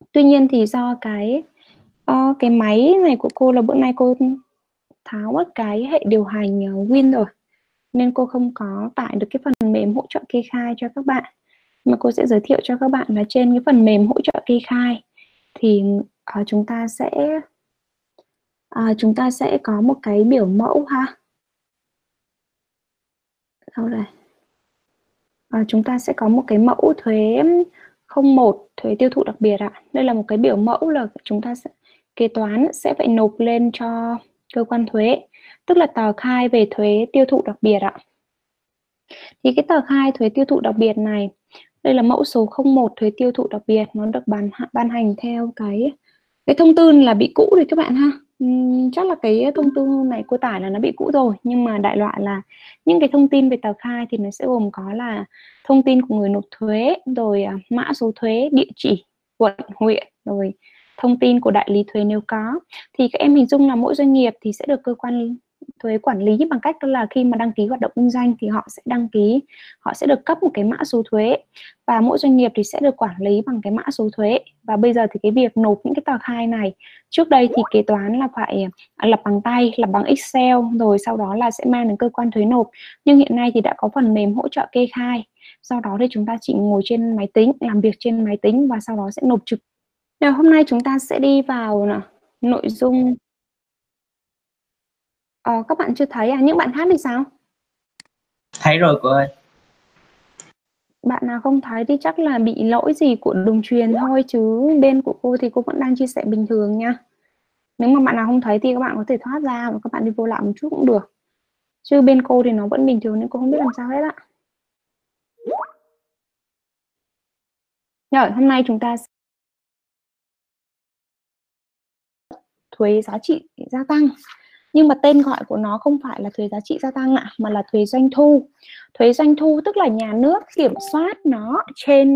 Tuy nhiên thì do cái máy này của cô là bữa nay cô tháo mất cái hệ điều hành Win rồi, nên cô không có tải được cái phần mềm hỗ trợ kê khai cho các bạn. Mà cô sẽ giới thiệu cho các bạn là trên cái phần mềm hỗ trợ kê khai thì chúng ta sẽ có một cái biểu mẫu ha. Đâu đây? Chúng ta sẽ có một cái mẫu thuế 01 thuế tiêu thụ đặc biệt ạ. Đây là một cái biểu mẫu là chúng ta sẽ kế toán sẽ phải nộp lên cho cơ quan thuế, tức là tờ khai về thuế tiêu thụ đặc biệt ạ. Thì cái tờ khai thuế tiêu thụ đặc biệt này, đây là mẫu số 01 thuế tiêu thụ đặc biệt, nó được ban hành theo cái thông tư là bị cũ rồi các bạn ha. Chắc là cái thông tư này cô tải là nó bị cũ rồi, nhưng mà đại loại là những cái thông tin về tờ khai thì nó sẽ gồm có là thông tin của người nộp thuế, rồi mã số thuế, địa chỉ, quận, huyện, rồi thông tin của đại lý thuế nếu có. Thì các em hình dung là mỗi doanh nghiệp thì sẽ được cơ quan thuế quản lý bằng cách đó là khi mà đăng ký hoạt động kinh doanh thì họ sẽ được cấp một cái mã số thuế, và mỗi doanh nghiệp thì sẽ được quản lý bằng cái mã số thuế. Và bây giờ thì cái việc nộp những cái tờ khai này, trước đây thì kế toán là phải lập bằng tay, lập bằng Excel, rồi sau đó là sẽ mang đến cơ quan thuế nộp. Nhưng hiện nay thì đã có phần mềm hỗ trợ kê khai, sau đó thì chúng ta chỉ ngồi trên máy tính, làm việc trên máy tính và sau đó sẽ nộp trực. Nào, hôm nay chúng ta sẽ đi vào nội dung. Các bạn chưa thấy à? Những bạn khác thì sao? Thấy rồi cô ơi. Bạn nào không thấy thì chắc là bị lỗi gì của đường truyền thôi, chứ bên của cô thì cô vẫn đang chia sẻ bình thường nha. Nếu mà bạn nào không thấy thì các bạn có thể thoát ra và các bạn đi vô lại một chút cũng được. Chứ bên cô thì nó vẫn bình thường nên cô không biết làm sao hết ạ. Rồi, hôm nay chúng ta thuế giá trị gia tăng. Nhưng mà tên gọi của nó không phải là thuế giá trị gia tăng ạ, mà là thuế doanh thu. Thuế doanh thu tức là nhà nước kiểm soát nó trên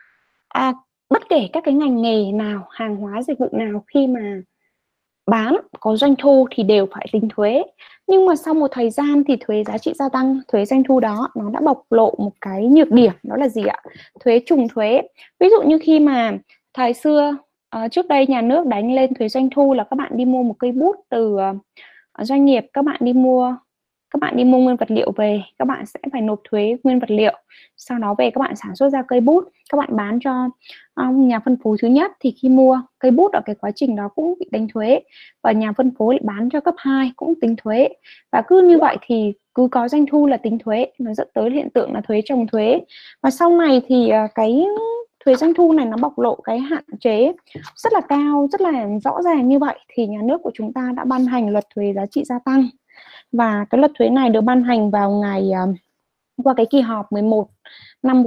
bất kể các cái ngành nghề nào, hàng hóa dịch vụ nào, khi mà bán có doanh thu thì đều phải tính thuế. Nhưng mà sau một thời gian thì thuế giá trị gia tăng, thuế doanh thu đó nó đã bộc lộ một cái nhược điểm, đó là gì ạ? Thuế trùng thuế. Ví dụ như khi mà thời xưa trước đây nhà nước đánh lên thuế doanh thu là các bạn đi mua một cây bút từ doanh nghiệp, các bạn đi mua nguyên vật liệu về, các bạn sẽ phải nộp thuế nguyên vật liệu. Sau đó về các bạn sản xuất ra cây bút, các bạn bán cho nhà phân phối thứ nhất, thì khi mua cây bút ở cái quá trình đó cũng bị đánh thuế, và nhà phân phối lại bán cho cấp 2 cũng tính thuế. Và cứ như vậy thì cứ có doanh thu là tính thuế, nó dẫn tới hiện tượng là thuế chồng thuế. Và sau này thì cái thuế doanh thu này nó bộc lộ cái hạn chế rất là cao, rất là rõ ràng như vậy, thì nhà nước của chúng ta đã ban hành luật thuế giá trị gia tăng. Và cái luật thuế này được ban hành vào ngày qua cái kỳ họp 11 năm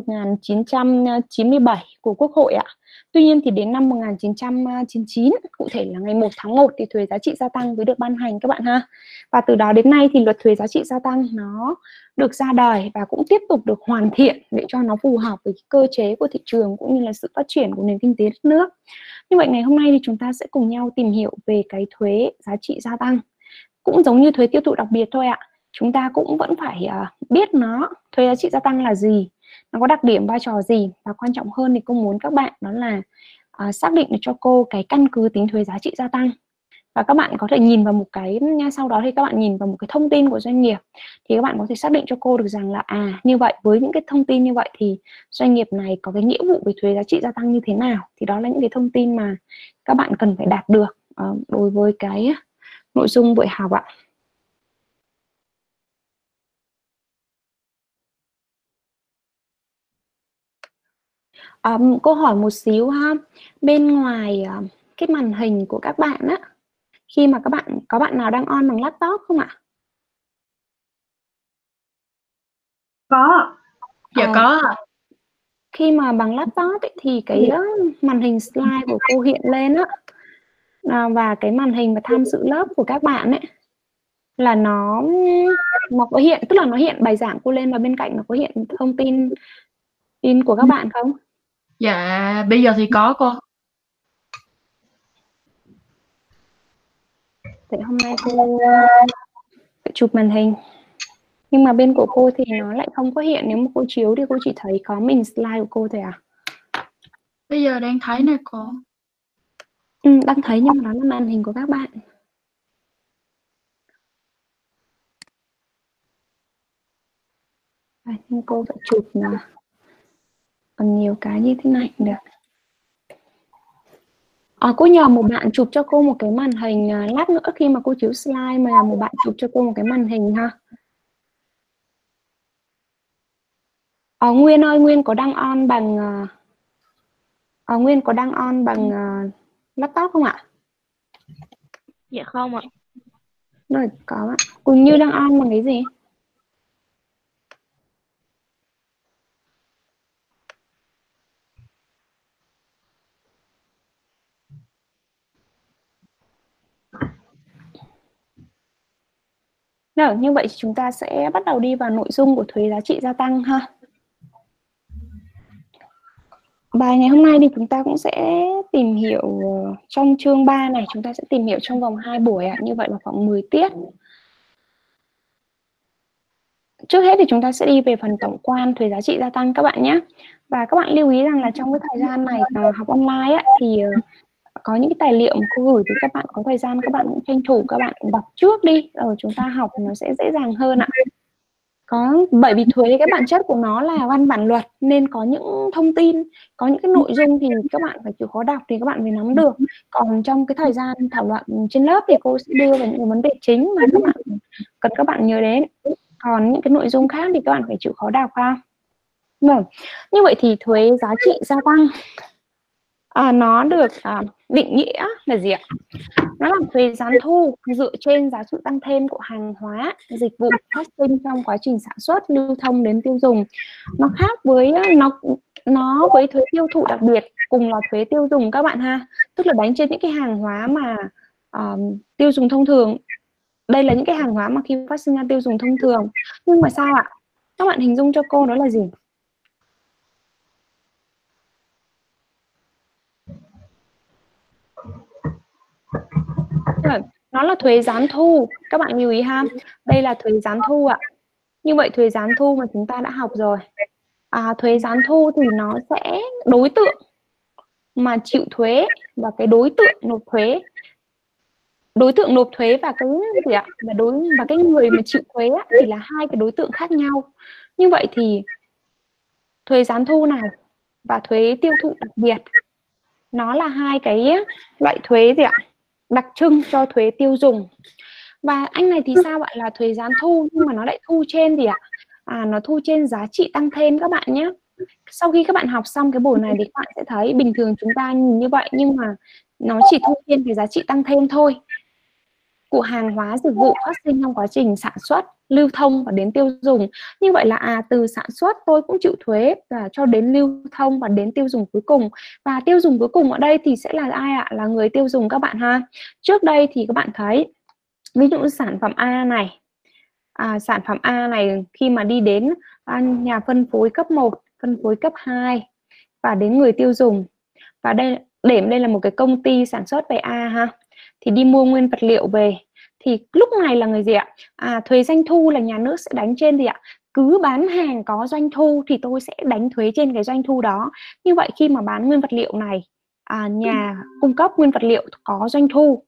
1997 của Quốc hội ạ. Tuy nhiên thì đến năm 1999, cụ thể là ngày 1 tháng 1 thì thuế giá trị gia tăng mới được ban hành các bạn ha. Và từ đó đến nay thì luật thuế giá trị gia tăng nó được ra đời và cũng tiếp tục được hoàn thiện để cho nó phù hợp với cơ chế của thị trường cũng như là sự phát triển của nền kinh tế đất nước. Như vậy ngày hôm nay thì chúng ta sẽ cùng nhau tìm hiểu về cái thuế giá trị gia tăng. Cũng giống như thuế tiêu thụ đặc biệt thôi ạ. Chúng ta cũng vẫn phải biết thuế giá trị gia tăng là gì, nó có đặc điểm vai trò gì, và quan trọng hơn thì cô muốn các bạn đó là xác định được cho cô cái căn cứ tính thuế giá trị gia tăng. Và các bạn có thể nhìn vào một cái, sau đó thì các bạn nhìn vào một cái thông tin của doanh nghiệp, thì các bạn có thể xác định cho cô được rằng là như vậy, với những cái thông tin như vậy thì doanh nghiệp này có cái nghĩa vụ về thuế giá trị gia tăng như thế nào. Thì đó là những cái thông tin mà các bạn cần phải đạt được đối với cái nội dung buổi học ạ. Cô hỏi một xíu ha, bên ngoài cái màn hình của các bạn á, khi mà có bạn nào đang on bằng laptop không ạ? Có. Dạ có. Khi mà bằng laptop ấy, thì cái màn hình slide của cô hiện lên á, và cái màn hình và tham dự lớp của các bạn ấy là nó có hiện, tức là nó hiện bài giảng cô lên và bên cạnh nó có hiện thông tin của các bạn không? Dạ bây giờ thì có cô. Vậy hôm nay cô phải chụp màn hình, nhưng mà bên của cô thì nó lại không có hiện. Nếu mà cô chiếu thì cô chỉ thấy có mình slide của cô thôi à? Bây giờ đang thấy nè cô. Đang thấy nhưng mà nó là màn hình của các bạn. Nhưng cô phải chụp là còn nhiều cái như thế này được. Cô nhờ một bạn chụp cho cô một cái màn hình, lát nữa khi mà cô chiếu slide mà một bạn chụp cho cô một cái màn hình ha. Nguyên ơi, Nguyên có đăng on bằng Nguyên có đăng on bằng laptop không ạ? Dạ không ạ. Rồi có ạ. Quỳnh Như đang on bằng cái gì? Rồi, như vậy chúng ta sẽ bắt đầu đi vào nội dung của thuế giá trị gia tăng ha. Bài ngày hôm nay thì chúng ta cũng sẽ tìm hiểu trong chương 3 này, chúng ta sẽ tìm hiểu trong vòng 2 buổi ạ. Như vậy là khoảng 10 tiết. Trước hết thì chúng ta sẽ đi về phần tổng quan thuế giá trị gia tăng các bạn nhé. Và các bạn lưu ý rằng là trong cái thời gian này học online á, thì có những cái tài liệu mà cô gửi thì các bạn có thời gian các bạn cũng tranh thủ các bạn đọc trước đi, rồi chúng ta học nó sẽ dễ dàng hơn ạ. Bởi vì thuế cái bản chất của nó là văn bản luật nên có những thông tin, có những cái nội dung thì các bạn phải chịu khó đọc thì các bạn mới nắm được. Còn trong cái thời gian thảo luận trên lớp thì cô sẽ đưa vào những vấn đề chính mà các bạn cần các bạn nhớ đến. Còn những cái nội dung khác thì các bạn phải chịu khó đọc ha. Vâng. Như vậy thì thuế giá trị gia tăng nó được định nghĩa là gì ạ? Nó là thuế gián thu dựa trên giá trị tăng thêm của hàng hóa, dịch vụ phát sinh trong quá trình sản xuất, lưu thông đến tiêu dùng. Nó khác với nó với thuế tiêu thụ đặc biệt, cùng là thuế tiêu dùng các bạn ha. Tức là đánh trên những cái hàng hóa mà tiêu dùng thông thường. Đây là những cái hàng hóa mà khi phát sinh ra tiêu dùng thông thường. Nhưng mà sao ạ? Các bạn hình dung cho cô đó là gì? Nó là thuế gián thu, các bạn lưu ý ha. Đây là thuế gián thu ạ. Như vậy thuế gián thu mà chúng ta đã học rồi. Thuế gián thu thì nó sẽ đối tượng mà chịu thuế và cái đối tượng nộp thuế. Đối tượng nộp thuế và cái gì ạ? Và cái người mà chịu thuế thì là hai cái đối tượng khác nhau. Như vậy thì thuế gián thu này và thuế tiêu thụ đặc biệt nó là hai cái loại thuế gì ạ? Đặc trưng cho thuế tiêu dùng. Và anh này thì sao ạ? Là thuế gián thu nhưng mà nó lại thu trên gì ạ? Nó thu trên giá trị tăng thêm các bạn nhé. Sau khi các bạn học xong cái buổi này thì các bạn sẽ thấy bình thường chúng ta nhìn như vậy nhưng mà nó chỉ thu trên cái giá trị tăng thêm thôi của hàng hóa dịch vụ phát sinh trong quá trình sản xuất, lưu thông và đến tiêu dùng. Như vậy là từ sản xuất tôi cũng chịu thuế và cho đến lưu thông và đến tiêu dùng cuối cùng. Và tiêu dùng cuối cùng ở đây thì sẽ là ai ạ? Là người tiêu dùng các bạn ha. Trước đây thì các bạn thấy ví dụ sản phẩm A này, sản phẩm A này khi mà đi đến nhà phân phối cấp 1, phân phối cấp 2 và đến người tiêu dùng. Và đây là một cái công ty sản xuất về A ha. Thì đi mua nguyên vật liệu về thì lúc này là người gì ạ? Thuế doanh thu là nhà nước sẽ đánh trên gì ạ? Cứ bán hàng có doanh thu thì tôi sẽ đánh thuế trên cái doanh thu đó. Như vậy khi mà bán nguyên vật liệu này, nhà cung cấp nguyên vật liệu có doanh thu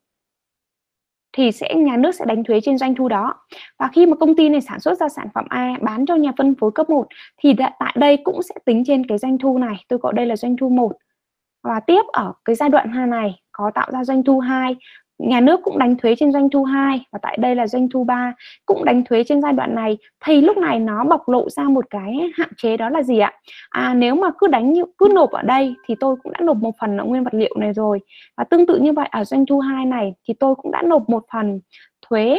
thì nhà nước sẽ đánh thuế trên doanh thu đó. Và khi mà công ty này sản xuất ra sản phẩm A bán cho nhà phân phối cấp 1 thì tại đây cũng sẽ tính trên cái doanh thu này, tôi gọi đây là doanh thu 1. Và tiếp ở cái giai đoạn 2 này có tạo ra doanh thu 2, nhà nước cũng đánh thuế trên doanh thu 2 và tại đây là doanh thu 3 cũng đánh thuế trên giai đoạn này. Thì lúc này nó bộc lộ ra một cái hạn chế đó là gì ạ? Nếu mà cứ nộp ở đây thì tôi cũng đã nộp một phần ở nguyên vật liệu này rồi. Và tương tự như vậy ở doanh thu 2 này thì tôi cũng đã nộp một phần thuế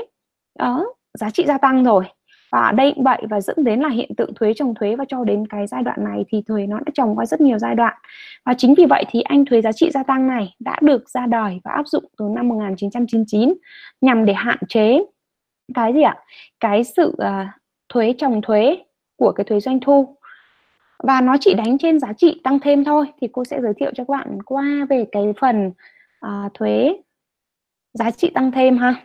giá trị gia tăng rồi. Và ở đây cũng vậy, và dẫn đến là hiện tượng thuế chồng thuế, và cho đến cái giai đoạn này thì thuế nó đã chồng qua rất nhiều giai đoạn. Và chính vì vậy thì anh thuế giá trị gia tăng này đã được ra đời và áp dụng từ năm 1999 nhằm để hạn chế cái gì ạ? Cái sự thuế chồng thuế của cái thuế doanh thu. Và nó chỉ đánh trên giá trị tăng thêm thôi. Thì cô sẽ giới thiệu cho các bạn qua về cái phần thuế giá trị tăng thêm ha.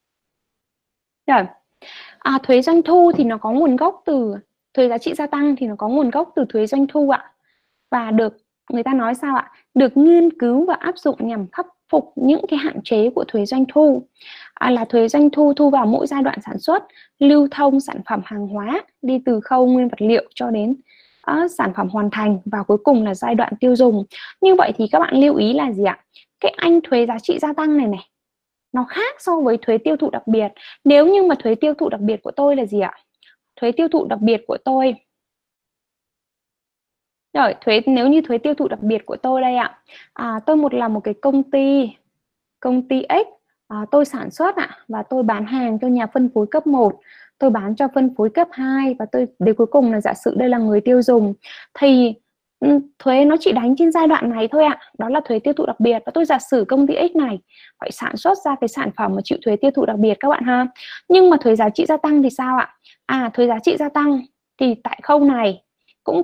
Rồi. Thuế doanh thu thì nó có nguồn gốc từ thuế giá trị gia tăng thì nó có nguồn gốc từ thuế doanh thu ạ. Và được người ta nói sao ạ? Được nghiên cứu và áp dụng nhằm phục những cái hạn chế của thuế doanh thu. Là thuế doanh thu thu vào mỗi giai đoạn sản xuất, lưu thông sản phẩm hàng hóa, đi từ khâu nguyên vật liệu cho đến sản phẩm hoàn thành, và cuối cùng là giai đoạn tiêu dùng. Như vậy thì các bạn lưu ý là gì ạ? Cái anh thuế giá trị gia tăng này nó khác so với thuế tiêu thụ đặc biệt. Nếu như mà thuế tiêu thụ đặc biệt của tôi là gì ạ? Thuế tiêu thụ đặc biệt của tôi, rồi nếu như thuế tiêu thụ đặc biệt của tôi đây ạ, tôi là một cái công ty X, tôi sản xuất và tôi bán hàng cho nhà phân phối cấp 1, tôi bán cho phân phối cấp 2, và tôi đến cuối cùng là giả sử đây là người tiêu dùng, thì thuế nó chỉ đánh trên giai đoạn này thôi ạ. Đó là thuế tiêu thụ đặc biệt. Và tôi giả sử công ty X này phải sản xuất ra cái sản phẩm mà chịu thuế tiêu thụ đặc biệt các bạn ha. Nhưng mà thuế giá trị gia tăng thì sao ạ? Thuế giá trị gia tăng thì tại khâu này cũng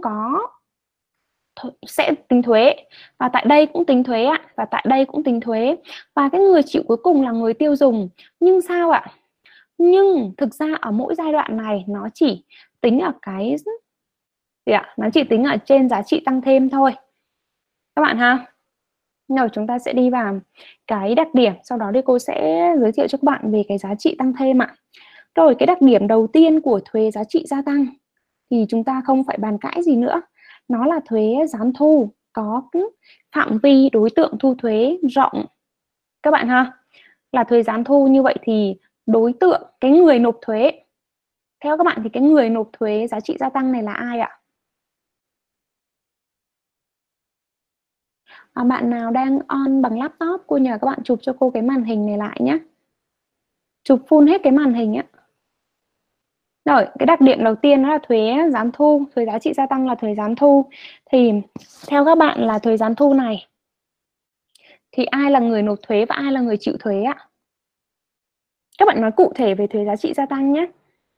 sẽ tính thuế, và tại đây cũng tính thuế ạ, và tại đây cũng tính thuế, và cái người chịu cuối cùng là người tiêu dùng. Nhưng sao ạ? Nhưng thực ra ở mỗi giai đoạn này nó chỉ tính ở cái gì ạ? Nó chỉ tính ở trên giá trị tăng thêm thôi các bạn ha. Rồi chúng ta sẽ đi vào cái đặc điểm, sau đó thì cô sẽ giới thiệu cho các bạn về cái giá trị tăng thêm ạ. Rồi cái đặc điểm đầu tiên của thuế giá trị gia tăng thì chúng ta không phải bàn cãi gì nữa. Nó là thuế gián thu, có phạm vi đối tượng thu thuế rộng các bạn ha. Là thuế gián thu, như vậy thì đối tượng, cái người nộp thuế, theo các bạn thì cái người nộp thuế giá trị gia tăng này là ai ạ? Bạn nào đang on bằng laptop, cô nhờ các bạn chụp cho cô cái màn hình này lại nhé. Chụp full hết cái màn hình á. Rồi, cái đặc điểm đầu tiên đó là thuế gián thu, thuế giá trị gia tăng là thuế gián thu. Thì theo các bạn là thuế gián thu này thì ai là người nộp thuế và ai là người chịu thuế ạ? Các bạn nói cụ thể về thuế giá trị gia tăng nhé.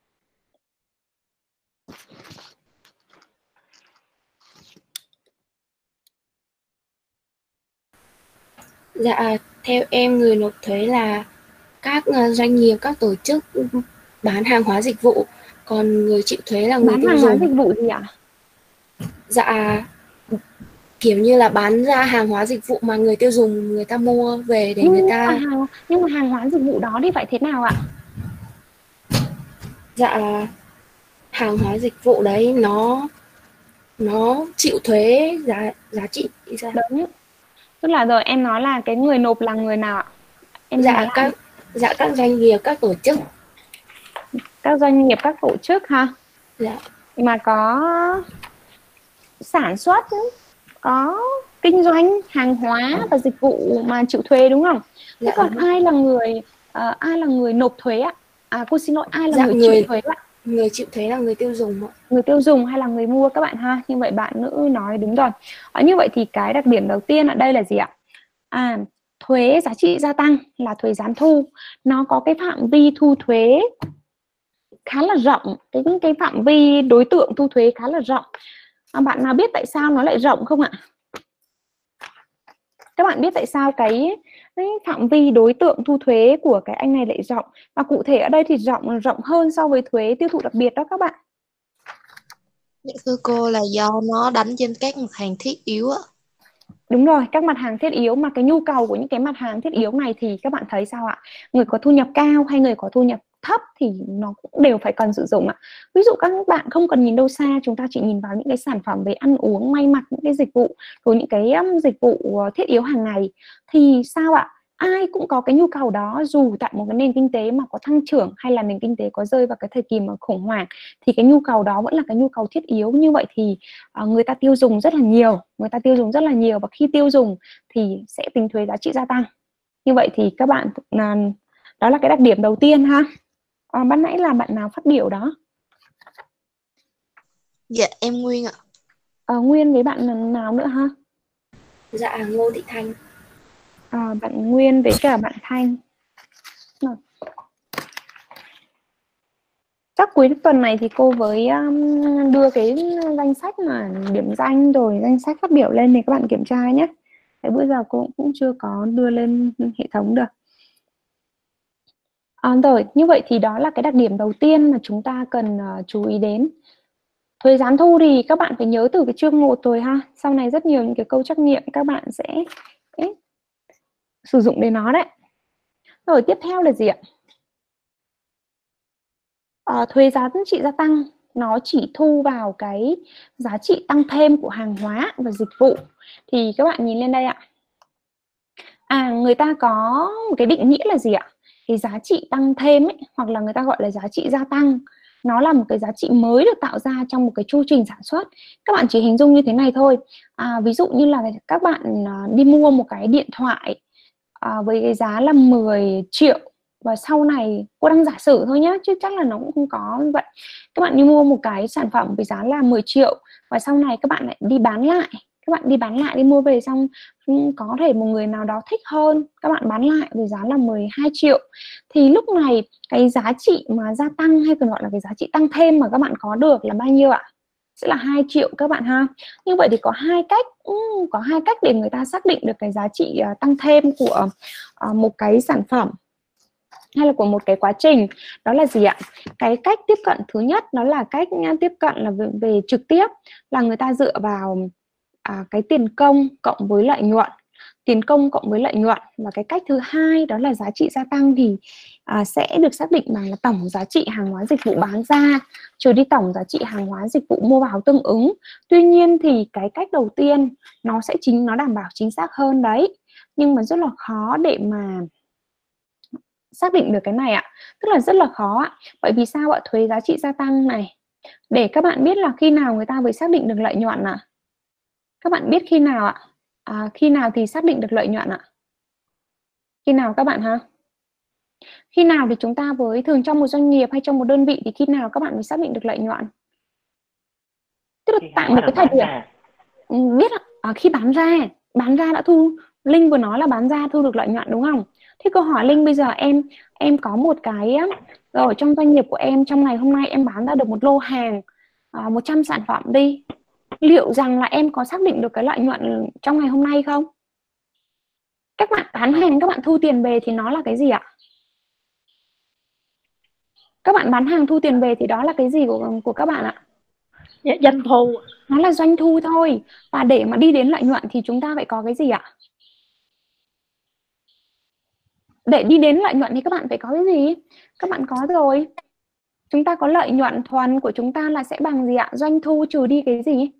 Dạ, theo em người nộp thuế là các doanh nghiệp, các tổ chức bán hàng hóa dịch vụ, còn người chịu thuế là người tiêu dùng. Bán hàng hóa dịch vụ gì ạ? Dạ, kiểu như là bán ra hàng hóa dịch vụ mà người tiêu dùng người ta mua về để người ta. Nhưng mà hàng hóa dịch vụ đó thì phải thế nào ạ? Dạ, hàng hóa dịch vụ đấy nó chịu thuế giá trị ra. Đúng. Tức là rồi em nói là cái người nộp là người nào ạ? Em các doanh nghiệp, các tổ chức. Các doanh nghiệp, các tổ chức ha. Dạ. Mà có sản xuất, có kinh doanh hàng hóa và dịch vụ mà chịu thuế đúng không? Thế còn ai là người nộp thuế ạ? Cô xin lỗi, ai là người chịu thuế ạ? Người chịu thuế là người tiêu dùng ạ. Người tiêu dùng hay là người mua các bạn ha? Như vậy bạn nữ nói đúng rồi. Như vậy thì cái đặc điểm đầu tiên ở đây là gì ạ? Thuế giá trị gia tăng là thuế gián thu. Nó có cái phạm vi thu thuế khá là rộng, cái phạm vi đối tượng thu thuế khá là rộng. Bạn nào biết tại sao nó lại rộng không ạ? Các bạn biết tại sao cái phạm vi đối tượng thu thuế của cái anh này lại rộng, và cụ thể ở đây thì rộng hơn so với thuế tiêu thụ đặc biệt đó các bạn? Dạ thưa cô, là do nó đánh trên các mặt hàng thiết yếu ạ. Đúng rồi, các mặt hàng thiết yếu, mà cái nhu cầu của những cái mặt hàng thiết yếu này thì các bạn thấy sao ạ? Người có thu nhập cao hay người có thu nhập thấp thì nó cũng đều phải cần sử dụng ạ. Ví dụ các bạn không cần nhìn đâu xa, chúng ta chỉ nhìn vào những cái sản phẩm về ăn uống, may mặc, những cái dịch vụ, rồi những cái dịch vụ thiết yếu hàng ngày thì sao ạ? Ai cũng có cái nhu cầu đó, dù tại một cái nền kinh tế mà có tăng trưởng hay là nền kinh tế có rơi vào cái thời kỳ mà khủng hoảng, thì cái nhu cầu đó vẫn là cái nhu cầu thiết yếu. Như vậy thì người ta tiêu dùng rất là nhiều, và khi tiêu dùng thì sẽ tính thuế giá trị gia tăng. Như vậy thì các bạn, đó là cái đặc điểm đầu tiên ha. Ban nãy là bạn nào phát biểu đó? Dạ em Nguyên ạ. Nguyên với bạn nào nữa ha? Dạ Ngô Thị Thanh. Bạn Nguyên với cả bạn Thanh. Rồi. Chắc cuối tuần này thì cô với đưa cái danh sách mà điểm danh rồi danh sách phát biểu lên thì các bạn kiểm tra nhé. Tại bữa giờ cô cũng chưa có đưa lên hệ thống được. Rồi, như vậy thì đó là cái đặc điểm đầu tiên mà chúng ta cần chú ý đến. Thuế gián thu thì các bạn phải nhớ từ cái chương 1 rồi ha. Sau này rất nhiều những cái câu trắc nghiệm các bạn sẽ sử dụng đến nó đấy. Rồi tiếp theo là gì ạ? Thuế giá trị gia tăng nó chỉ thu vào cái giá trị tăng thêm của hàng hóa và dịch vụ. Thì các bạn nhìn lên đây ạ. Người ta có một cái định nghĩa là gì ạ? Cái giá trị tăng thêm ấy, hoặc là người ta gọi là giá trị gia tăng, nó là một cái giá trị mới được tạo ra trong một cái chu trình sản xuất. Các bạn chỉ hình dung như thế này thôi. Ví dụ như là các bạn đi mua một cái điện thoại với cái giá là 10 triệu, và sau này cô đang giả sử thôi nhé, chứ chắc là nó cũng không có như vậy. Các bạn đi mua một cái sản phẩm với giá là 10 triệu và sau này các bạn lại đi bán lại. Các bạn đi bán lại, đi mua về xong có thể một người nào đó thích hơn, các bạn bán lại với giá là 12 triệu. Thì lúc này cái giá trị mà gia tăng, hay còn gọi là cái giá trị tăng thêm mà các bạn có được là bao nhiêu ạ? Sẽ là 2 triệu các bạn ha. Như vậy thì có hai cách để người ta xác định được cái giá trị tăng thêm của một cái sản phẩm hay là của một cái quá trình. Đó là gì ạ? Cái cách tiếp cận thứ nhất đó là cách tiếp cận là về trực tiếp, là người ta dựa vào cái tiền công cộng với lợi nhuận. Tiền công cộng với lợi nhuận. Và cái cách thứ hai đó là giá trị gia tăng thì sẽ được xác định bằng là tổng giá trị hàng hóa dịch vụ bán ra trừ đi tổng giá trị hàng hóa dịch vụ mua vào tương ứng. Tuy nhiên thì cái cách đầu tiên nó đảm bảo chính xác hơn đấy, nhưng mà rất là khó để mà xác định được cái này ạ. Tức là rất là khó ạ. Bởi vì sao ạ? Thuế giá trị gia tăng này, để các bạn biết là khi nào người ta mới xác định được lợi nhuận ạ? Các bạn biết khi nào ạ? Khi nào thì xác định được lợi nhuận ạ? Khi nào các bạn ha? Khi nào thì chúng ta thường trong một doanh nghiệp hay trong một đơn vị thì khi nào các bạn mới xác định được lợi nhuận? Tức là tại một cái thời điểm biết ạ, khi bán ra đã thu. Linh vừa nói là bán ra thu được lợi nhuận đúng không? Thế câu hỏi Linh, bây giờ em có một cái ở trong doanh nghiệp của em, trong ngày hôm nay em bán ra được một lô hàng 100 sản phẩm đi, liệu rằng là em có xác định được cái lợi nhuận trong ngày hôm nay không? Các bạn bán hàng, các bạn thu tiền về thì nó là cái gì ạ? Các bạn bán hàng thu tiền về thì đó là cái gì của các bạn ạ? Dạ, doanh thu. Nó là doanh thu thôi. Và để mà đi đến lợi nhuận thì chúng ta phải có cái gì ạ? Để đi đến lợi nhuận thì các bạn phải có cái gì? Các bạn có rồi. Chúng ta có lợi nhuận thuần của chúng ta là sẽ bằng gì ạ? Doanh thu trừ đi cái gì?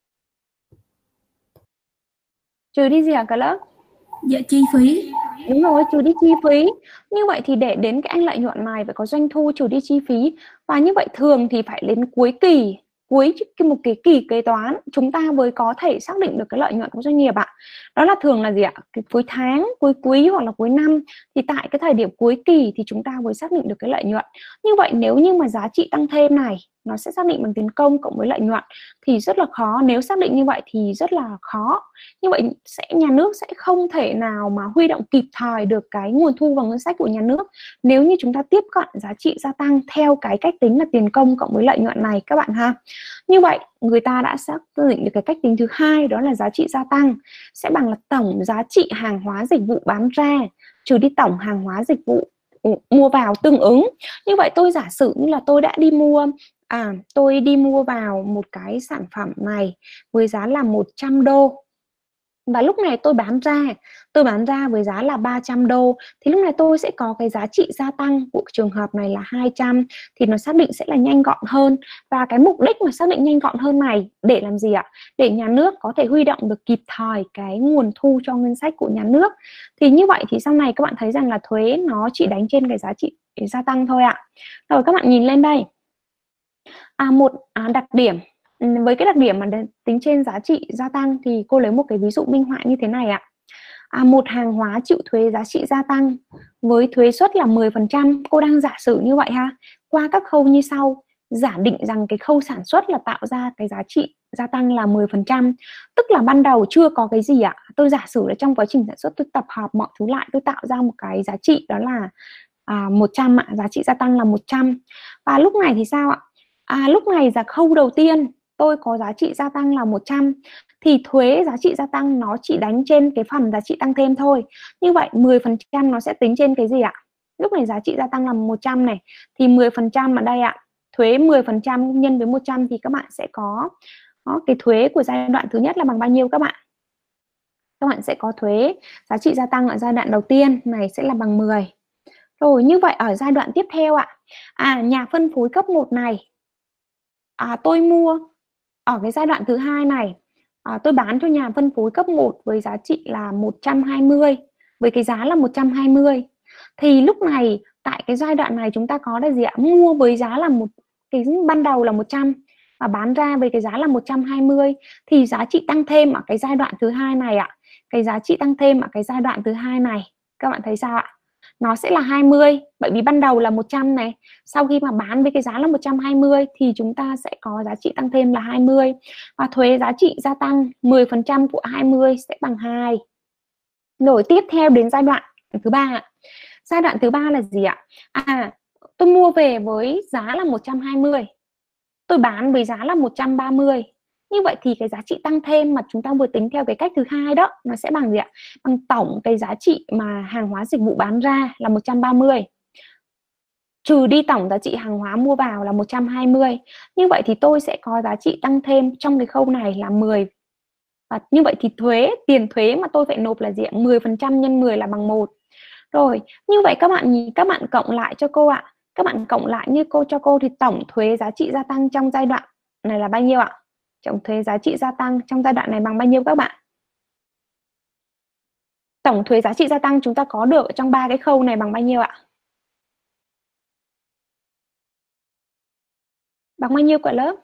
Trừ đi gì ạ cả lớp? Dạ, chi phí. Đúng rồi, trừ đi chi phí. Như vậy thì để đến cái anh lợi nhuận này phải có doanh thu trừ đi chi phí. Và như vậy thường thì phải đến cuối kỳ, một cái kỳ kế toán chúng ta mới có thể xác định được cái lợi nhuận của doanh nghiệp ạ. Đó là thường là gì ạ? Cái cuối tháng, cuối quý hoặc là cuối năm, thì tại cái thời điểm cuối kỳ thì chúng ta mới xác định được cái lợi nhuận. Như vậy nếu như mà giá trị tăng thêm này nó sẽ xác định bằng tiền công cộng với lợi nhuận thì rất là khó. Nếu xác định như vậy thì rất là khó. Như vậy nhà nước sẽ không thể nào mà huy động kịp thời được cái nguồn thu vào ngân sách của nhà nước nếu như chúng ta tiếp cận giá trị gia tăng theo cái cách tính là tiền công cộng với lợi nhuận này các bạn ha. Như vậy người ta đã xác định được cái cách tính thứ hai, đó là giá trị gia tăng sẽ bằng là tổng giá trị hàng hóa dịch vụ bán ra trừ đi tổng hàng hóa dịch vụ mua vào tương ứng. Như vậy tôi giả sử như là tôi đã đi mua tôi đi mua vào một cái sản phẩm này với giá là 100 đô. Và lúc này tôi bán ra với giá là 300 đô. Thì lúc này tôi sẽ có cái giá trị gia tăng của trường hợp này là 200. Thì nó xác định sẽ là nhanh gọn hơn. Và cái mục đích mà xác định nhanh gọn hơn này để làm gì ạ? Để nhà nước có thể huy động được kịp thời cái nguồn thu cho ngân sách của nhà nước. Thì như vậy thì sau này các bạn thấy rằng là thuế nó chỉ đánh trên cái giá trị gia tăng thôi ạ. Rồi các bạn nhìn lên đây. Một đặc điểm, với cái đặc điểm mà tính trên giá trị gia tăng thì cô lấy một cái ví dụ minh họa như thế này ạ. Một hàng hóa chịu thuế giá trị gia tăng với thuế suất là 10%, cô đang giả sử như vậy ha. Qua các khâu như sau, giả định rằng cái khâu sản xuất là tạo ra cái giá trị gia tăng là 10%, tức là ban đầu chưa có cái gì ạ. Tôi giả sử là trong quá trình sản xuất tôi tập hợp mọi thứ lại, tôi tạo ra một cái giá trị đó là 100 ạ, giá trị gia tăng là 100. Và lúc này thì sao ạ? Lúc này là khâu đầu tiên tôi có giá trị gia tăng là 100 thì thuế giá trị gia tăng nó chỉ đánh trên cái phần giá trị tăng thêm thôi. Như vậy 10% nó sẽ tính trên cái gì ạ? Lúc này giá trị gia tăng là 100 này thì 10% ở đây ạ. Thuế 10% nhân với 100 thì các bạn sẽ có cái thuế của giai đoạn thứ nhất là bằng bao nhiêu các bạn? các bạn sẽ có thuế giá trị gia tăng ở giai đoạn đầu tiên này sẽ là bằng 10. Rồi như vậy ở giai đoạn tiếp theo ạ, nhà phân phối cấp 1 này tôi mua ở cái giai đoạn thứ hai này, tôi bán cho nhà phân phối cấp 1 với giá trị là 120, với cái giá là 120. Thì lúc này tại cái giai đoạn này chúng ta có là gì ạ? Mua với giá là cái ban đầu là 100 và bán ra với cái giá là 120, thì giá trị tăng thêm ở cái giai đoạn thứ hai này ạ, cái giá trị tăng thêm ở cái giai đoạn thứ hai này các bạn thấy sao ạ? Nó sẽ là 20, bởi vì ban đầu là 100 này, sau khi mà bán với cái giá là 120 thì chúng ta sẽ có giá trị tăng thêm là 20, và thuế giá trị gia tăng 10% của 20 sẽ bằng 2. Rồi tiếp theo đến giai đoạn thứ ba. Giai đoạn thứ ba là gì ạ? Tôi mua về với giá là 120, tôi bán với giá là 130. Như vậy thì cái giá trị tăng thêm mà chúng ta vừa tính theo cái cách thứ hai đó, nó sẽ bằng gì ạ? Bằng tổng cái giá trị mà hàng hóa dịch vụ bán ra là 130, trừ đi tổng giá trị hàng hóa mua vào là 120. Như vậy thì tôi sẽ có giá trị tăng thêm trong cái khâu này là 10. Và như vậy thì tiền thuế mà tôi phải nộp là gì ạ? 10% nhân 10 là bằng 1. Rồi, như vậy các bạn cộng lại cho cô ạ. Các bạn cộng lại như cô cho cô thì tổng thuế giá trị gia tăng trong giai đoạn này là bao nhiêu ạ? Tổng thuế giá trị gia tăng trong giai đoạn này bằng bao nhiêu các bạn? Tổng thuế giá trị gia tăng chúng ta có được trong 3 cái khâu này bằng bao nhiêu ạ? Bằng bao nhiêu cả lớp?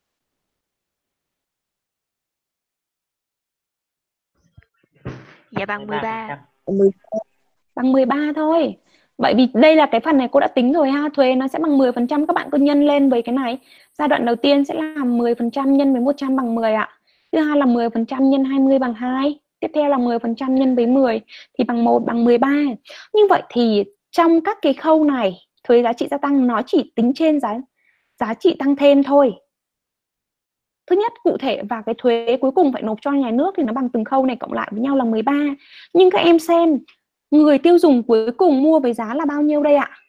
Dạ bằng 13. Bằng 13 thôi. Bởi vì đây là cái phần này cô đã tính rồi ha, thuế nó sẽ bằng 10%, các bạn cứ nhân lên với cái này. Giai đoạn đầu tiên sẽ là 10% nhân với 100 bằng 10 ạ. Thứ hai là 10% nhân 20 bằng 2. Tiếp theo là 10% nhân với 10 thì bằng 1 bằng 13. Như vậy thì trong các cái khâu này, thuế giá trị gia tăng nó chỉ tính trên giá trị tăng thêm thôi. Thứ nhất cụ thể, và cái thuế cuối cùng phải nộp cho nhà nước thì nó bằng từng khâu này cộng lại với nhau là 13. Nhưng các em xem, người tiêu dùng cuối cùng mua với giá là bao nhiêu đây ạ?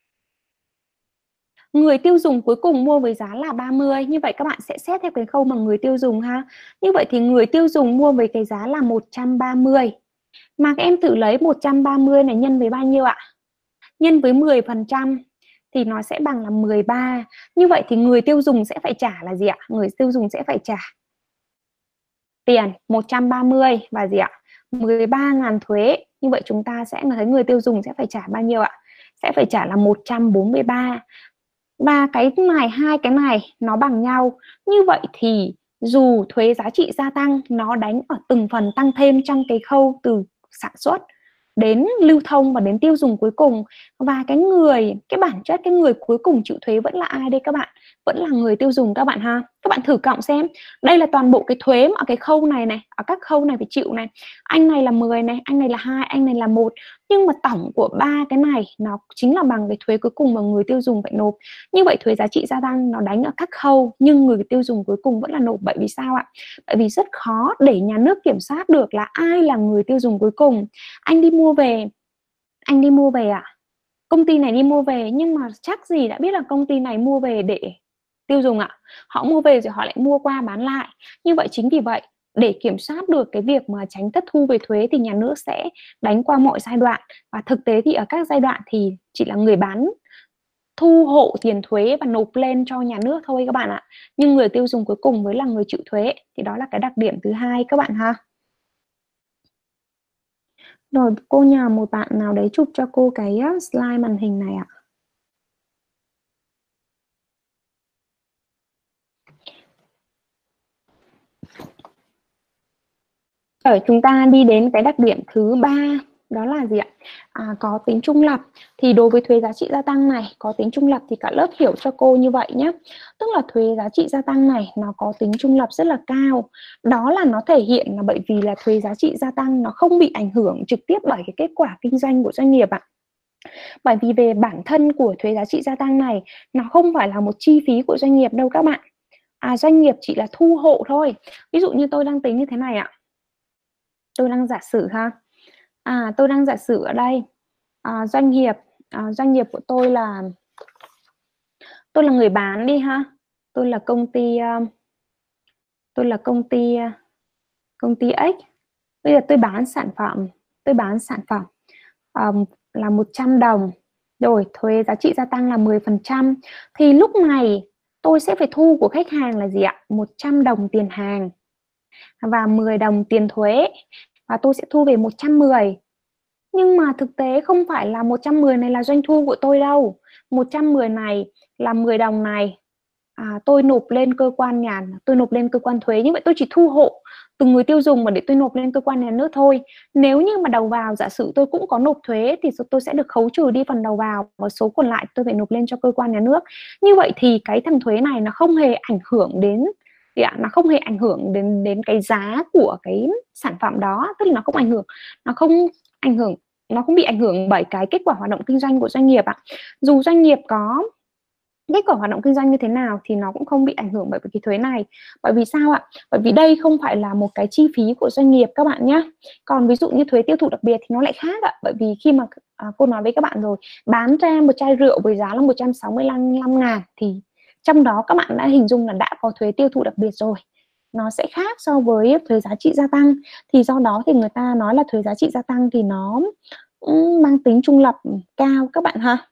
Người tiêu dùng cuối cùng mua với giá là 30. Như vậy các bạn sẽ xét theo cái khâu mà người tiêu dùng ha. Như vậy thì người tiêu dùng mua với cái giá là 130. Mà các em thử lấy 130 này nhân với bao nhiêu ạ? Nhân với 10% thì nó sẽ bằng là 13. Như vậy thì người tiêu dùng sẽ phải trả là gì ạ? Người tiêu dùng sẽ phải trả tiền 130 và gì ạ? 13.000 thuế. Như vậy chúng ta sẽ thấy người tiêu dùng sẽ phải trả bao nhiêu ạ? Sẽ phải trả là 143. Và cái này, hai cái này nó bằng nhau. Như vậy thì dù thuế giá trị gia tăng nó đánh ở từng phần tăng thêm trong cái khâu từ sản xuất đến lưu thông và đến tiêu dùng cuối cùng, và cái bản chất cái người cuối cùng chịu thuế vẫn là ai đây các bạn? Vẫn là người tiêu dùng các bạn ha. Các bạn thử cộng xem, đây là toàn bộ cái thuế mà ở cái khâu này này, ở các khâu này phải chịu này. Anh này là 10 này, anh này là 2, anh này là 1. Nhưng mà tổng của ba cái này nó chính là bằng cái thuế cuối cùng mà người tiêu dùng phải nộp. Như vậy thuế giá trị gia tăng nó đánh ở các khâu nhưng người tiêu dùng cuối cùng vẫn là nộp. Bởi vì sao ạ? Bởi vì rất khó để nhà nước kiểm soát được là ai là người tiêu dùng cuối cùng. Anh đi mua về ạ. Công ty này đi mua về nhưng mà chắc gì đã biết là công ty này mua về để tiêu dùng ạ. Họ mua về rồi họ lại mua qua bán lại. Như vậy chính vì vậy để kiểm soát được cái việc mà tránh thất thu về thuế thì nhà nước sẽ đánh qua mọi giai đoạn. Và thực tế thì ở các giai đoạn thì chỉ là người bán thu hộ tiền thuế và nộp lên cho nhà nước thôi các bạn ạ. Nhưng người tiêu dùng cuối cùng mới là người chịu thuế. Thì đó là cái đặc điểm thứ hai các bạn ha. Rồi cô nhờ một bạn nào đấy chụp cho cô cái slide màn hình này ạ. Ở chúng ta đi đến cái đặc điểm thứ ba, đó là gì ạ? Có tính trung lập. Thì đối với thuế giá trị gia tăng này có tính trung lập thì cả lớp hiểu cho cô như vậy nhé. Tức là thuế giá trị gia tăng này nó có tính trung lập rất là cao. Đó là nó thể hiện là bởi vì là thuế giá trị gia tăng nó không bị ảnh hưởng trực tiếp bởi cái kết quả kinh doanh của doanh nghiệp ạ. Bởi vì về bản thân của thuế giá trị gia tăng này nó không phải là một chi phí của doanh nghiệp đâu các bạn. Doanh nghiệp chỉ là thu hộ thôi. Ví dụ như tôi đang tính như thế này ạ. Tôi đang giả sử ha. Tôi đang giả sử ở đây doanh nghiệp của tôi là người bán đi ha. Tôi là công ty X. Bây giờ tôi bán sản phẩm là 100 đồng. Rồi thuế giá trị gia tăng là 10%. Thì lúc này tôi sẽ phải thu của khách hàng là gì ạ? 100 đồng tiền hàng và 10 đồng tiền thuế. Và tôi sẽ thu về 110. Nhưng mà thực tế không phải là 110 này là doanh thu của tôi đâu. 110 này là 10 đồng này tôi nộp lên cơ quan tôi nộp lên cơ quan thuế. Như vậy tôi chỉ thu hộ từng người tiêu dùng mà để tôi nộp lên cơ quan nhà nước thôi. Nếu như mà đầu vào giả sử tôi cũng có nộp thuế thì tôi sẽ được khấu trừ đi phần đầu vào và số còn lại tôi phải nộp lên cho cơ quan nhà nước. Như vậy thì cái thằng thuế này nó không hề ảnh hưởng đến nó không hề ảnh hưởng đến cái giá của cái sản phẩm đó, tức là nó không bị ảnh hưởng bởi cái kết quả hoạt động kinh doanh của doanh nghiệp ạ. Dù doanh nghiệp có kết quả hoạt động kinh doanh như thế nào thì nó cũng không bị ảnh hưởng bởi cái thuế này. Bởi vì sao ạ? Bởi vì đây không phải là một cái chi phí của doanh nghiệp các bạn nhé. Còn ví dụ như thuế tiêu thụ đặc biệt thì nó lại khác ạ. Bởi vì khi mà cô nói với các bạn rồi, bán ra một chai rượu với giá là 165.000 thì trong đó các bạn đã hình dung là đã có thuế tiêu thụ đặc biệt rồi. Nó sẽ khác so với thuế giá trị gia tăng. Thì do đó thì người ta nói là thuế giá trị gia tăng thì nó mang tính trung lập cao các bạn ha.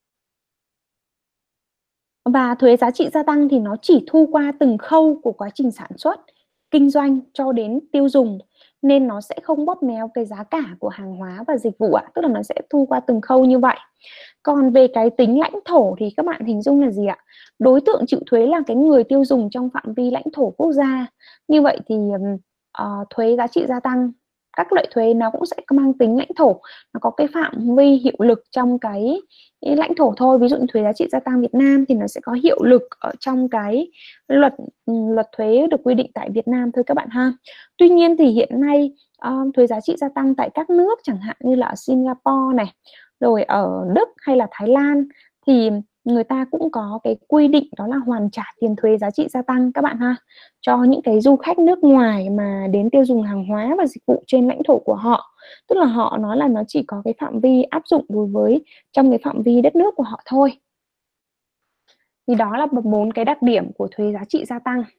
Và thuế giá trị gia tăng thì nó chỉ thu qua từng khâu của quá trình sản xuất, kinh doanh cho đến tiêu dùng, nên nó sẽ không bóp méo cái giá cả của hàng hóa và dịch vụ ạ. Tức là nó sẽ thu qua từng khâu như vậy. Còn về cái tính lãnh thổ thì các bạn hình dung là gì ạ? Đối tượng chịu thuế là cái người tiêu dùng trong phạm vi lãnh thổ quốc gia. Như vậy thì thuế giá trị gia tăng, các loại thuế nó cũng sẽ mang tính lãnh thổ, nó có cái phạm vi hiệu lực trong cái lãnh thổ thôi. Ví dụ như thuế giá trị gia tăng Việt Nam thì nó sẽ có hiệu lực ở trong cái luật thuế được quy định tại Việt Nam thôi các bạn ha. Tuy nhiên thì hiện nay thuế giá trị gia tăng tại các nước chẳng hạn như là ở Singapore này, rồi ở Đức hay là Thái Lan thì người ta cũng có cái quy định đó là hoàn trả tiền thuế giá trị gia tăng các bạn ha, cho những cái du khách nước ngoài mà đến tiêu dùng hàng hóa và dịch vụ trên lãnh thổ của họ. Tức là họ nói là nó chỉ có cái phạm vi áp dụng đối với trong cái phạm vi đất nước của họ thôi. Thì đó là 4 cái đặc điểm của thuế giá trị gia tăng.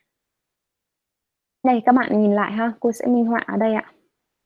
Đây các bạn nhìn lại ha, cô sẽ minh họa ở đây ạ.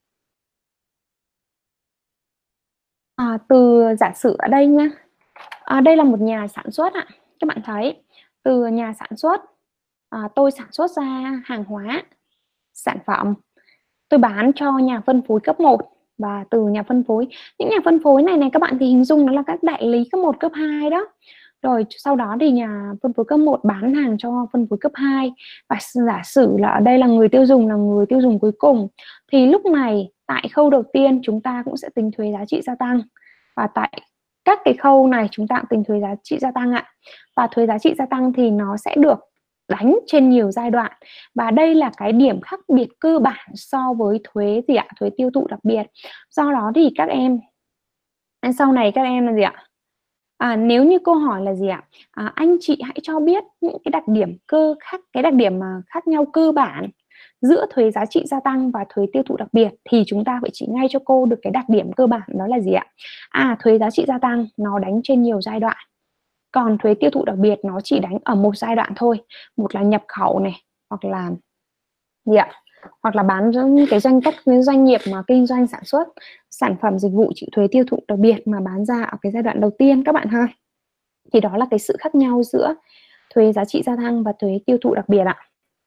Từ giả sử ở đây nhá, đây là một nhà sản xuất ạ. Các bạn thấy từ nhà sản xuất tôi sản xuất ra hàng hóa, sản phẩm, tôi bán cho nhà phân phối cấp 1. Và từ nhà phân phối, những nhà phân phối này các bạn thì hình dung nó là các đại lý cấp 1, cấp 2 đó. Rồi sau đó thì nhà phân phối cấp 1 bán hàng cho phân phối cấp 2. Và giả sử là ở đây là người tiêu dùng cuối cùng. Thì lúc này tại khâu đầu tiên chúng ta cũng sẽ tính thuế giá trị gia tăng. Và tại các cái khâu này chúng ta cũng tính thuế giá trị gia tăng ạ. Và thuế giá trị gia tăng thì nó sẽ được đánh trên nhiều giai đoạn. Và đây là cái điểm khác biệt cơ bản so với thuế gì ạ? Thuế tiêu thụ đặc biệt. Do đó thì các em sau này các em là gì ạ? Nếu như câu hỏi là gì ạ? Anh chị hãy cho biết những cái đặc điểm khác nhau cơ bản giữa thuế giá trị gia tăng và thuế tiêu thụ đặc biệt, thì chúng ta phải chỉ ngay cho cô được cái đặc điểm cơ bản đó là gì ạ? Thuế giá trị gia tăng nó đánh trên nhiều giai đoạn. Còn thuế tiêu thụ đặc biệt nó chỉ đánh ở một giai đoạn thôi. Một là nhập khẩu này, hoặc là gì ạ? Hoặc là bán cái doanh nghiệp mà kinh doanh sản xuất sản phẩm dịch vụ chịu thuế tiêu thụ đặc biệt mà bán ra ở cái giai đoạn đầu tiên các bạn ha. Thì đó là cái sự khác nhau giữa thuế giá trị gia tăng và thuế tiêu thụ đặc biệt ạ.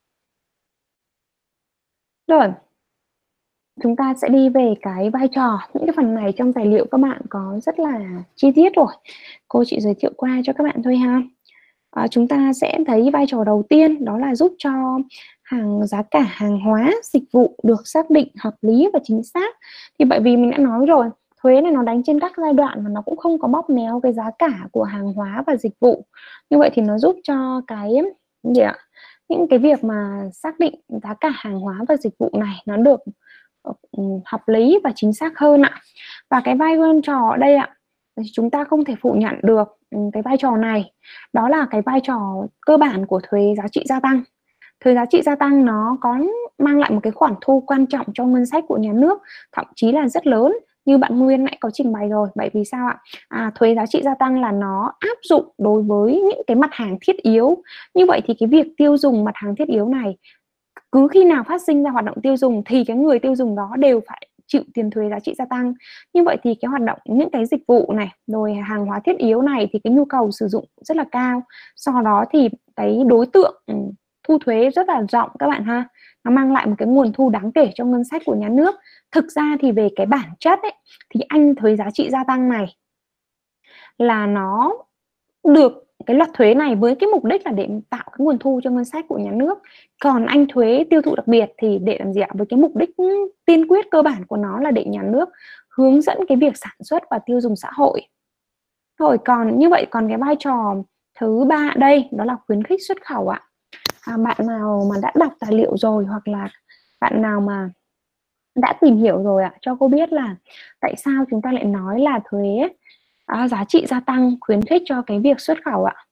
Rồi, chúng ta sẽ đi về cái vai trò. Những cái phần này trong tài liệu các bạn có rất là chi tiết rồi. Cô chỉ giới thiệu qua cho các bạn thôi ha. Chúng ta sẽ thấy vai trò đầu tiên đó là giúp cho giá cả hàng hóa, dịch vụ được xác định hợp lý và chính xác. Thì bởi vì mình đã nói rồi, thuế này nó đánh trên các giai đoạn mà nó cũng không có bóp méo cái giá cả của hàng hóa và dịch vụ. Như vậy thì nó giúp cho những cái việc mà xác định giá cả hàng hóa và dịch vụ này nó được hợp lý và chính xác hơn ạ. Và cái vai trò ở đây ạ, chúng ta không thể phủ nhận được cái vai trò này. Đó là cái vai trò cơ bản của thuế giá trị gia tăng. Thuế giá trị gia tăng nó có mang lại một cái khoản thu quan trọng cho ngân sách của nhà nước, thậm chí là rất lớn, như bạn Nguyên nãy có trình bày rồi. Bởi vì sao ạ? Thuế giá trị gia tăng là nó áp dụng đối với những cái mặt hàng thiết yếu. Như vậy thì cái việc tiêu dùng mặt hàng thiết yếu này cứ khi nào phát sinh ra hoạt động tiêu dùng thì cái người tiêu dùng đó đều phải chịu tiền thuế giá trị gia tăng. Như vậy thì cái hoạt động, những cái dịch vụ này rồi hàng hóa thiết yếu này thì cái nhu cầu sử dụng rất là cao, sau đó thì cái đối tượng thu thuế rất là rộng các bạn ha, nó mang lại một cái nguồn thu đáng kể cho ngân sách của nhà nước. Thực ra thì về cái bản chất ấy, thì anh thuế giá trị gia tăng này là nó được, cái luật thuế này với cái mục đích là để tạo cái nguồn thu cho ngân sách của nhà nước. Còn anh thuế tiêu thụ đặc biệt thì để làm gì ạ? Với cái mục đích tiên quyết cơ bản của nó là để nhà nước hướng dẫn cái việc sản xuất và tiêu dùng xã hội. Rồi còn như vậy, còn cái vai trò thứ ba ở đây đó là khuyến khích xuất khẩu ạ. Bạn nào mà đã đọc tài liệu rồi, hoặc là bạn nào mà đã tìm hiểu rồi ạ, cho cô biết là tại sao chúng ta lại nói là thuế giá trị gia tăng khuyến khích cho cái việc xuất khẩu ạ?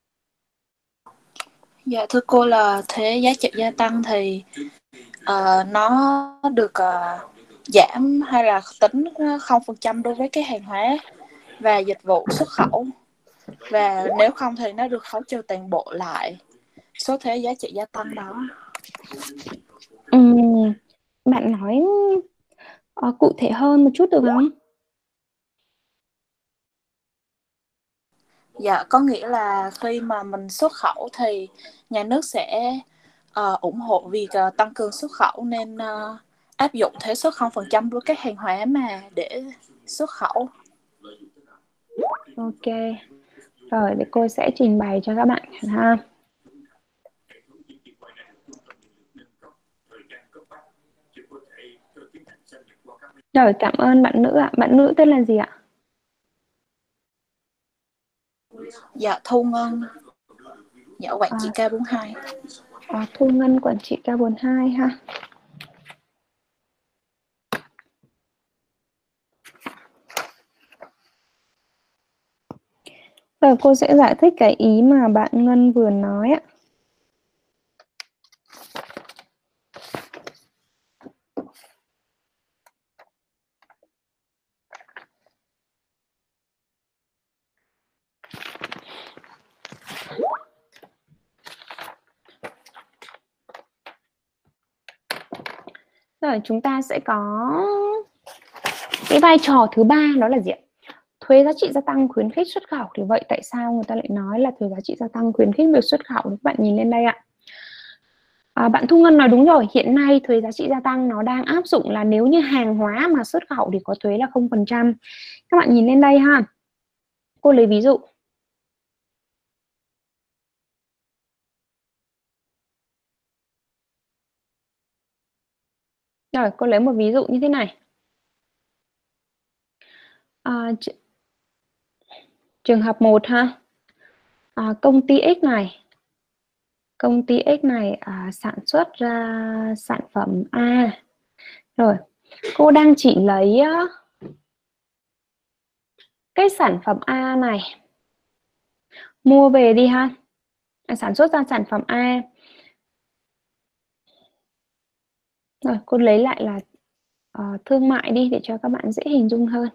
Dạ thưa cô, là thuế giá trị gia tăng thì nó được giảm hay là tính 0% đối với cái hàng hóa và dịch vụ xuất khẩu, và nếu không thì nó được khấu trừ toàn bộ lại số thuế giá trị gia tăng đó. Bạn nói cụ thể hơn một chút được không? Dạ, có nghĩa là khi mà mình xuất khẩu thì nhà nước sẽ ủng hộ việc tăng cường xuất khẩu, nên áp dụng thuế suất 0% với các hàng hóa mà để xuất khẩu. Ok. Rồi để cô sẽ trình bày cho các bạn ha. Rồi, cảm ơn bạn nữ ạ. Bạn nữ tên là gì ạ? Dạ, Thu Ngân. Dạ, quản trị K42. Thu Ngân, quản trị K42 ha. Rồi cô sẽ giải thích cái ý mà bạn Ngân vừa nói ạ. Rồi chúng ta sẽ có cái vai trò thứ ba, đó là gì ạ? Thuế giá trị gia tăng khuyến khích xuất khẩu. Thì vậy tại sao người ta lại nói là thuế giá trị gia tăng khuyến khích việc xuất khẩu? Các bạn nhìn lên đây ạ. Bạn Thu Ngân nói đúng rồi, hiện nay thuế giá trị gia tăng nó đang áp dụng là nếu như hàng hóa mà xuất khẩu thì có thuế là 0%. Các bạn nhìn lên đây ha. Cô lấy ví dụ. Rồi, cô lấy một ví dụ như thế này. Trường hợp 1 ha. Công ty X này sản xuất ra sản phẩm A. Rồi, cô đang chỉ lấy cái sản phẩm A này, mua về đi ha. Sản xuất ra sản phẩm A. Rồi, cô lấy lại là thương mại đi để cho các bạn dễ hình dung hơn.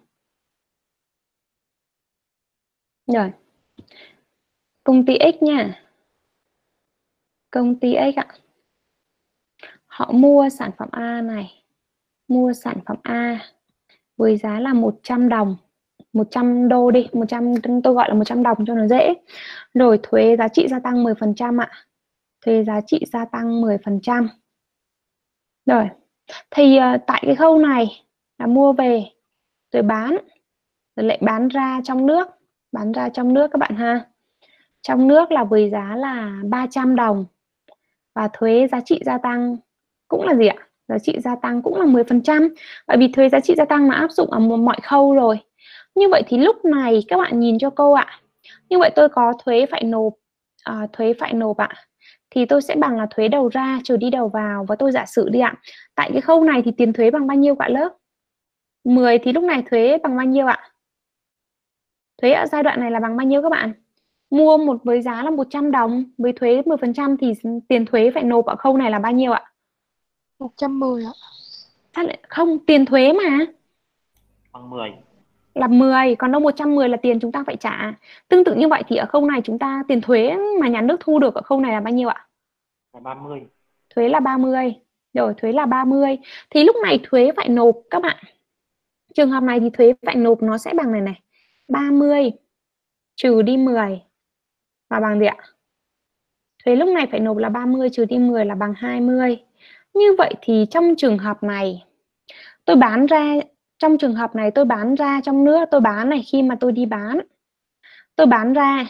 Rồi, công ty X nha. Công ty X ạ. Họ mua sản phẩm A này. Mua sản phẩm A với giá là 100 đồng. 100 đô đi, 100, tôi gọi là 100 đồng cho nó dễ. Rồi thuế giá trị gia tăng 10% ạ. Thuế giá trị gia tăng 10%. Rồi, thì tại cái khâu này là mua về rồi bán, rồi lại bán ra trong nước. Bán ra trong nước các bạn ha. Trong nước là với giá là 300 đồng. Và thuế giá trị gia tăng cũng là gì ạ? Giá trị gia tăng cũng là 10%. Bởi vì thuế giá trị gia tăng nó áp dụng ở mọi khâu rồi. Như vậy thì lúc này các bạn nhìn cho cô ạ. Như vậy tôi có thuế phải nộp. Thuế phải nộp ạ. Thì tôi sẽ bằng là thuế đầu ra trừ đi đầu vào. Và tôi giả sử đi ạ. Tại cái khâu này thì tiền thuế bằng bao nhiêu cả lớp? 10 thì lúc này thuế bằng bao nhiêu ạ? Thuế ở giai đoạn này là bằng bao nhiêu các bạn? Mua một với giá là 100 đồng với thuế 10% thì tiền thuế phải nộp ở khâu này là bao nhiêu ạ? 110 ạ. Không, tiền thuế mà. Bằng 10. Là 10, còn đâu 110 là tiền chúng ta phải trả. Tương tự như vậy thì ở khâu này chúng ta tiền thuế mà nhà nước thu được ở khâu này là bao nhiêu ạ? Là 30. thuế là 30. Rồi thuế là 30. Thì lúc này thuế phải nộp các bạn. Trường hợp này thì thuế phải nộp nó sẽ bằng này này. 30 trừ đi 10 và bằng gì ạ? Thuế lúc này phải nộp là 30 trừ đi 10 là bằng 20. Như vậy thì trong trường hợp này tôi bán ra, trong trường hợp này tôi bán ra trong nước, tôi bán này, khi mà tôi đi bán, tôi bán ra,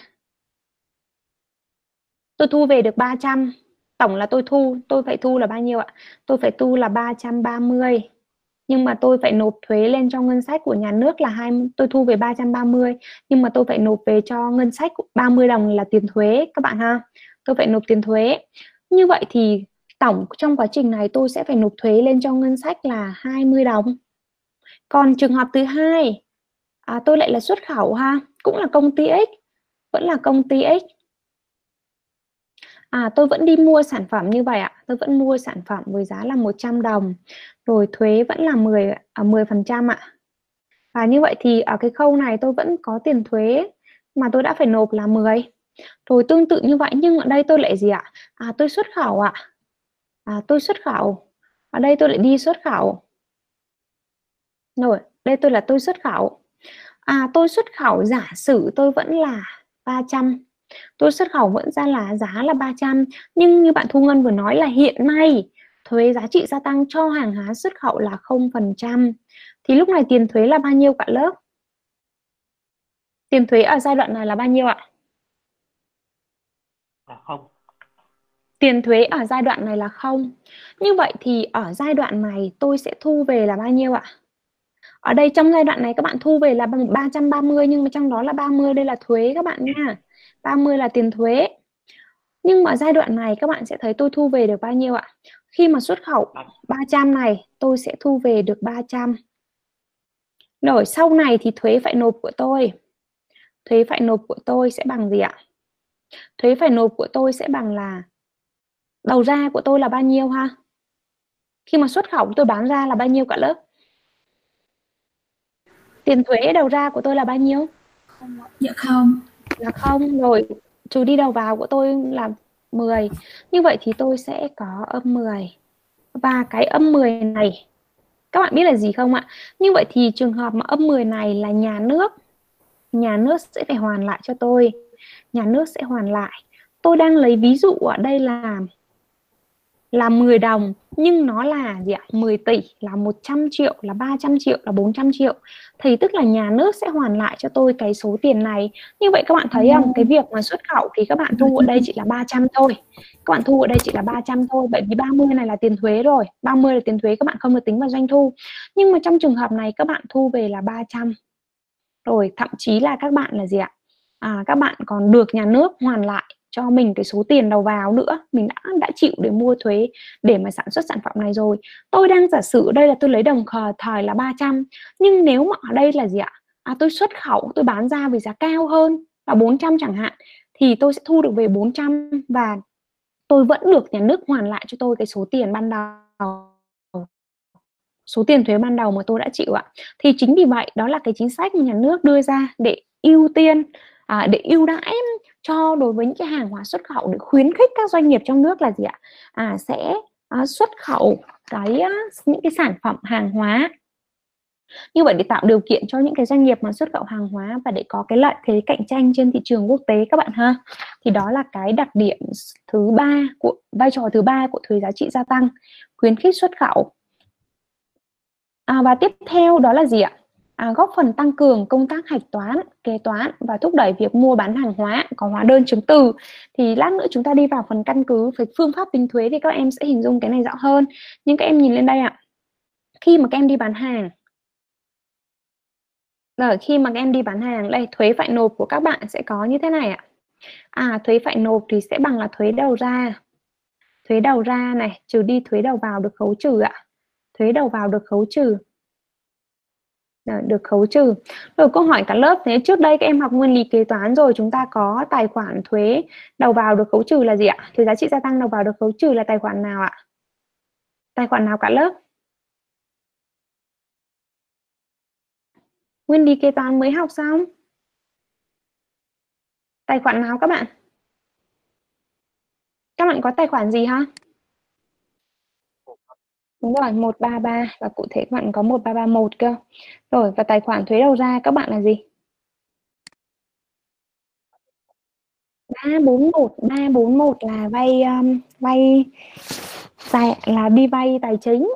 tôi thu về được 300. Tổng là tôi phải thu là bao nhiêu ạ? Tôi phải thu là 330. Nhưng mà tôi phải nộp thuế lên cho ngân sách của nhà nước là tôi thu về 330, nhưng mà tôi phải nộp về cho ngân sách 30 đồng là tiền thuế các bạn ha. Tôi phải nộp tiền thuế. Như vậy thì tổng trong quá trình này tôi sẽ phải nộp thuế lên cho ngân sách là 20 đồng. Còn trường hợp thứ hai, tôi lại là xuất khẩu ha, cũng là công ty X, vẫn là công ty X. Tôi vẫn đi mua sản phẩm như vậy ạ. Tôi vẫn mua sản phẩm với giá là 100 đồng. Rồi thuế vẫn là 10% ạ. Và như vậy thì ở cái khâu này tôi vẫn có tiền thuế mà tôi đã phải nộp là 10. Rồi tương tự như vậy, nhưng ở đây tôi lại gì ạ? Tôi xuất khẩu ạ. Tôi xuất khẩu. Ở đây tôi lại đi xuất khẩu. Rồi, đây tôi xuất khẩu. Tôi xuất khẩu giả sử tôi vẫn là 300. Tôi xuất khẩu vẫn ra là giá là 300. Nhưng như bạn Thu Ngân vừa nói là hiện nay thuế giá trị gia tăng cho hàng hóa xuất khẩu là 0%. Thì lúc này tiền thuế là bao nhiêu cả lớp? Tiền thuế ở giai đoạn này là bao nhiêu ạ? Là 0. Tiền thuế ở giai đoạn này là 0. Như vậy thì ở giai đoạn này tôi sẽ thu về là bao nhiêu ạ? Ở đây trong giai đoạn này các bạn thu về là bằng 330, nhưng mà trong đó là 30 đây là thuế các bạn nha. 30 là tiền thuế. Nhưng mà giai đoạn này các bạn sẽ thấy tôi thu về được bao nhiêu ạ? Khi mà xuất khẩu 300 này, tôi sẽ thu về được 300. Rồi sau này thì thuế phải nộp của tôi. Thuế phải nộp của tôi sẽ bằng gì ạ? Thuế phải nộp của tôi sẽ bằng là đầu ra của tôi là bao nhiêu ha? Khi mà xuất khẩu tôi bán ra là bao nhiêu cả lớp? Tiền thuế đầu ra của tôi là bao nhiêu? Dạ không. Là 0. Rồi trừ đi đầu vào của tôi là 10. Như vậy thì tôi sẽ có âm 10. Và cái âm 10 này các bạn biết là gì không ạ? Như vậy thì trường hợp mà âm 10 này là nhà nước sẽ phải hoàn lại cho tôi. Nhà nước sẽ hoàn lại. Tôi đang lấy ví dụ ở đây là 10 đồng, nhưng nó là gì ạ? 10 tỷ, là 100 triệu, là 300 triệu, là 400 triệu. Thì tức là nhà nước sẽ hoàn lại cho tôi cái số tiền này. Như vậy các bạn thấy không? Cái việc mà xuất khẩu thì các bạn thu ở đây chỉ là 300 thôi. Các bạn thu ở đây chỉ là 300 thôi. Bởi vì 30 này là tiền thuế rồi. 30 là tiền thuế, các bạn không được tính vào doanh thu. Nhưng mà trong trường hợp này các bạn thu về là 300. Rồi thậm chí là các bạn là gì ạ? Các bạn còn được nhà nước hoàn lại cho mình cái số tiền đầu vào nữa. Mình đã chịu để mua thuế để mà sản xuất sản phẩm này rồi. Tôi đang giả sử đây là tôi lấy đồng thời là 300. Nhưng nếu mà ở đây là gì ạ? Tôi xuất khẩu, tôi bán ra với giá cao hơn là 400 chẳng hạn, thì tôi sẽ thu được về 400 và tôi vẫn được nhà nước hoàn lại cho tôi cái số tiền ban đầu, số tiền thuế ban đầu mà tôi đã chịu ạ. Thì chính vì vậy đó là cái chính sách mà nhà nước đưa ra để ưu tiên, để ưu đãi cho đối với những cái hàng hóa xuất khẩu, để khuyến khích các doanh nghiệp trong nước là gì ạ? Sẽ xuất khẩu những cái sản phẩm hàng hóa. Như vậy để tạo điều kiện cho những cái doanh nghiệp mà xuất khẩu hàng hóa và để có cái lợi thế cạnh tranh trên thị trường quốc tế các bạn ha. Thì đó là cái đặc điểm thứ ba, của vai trò thứ ba của thuế giá trị gia tăng, khuyến khích xuất khẩu. Và tiếp theo đó là gì ạ? Góp phần tăng cường công tác hạch toán, kế toán và thúc đẩy việc mua bán hàng hóa có hóa đơn chứng từ. Thì lát nữa chúng ta đi vào phần căn cứ về phương pháp tính thuế thì các em sẽ hình dung cái này rõ hơn. Nhưng các em nhìn lên đây ạ. Khi mà các em đi bán hàng, đây thuế phải nộp của các bạn sẽ có như thế này ạ. Thuế phải nộp thì sẽ bằng là thuế đầu ra. Thuế đầu ra này trừ đi thuế đầu vào được khấu trừ ạ. Thuế đầu vào được khấu trừ. Được khấu trừ. Rồi câu hỏi cả lớp, thế trước đây các em học nguyên lý kế toán rồi, chúng ta có tài khoản thuế đầu vào được khấu trừ là gì ạ? Thuế giá trị gia tăng đầu vào được khấu trừ là tài khoản nào ạ? Tài khoản nào cả lớp? Nguyên lý kế toán mới học xong. Tài khoản nào các bạn? Các bạn có tài khoản gì ha? Đúng rồi, 133 và cụ thể các bạn có 1331 cơ. Rồi và tài khoản thuế đầu ra các bạn là gì? 341 là vay là đi vay tài chính.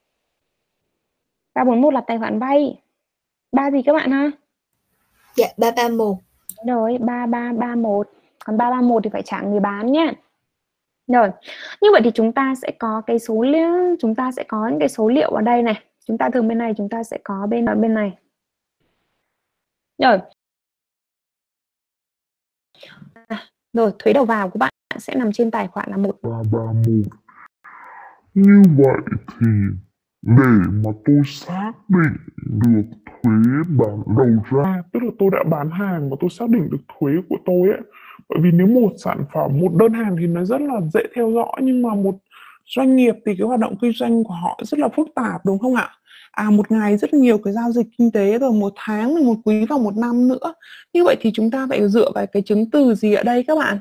341 là tài khoản vay. Ba gì các bạn ha? Dạ 331. Rồi 3331. Còn 331 thì phải trả người bán nhé. Rồi, như vậy thì chúng ta sẽ có cái số liệu, chúng ta sẽ có những cái số liệu ở đây này. Chúng ta thường bên này chúng ta sẽ có bên này. Rồi. Rồi, thuế đầu vào của bạn sẽ nằm trên tài khoản là 1331. Như vậy thì để mà tôi xác định được thuế bán đầu ra, tức là tôi đã bán hàng và tôi xác định được thuế của tôi ấy. Bởi vì nếu một sản phẩm, một đơn hàng thì nó rất là dễ theo dõi, nhưng mà một doanh nghiệp thì cái hoạt động kinh doanh của họ rất là phức tạp, đúng không ạ? Một ngày rất nhiều cái giao dịch kinh tế, rồi một tháng, rồi một quý và một năm nữa. Như vậy thì chúng ta phải dựa vào cái chứng từ gì ở đây các bạn?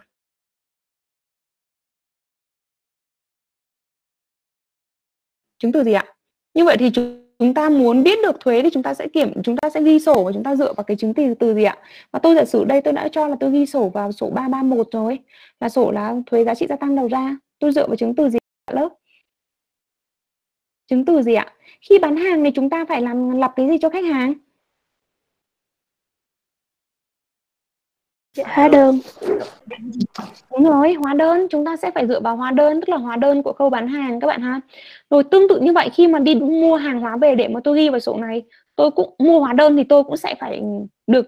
Chứng từ gì ạ? Như vậy thì chúng ta muốn biết được thuế thì chúng ta sẽ ghi sổ và chúng ta dựa vào cái chứng từ gì ạ? Và tôi giả sử đây tôi đã cho là tôi ghi sổ vào sổ 331 rồi, là sổ là thuế giá trị gia tăng đầu ra. Tôi dựa vào chứng từ gì ạ lớp? Chứng từ gì ạ? Khi bán hàng thì chúng ta phải lập cái gì cho khách hàng? Hóa đơn. Đúng rồi, hóa đơn. Chúng ta sẽ phải dựa vào hóa đơn, tức là hóa đơn của khâu bán hàng các bạn ha. Rồi tương tự như vậy, khi mà đi mua hàng hóa về để mà tôi ghi vào sổ này, tôi cũng mua hóa đơn thì tôi cũng sẽ phải được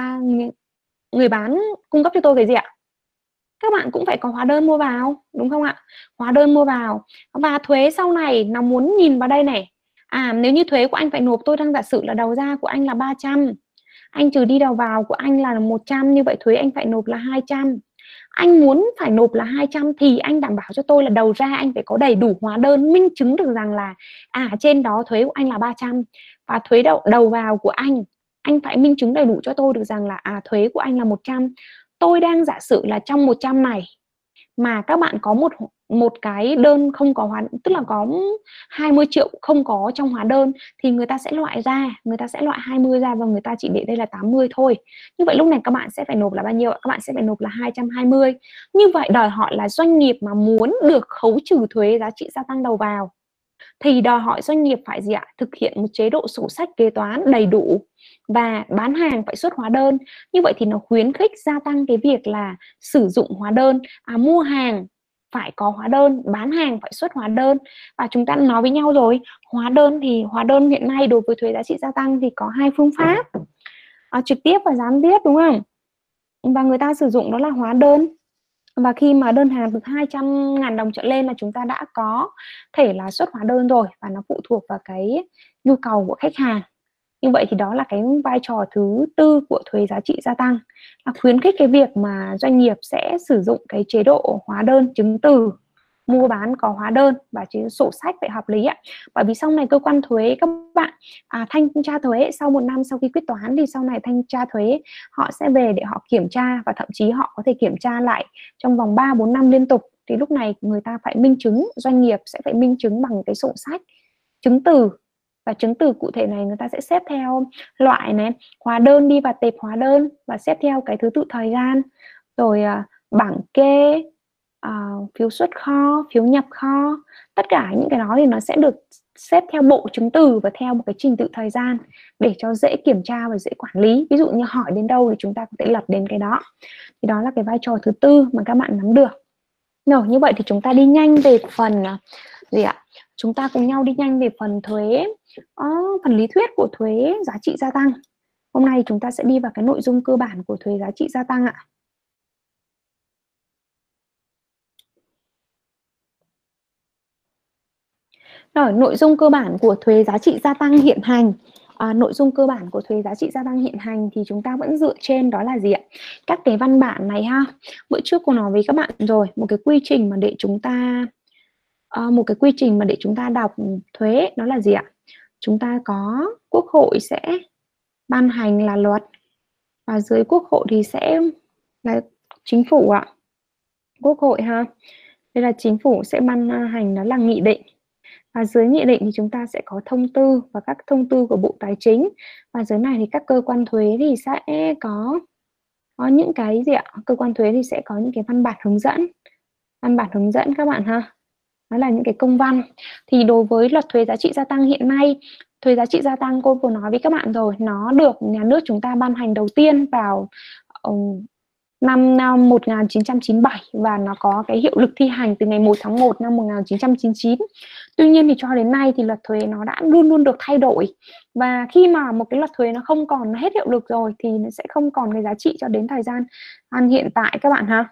người bán cung cấp cho tôi cái gì ạ? Các bạn cũng phải có hóa đơn mua vào, đúng không ạ? Hóa đơn mua vào. Và thuế sau này nó muốn nhìn vào đây này. Nếu như thuế của anh phải nộp, tôi đang giả sử là đầu ra của anh là 300, anh trừ đi đầu vào của anh là 100, như vậy thuế anh phải nộp là 200. Anh muốn phải nộp là 200 thì anh đảm bảo cho tôi là đầu ra anh phải có đầy đủ hóa đơn minh chứng được rằng là trên đó thuế của anh là 300, và thuế đầu vào của anh phải minh chứng đầy đủ cho tôi được rằng là thuế của anh là 100. Tôi đang giả sử là trong 100 này mà các bạn có một cái đơn không có hóa, tức là có 20 triệu không có trong hóa đơn, thì người ta sẽ loại 20 ra và người ta chỉ để đây là 80 thôi. Như vậy lúc này các bạn sẽ phải nộp là bao nhiêu ạ? Các bạn sẽ phải nộp là 220. Như vậy đòi hỏi là doanh nghiệp mà muốn được khấu trừ thuế giá trị gia tăng đầu vào thì đòi hỏi doanh nghiệp phải gì ạ? Thực hiện một chế độ sổ sách kế toán đầy đủ và bán hàng phải xuất hóa đơn. Như vậy thì nó khuyến khích gia tăng cái việc là sử dụng hóa đơn. Mua hàng phải có hóa đơn, bán hàng phải xuất hóa đơn. Và chúng ta nói với nhau rồi, hóa đơn hiện nay đối với thuế giá trị gia tăng thì có 2 phương pháp, trực tiếp và gián tiếp, đúng không? Và người ta sử dụng đó là hóa đơn. Và khi mà đơn hàng từ 200.000 đồng trở lên là chúng ta đã có thể là xuất hóa đơn rồi, và nó phụ thuộc vào cái nhu cầu của khách hàng. Như vậy thì đó là cái vai trò thứ tư của thuế giá trị gia tăng, là khuyến khích cái việc mà doanh nghiệp sẽ sử dụng cái chế độ hóa đơn chứng từ mua bán có hóa đơn và sổ sách phải hợp lý ạ. Bởi vì sau này cơ quan thuế các bạn thanh tra thuế sau 1 năm sau khi quyết toán thì sau này thanh tra thuế họ sẽ về để họ kiểm tra, và thậm chí họ có thể kiểm tra lại trong vòng 3-4 năm liên tục. Thì lúc này người ta phải minh chứng, doanh nghiệp sẽ phải minh chứng bằng cái sổ sách chứng từ, và chứng từ cụ thể này người ta sẽ xếp theo loại này, hóa đơn đi vào tệp hóa đơn và xếp theo cái thứ tự thời gian, rồi bảng kê, phiếu xuất kho, phiếu nhập kho, tất cả những cái đó thì nó sẽ được xếp theo bộ chứng từ và theo một cái trình tự thời gian để cho dễ kiểm tra và dễ quản lý. Ví dụ như hỏi đến đâu thì chúng ta có thể lật đến cái đó. Thì đó là cái vai trò thứ tư mà các bạn nắm được. Rồi, như vậy thì chúng ta đi nhanh về phần gì ạ? Chúng ta cùng nhau đi nhanh về phần thuế, phần lý thuyết của thuế giá trị gia tăng. Hôm nay chúng ta sẽ đi vào cái nội dung cơ bản của thuế giá trị gia tăng ạ. Rồi, nội dung cơ bản của thuế giá trị gia tăng hiện hành. Nội dung cơ bản của thuế giá trị gia tăng hiện hành thì chúng ta vẫn dựa trên đó là gì ạ? Các cái văn bản này ha. Bữa trước cô nói với các bạn rồi, một cái quy trình mà để chúng ta đọc thuế đó là gì ạ? Chúng ta có Quốc hội sẽ ban hành là luật, và dưới Quốc hội thì sẽ là chính phủ ạ. Quốc hội ha. Đây là chính phủ sẽ ban hành đó là nghị định, Và dưới nghị định thì chúng ta sẽ có thông tư và các thông tư của Bộ Tài chính. Và dưới này thì các cơ quan thuế thì sẽ có những cái gì ạ? Cơ quan thuế thì sẽ có những cái văn bản hướng dẫn. Văn bản hướng dẫn các bạn ha. Đó là những cái công văn. Thì đối với luật thuế giá trị gia tăng hiện nay, thuế giá trị gia tăng cô vừa nói với các bạn rồi, nó được nhà nước chúng ta ban hành đầu tiên vào năm 1997 và nó có cái hiệu lực thi hành từ ngày 1 tháng 1 năm 1999. Tuy nhiên thì cho đến nay thì luật thuế nó đã luôn luôn được thay đổi. Và khi mà một cái luật thuế nó không còn, nó hết hiệu lực rồi thì nó sẽ không còn cái giá trị cho đến thời gian hiện tại các bạn ha.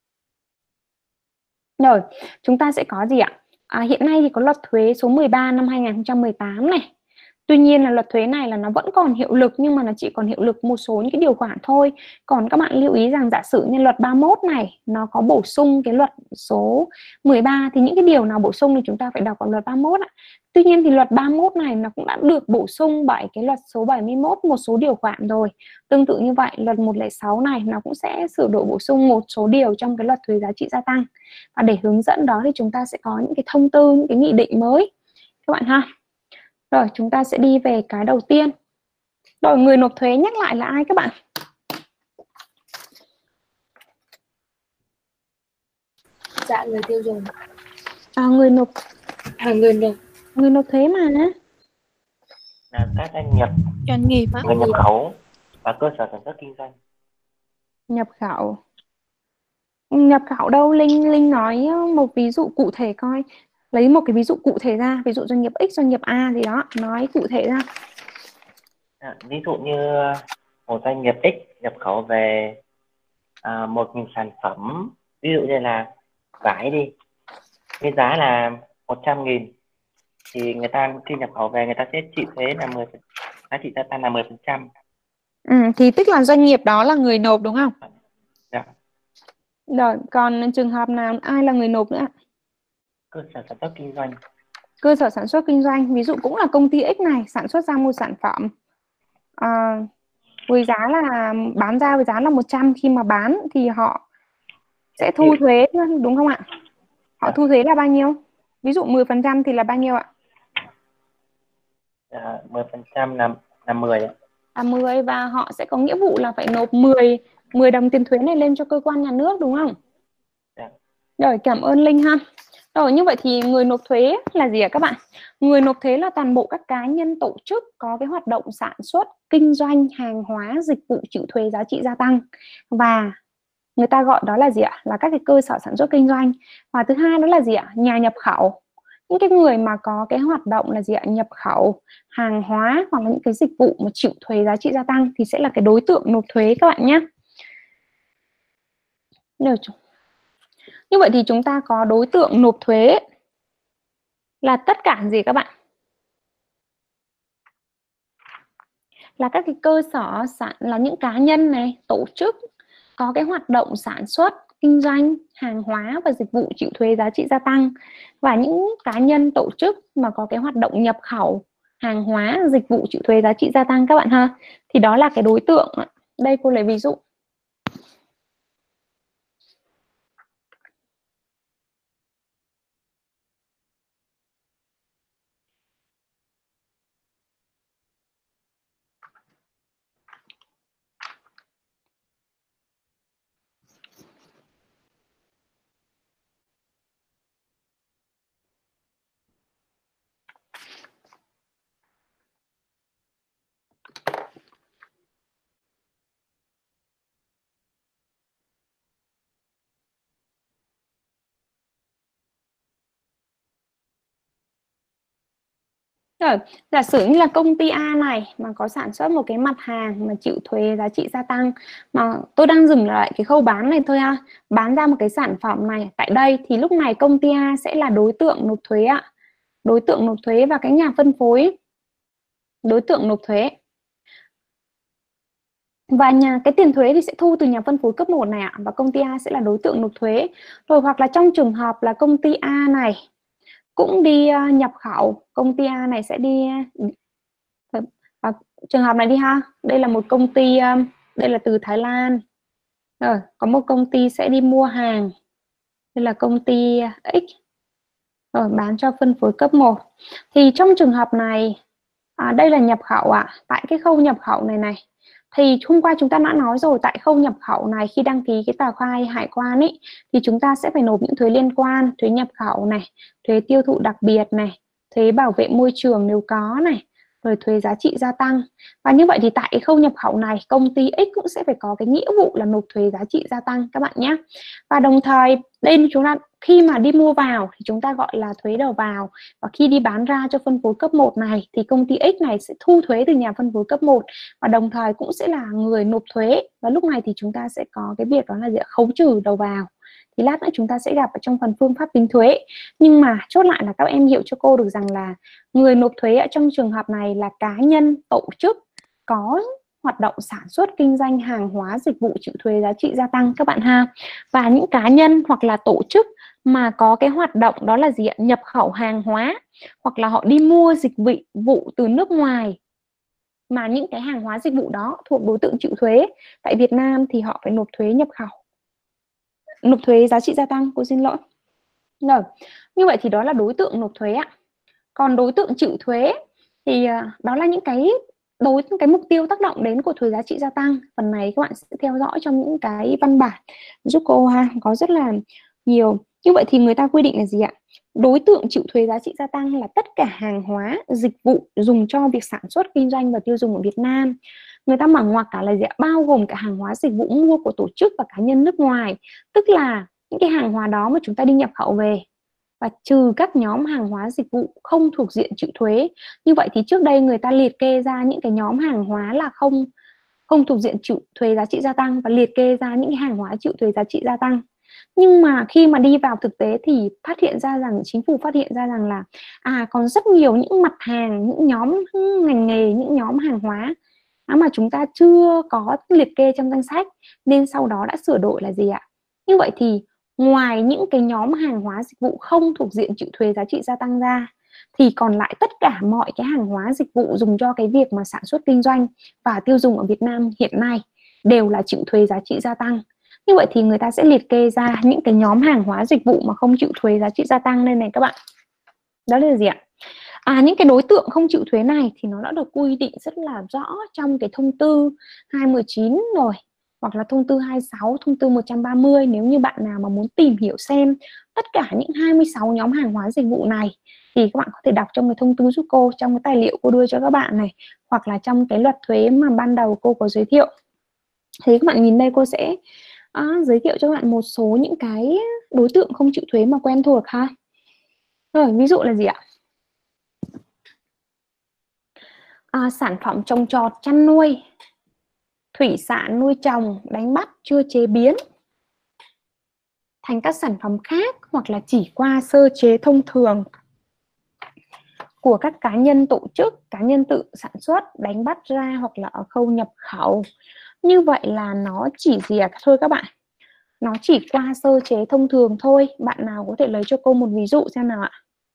Rồi, chúng ta sẽ có gì ạ? Hiện nay thì có luật thuế số 13 năm 2018 này. Tuy nhiên là luật thuế này là nó vẫn còn hiệu lực, nhưng mà nó chỉ còn hiệu lực một số những cái điều khoản thôi. Còn các bạn lưu ý rằng giả sử như luật 31 này nó có bổ sung cái luật số 13 thì những cái điều nào bổ sung thì chúng ta phải đọc vào luật 31 ạ. Tuy nhiên thì luật 31 này nó cũng đã được bổ sung bởi cái luật số 71 một số điều khoản rồi. Tương tự như vậy, luật 106 này nó cũng sẽ sửa đổi bổ sung một số điều trong cái luật thuế giá trị gia tăng. Và để hướng dẫn đó thì chúng ta sẽ có những cái thông tư, những cái nghị định mới các bạn ha. Rồi chúng ta sẽ đi về cái đầu tiên. Rồi người nộp thuế nhắc lại là ai các bạn? Dạ, người tiêu dùng. Người nộp. Người nộp thuế mà. Là các Doanh nghiệp á. người nhập khẩu và cơ sở sản xuất kinh doanh. Nhập khẩu. Nhập khẩu đâu? Linh nói một ví dụ cụ thể coi. Lấy một cái ví dụ cụ thể ra, ví dụ doanh nghiệp X, doanh nghiệp A gì đó, nói cụ thể ra. Ví dụ như một doanh nghiệp X nhập khẩu về một sản phẩm, ví dụ như là vải đi, cái giá là 100.000 thì người ta khi nhập khẩu về người ta sẽ chịu thuế là 10%, giá trị gia tăng là 10%. Thì tức là doanh nghiệp đó là người nộp đúng không? Dạ. Rồi, còn trường hợp nào ai là người nộp nữa? Cơ sở sản xuất kinh doanh. Cơ sở sản xuất kinh doanh, ví dụ cũng là công ty X này sản xuất ra một sản phẩm với giá là bán ra với giá là 100, khi mà bán thì họ sẽ thu thuế đúng không ạ? Họ thu thuế là bao nhiêu? Ví dụ 10% thì là bao nhiêu ạ? 10% là 10 ạ. 10 và họ sẽ có nghĩa vụ là phải nộp 10 đồng tiền thuế này lên cho cơ quan nhà nước đúng không? Dạ. Rồi, cảm ơn Linh ha. Rồi, như vậy thì người nộp thuế là gì ạ các bạn? Người nộp thuế là toàn bộ các cá nhân tổ chức có cái hoạt động sản xuất, kinh doanh, hàng hóa, dịch vụ chịu thuế giá trị gia tăng. Và người ta gọi đó là gì ạ? Là các cái cơ sở sản xuất kinh doanh. Và thứ hai đó là gì ạ? Nhà nhập khẩu. Những cái người mà có cái hoạt động là gì ạ? Nhập khẩu, hàng hóa hoặc là những cái dịch vụ mà chịu thuế giá trị gia tăng thì sẽ là cái đối tượng nộp thuế các bạn nhé. Được. Như vậy thì chúng ta có đối tượng nộp thuế là tất cả gì các bạn? Là các cái cơ sở là những cá nhân này, tổ chức có cái hoạt động sản xuất, kinh doanh, hàng hóa và dịch vụ chịu thuế giá trị gia tăng. Và những cá nhân, tổ chức mà có cái hoạt động nhập khẩu, hàng hóa, dịch vụ chịu thuế giá trị gia tăng các bạn ha. Thì đó là cái đối tượng. Đây cô lấy ví dụ. Rồi, giả sử như là công ty A này mà có sản xuất một cái mặt hàng mà chịu thuế giá trị gia tăng, mà tôi đang dừng lại cái khâu bán này thôi ha, bán ra một cái sản phẩm này tại đây thì lúc này công ty A sẽ là đối tượng nộp thuế ạ. Đối tượng nộp thuế và cái nhà phân phối đối tượng nộp thuế. Và cái tiền thuế thì sẽ thu từ nhà phân phối cấp 1 này ạ, và công ty A sẽ là đối tượng nộp thuế. Rồi hoặc là trong trường hợp là công ty A này cũng đi nhập khẩu, công ty A này sẽ đi trường hợp này đi ha, đây là một công ty, đây là từ Thái Lan. Rồi có một công ty sẽ đi mua hàng, đây là công ty X, Rồi bán cho phân phối cấp 1. Thì trong trường hợp này đây là nhập khẩu ạ. Tại cái khâu nhập khẩu này thì hôm qua chúng ta đã nói rồi, tại khâu nhập khẩu này khi đăng ký cái tờ khai hải quan ấy thì chúng ta sẽ phải nộp những thuế liên quan, thuế nhập khẩu này, thuế tiêu thụ đặc biệt này, thuế bảo vệ môi trường nếu có này, rồi thuế giá trị gia tăng. Và như vậy thì tại cái khâu nhập khẩu này công ty X cũng sẽ phải có cái nghĩa vụ là nộp thuế giá trị gia tăng các bạn nhé. Và đồng thời đây chúng ta khi mà đi mua vào thì chúng ta gọi là thuế đầu vào, và khi đi bán ra cho phân phối cấp 1 này thì công ty X này sẽ thu thuế từ nhà phân phối cấp 1 và đồng thời cũng sẽ là người nộp thuế. Và lúc này thì chúng ta sẽ có cái việc đó là khấu trừ đầu vào. Thì lát nữa chúng ta sẽ gặp ở trong phần phương pháp tính thuế. Nhưng mà chốt lại là các em hiểu cho cô được rằng là người nộp thuế ở trong trường hợp này là cá nhân, tổ chức có hoạt động sản xuất kinh doanh hàng hóa dịch vụ chịu thuế giá trị gia tăng các bạn ha. Và những cá nhân hoặc là tổ chức mà có cái hoạt động đó là gì ạ? Nhập khẩu hàng hóa hoặc là họ đi mua dịch vụ từ nước ngoài mà những cái hàng hóa dịch vụ đó thuộc đối tượng chịu thuế tại Việt Nam thì họ phải nộp thuế nhập khẩu, nộp thuế giá trị gia tăng, cô xin lỗi. Rồi, như vậy thì đó là đối tượng nộp thuế ạ. Còn đối tượng chịu thuế thì đó là những cái mục tiêu tác động đến của thuế giá trị gia tăng. Phần này các bạn sẽ theo dõi trong những cái văn bản giúp cô ha, có rất là nhiều. Như vậy thì người ta quy định là gì ạ? Đối tượng chịu thuế giá trị gia tăng là tất cả hàng hóa, dịch vụ dùng cho việc sản xuất, kinh doanh và tiêu dùng ở Việt Nam. Người ta mở ngoặc cả là gì ạ? Bao gồm cả hàng hóa dịch vụ mua của tổ chức và cá nhân nước ngoài. Tức là những cái hàng hóa đó mà chúng ta đi nhập khẩu về, và trừ các nhóm hàng hóa dịch vụ không thuộc diện chịu thuế. Như vậy thì trước đây người ta liệt kê ra những cái nhóm hàng hóa là không thuộc diện chịu thuế giá trị gia tăng và liệt kê ra những cái hàng hóa chịu thuế giá trị gia tăng. Nhưng mà khi mà đi vào thực tế thì phát hiện ra rằng, chính phủ phát hiện ra rằng là còn rất nhiều những mặt hàng, những nhóm ngành nghề, những nhóm hàng hóa mà chúng ta chưa có liệt kê trong danh sách, nên sau đó đã sửa đổi là gì ạ? Như vậy thì ngoài những cái nhóm hàng hóa dịch vụ không thuộc diện chịu thuế giá trị gia tăng ra thì còn lại tất cả mọi cái hàng hóa dịch vụ dùng cho cái việc mà sản xuất kinh doanh và tiêu dùng ở Việt Nam hiện nay đều là chịu thuế giá trị gia tăng. Như vậy thì người ta sẽ liệt kê ra những cái nhóm hàng hóa dịch vụ mà không chịu thuế giá trị gia tăng đây này các bạn. Đó là gì ạ? Những cái đối tượng không chịu thuế này thì nó đã được quy định rất là rõ trong cái thông tư 219 rồi, hoặc là thông tư 26, thông tư 130. Nếu như bạn nào mà muốn tìm hiểu xem tất cả những 26 nhóm hàng hóa dịch vụ này thì các bạn có thể đọc trong cái thông tư giúp cô, trong cái tài liệu cô đưa cho các bạn này, hoặc là trong cái luật thuế mà ban đầu cô có giới thiệu. Thì các bạn nhìn đây, cô sẽ giới thiệu cho các bạn một số những cái đối tượng không chịu thuế mà quen thuộc ha. Rồi, ví dụ là gì ạ? Sản phẩm trồng trọt, chăn nuôi, thủy sản nuôi trồng, đánh bắt chưa chế biến thành các sản phẩm khác hoặc là chỉ qua sơ chế thông thường của các cá nhân, tổ chức, cá nhân tự sản xuất, đánh bắt ra hoặc là ở khâu nhập khẩu. Như vậy là nó chỉ gì ạ thôi các bạn? Nó chỉ qua sơ chế thông thường thôi. Bạn nào có thể lấy cho cô một ví dụ xem nào ạ?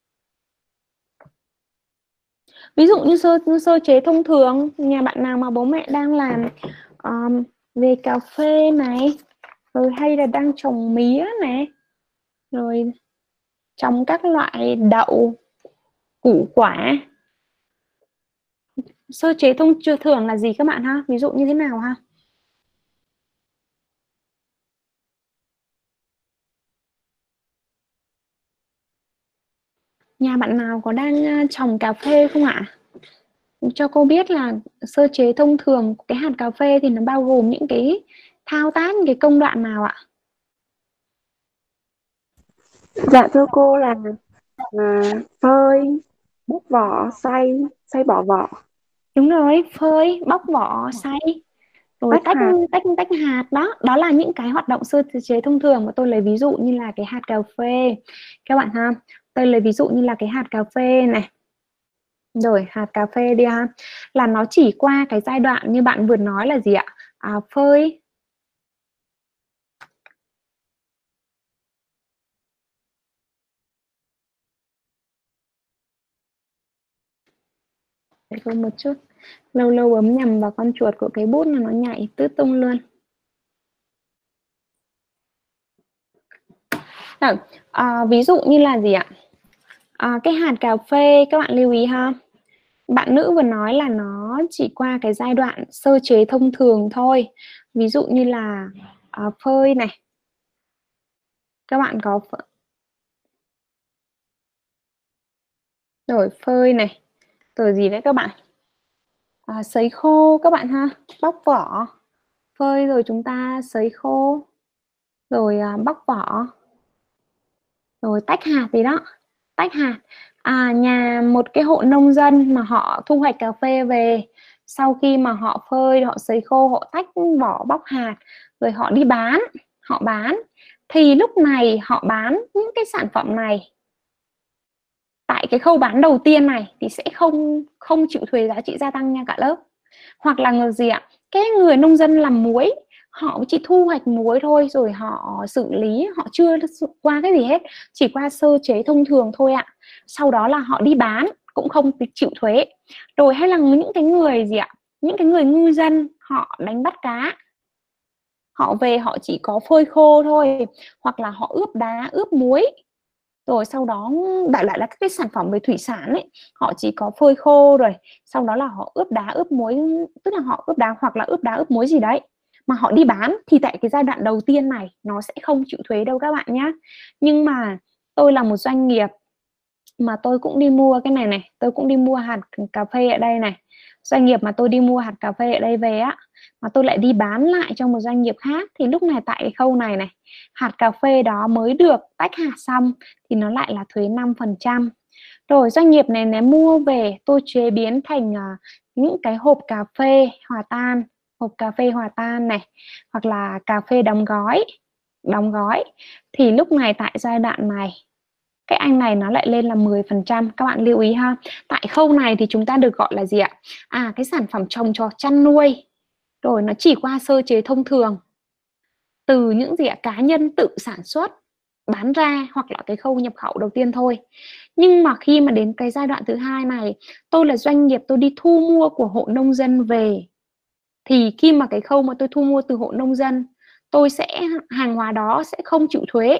Ví dụ như sơ chế thông thường, nhà bạn nào mà bố mẹ đang làm về cà phê này, rồi hay là đang trồng mía này, rồi trồng các loại đậu, củ quả. Sơ chế thông thường là gì các bạn ha? Ví dụ như thế nào ha? Nhà bạn nào có đang trồng cà phê không ạ? Cho cô biết là sơ chế thông thường cái hạt cà phê thì nó bao gồm những cái thao tác, những cái công đoạn nào ạ? Dạ thưa cô là phơi, bóc vỏ, xay bỏ vỏ. Đúng rồi, phơi, bóc vỏ, xay, rồi tách hạt đó. Đó là những cái hoạt động sơ chế thông thường mà tôi lấy ví dụ như là cái hạt cà phê các bạn ha. Tôi lấy ví dụ như là cái hạt cà phê này. Rồi hạt cà phê đi ha, là nó chỉ qua cái giai đoạn như bạn vừa nói là gì ạ? Phơi, để cô một chút, lâu lâu bấm nhầm vào con chuột của cái bút là nó nhảy tứ tung luôn. Ví dụ như là gì ạ? Cái hạt cà phê các bạn lưu ý ha. Bạn nữ vừa nói là nó chỉ qua cái giai đoạn sơ chế thông thường thôi. Ví dụ như là phơi này. Các bạn có rồi phơi này. Rồi gì đấy các bạn? Sấy khô các bạn ha. Bóc vỏ. Phơi rồi chúng ta sấy khô. Rồi bóc vỏ. Rồi tách hạt gì đó. Tách hạt. Nhà một cái hộ nông dân mà họ thu hoạch cà phê về, sau khi mà họ phơi, họ sấy khô, họ tách vỏ bóc hạt, rồi họ đi bán, họ bán, thì lúc này họ bán những cái sản phẩm này tại cái khâu bán đầu tiên này thì sẽ không chịu thuế giá trị gia tăng nha cả lớp. Hoặc là người gì ạ? Cái người nông dân làm muối, họ chỉ thu hoạch muối thôi, rồi họ xử lý, họ chưa qua cái gì hết, chỉ qua sơ chế thông thường thôi ạ. Sau đó là họ đi bán cũng không chịu thuế. Rồi hay là những cái người gì ạ? Những cái người ngư dân họ đánh bắt cá, họ về họ chỉ có phơi khô thôi, hoặc là họ ướp đá, ướp muối, rồi sau đó đại loại là các cái sản phẩm về thủy sản ấy, họ chỉ có phơi khô rồi sau đó là họ ướp đá, ướp muối, tức là họ ướp đá hoặc là ướp đá, ướp muối gì đấy mà họ đi bán, thì tại cái giai đoạn đầu tiên này nó sẽ không chịu thuế đâu các bạn nhé. Nhưng mà tôi là một doanh nghiệp mà tôi cũng đi mua cái này này, tôi cũng đi mua hạt cà phê ở đây này, doanh nghiệp mà tôi đi mua hạt cà phê ở đây về á, mà tôi lại đi bán lại cho một doanh nghiệp khác, thì lúc này tại cái khâu này này, hạt cà phê đó mới được tách hạt xong thì nó lại là thuế 5%. Rồi doanh nghiệp này mua về tôi chế biến thành những cái hộp cà phê hòa tan, hộp cà phê hòa tan này, hoặc là cà phê đóng gói, thì lúc này tại giai đoạn này cái anh này nó lại lên là 10%. Các bạn lưu ý ha. Tại khâu này thì chúng ta được gọi là gì ạ? Cái sản phẩm trồng trọt chăn nuôi, rồi nó chỉ qua sơ chế thông thường từ những gì ạ? Cá nhân tự sản xuất bán ra, hoặc là cái khâu nhập khẩu đầu tiên thôi. Nhưng mà khi mà đến cái giai đoạn thứ hai này, tôi là doanh nghiệp, tôi đi thu mua của hộ nông dân về, thì khi mà cái khâu mà tôi thu mua từ hộ nông dân, tôi sẽ hàng hóa đó sẽ không chịu thuế.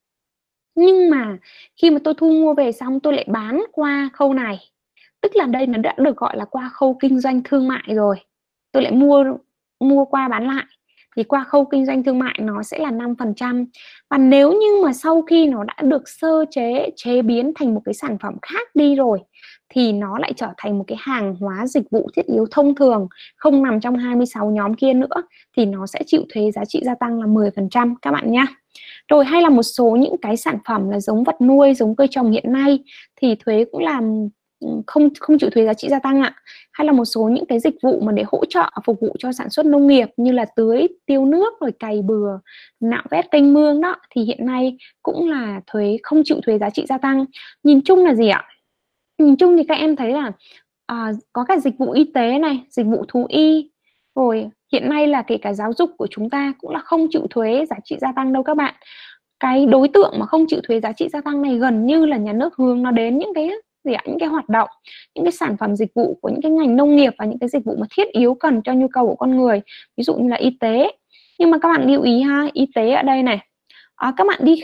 Nhưng mà khi mà tôi thu mua về xong tôi lại bán qua khâu này, tức là đây nó đã được gọi là qua khâu kinh doanh thương mại rồi, tôi lại mua qua bán lại, thì qua khâu kinh doanh thương mại nó sẽ là 5%. Và nếu như mà sau khi nó đã được sơ chế biến thành một cái sản phẩm khác đi rồi, thì nó lại trở thành một cái hàng hóa dịch vụ thiết yếu thông thường, không nằm trong 26 nhóm kia nữa, thì nó sẽ chịu thuế giá trị gia tăng là 10% các bạn nhé. Rồi hay là một số những cái sản phẩm là giống vật nuôi, giống cây trồng hiện nay, thì thuế cũng là không chịu thuế giá trị gia tăng ạ. Hay là một số những cái dịch vụ mà để hỗ trợ phục vụ cho sản xuất nông nghiệp như là tưới tiêu nước, rồi cày bừa, nạo vét kênh mương đó, thì hiện nay cũng là không chịu thuế giá trị gia tăng. Nhìn chung là gì ạ? Nhìn chung thì các em thấy là có cả dịch vụ y tế này, dịch vụ thú y, rồi hiện nay là kể cả giáo dục của chúng ta cũng là không chịu thuế giá trị gia tăng đâu các bạn. Cái đối tượng mà không chịu thuế giá trị gia tăng này gần như là nhà nước hướng nó đến những cái những cái hoạt động, những cái sản phẩm dịch vụ của những cái ngành nông nghiệp và những cái dịch vụ mà thiết yếu cần cho nhu cầu của con người, ví dụ như là y tế. Nhưng mà các bạn lưu ý ha, y tế ở đây này, các bạn đi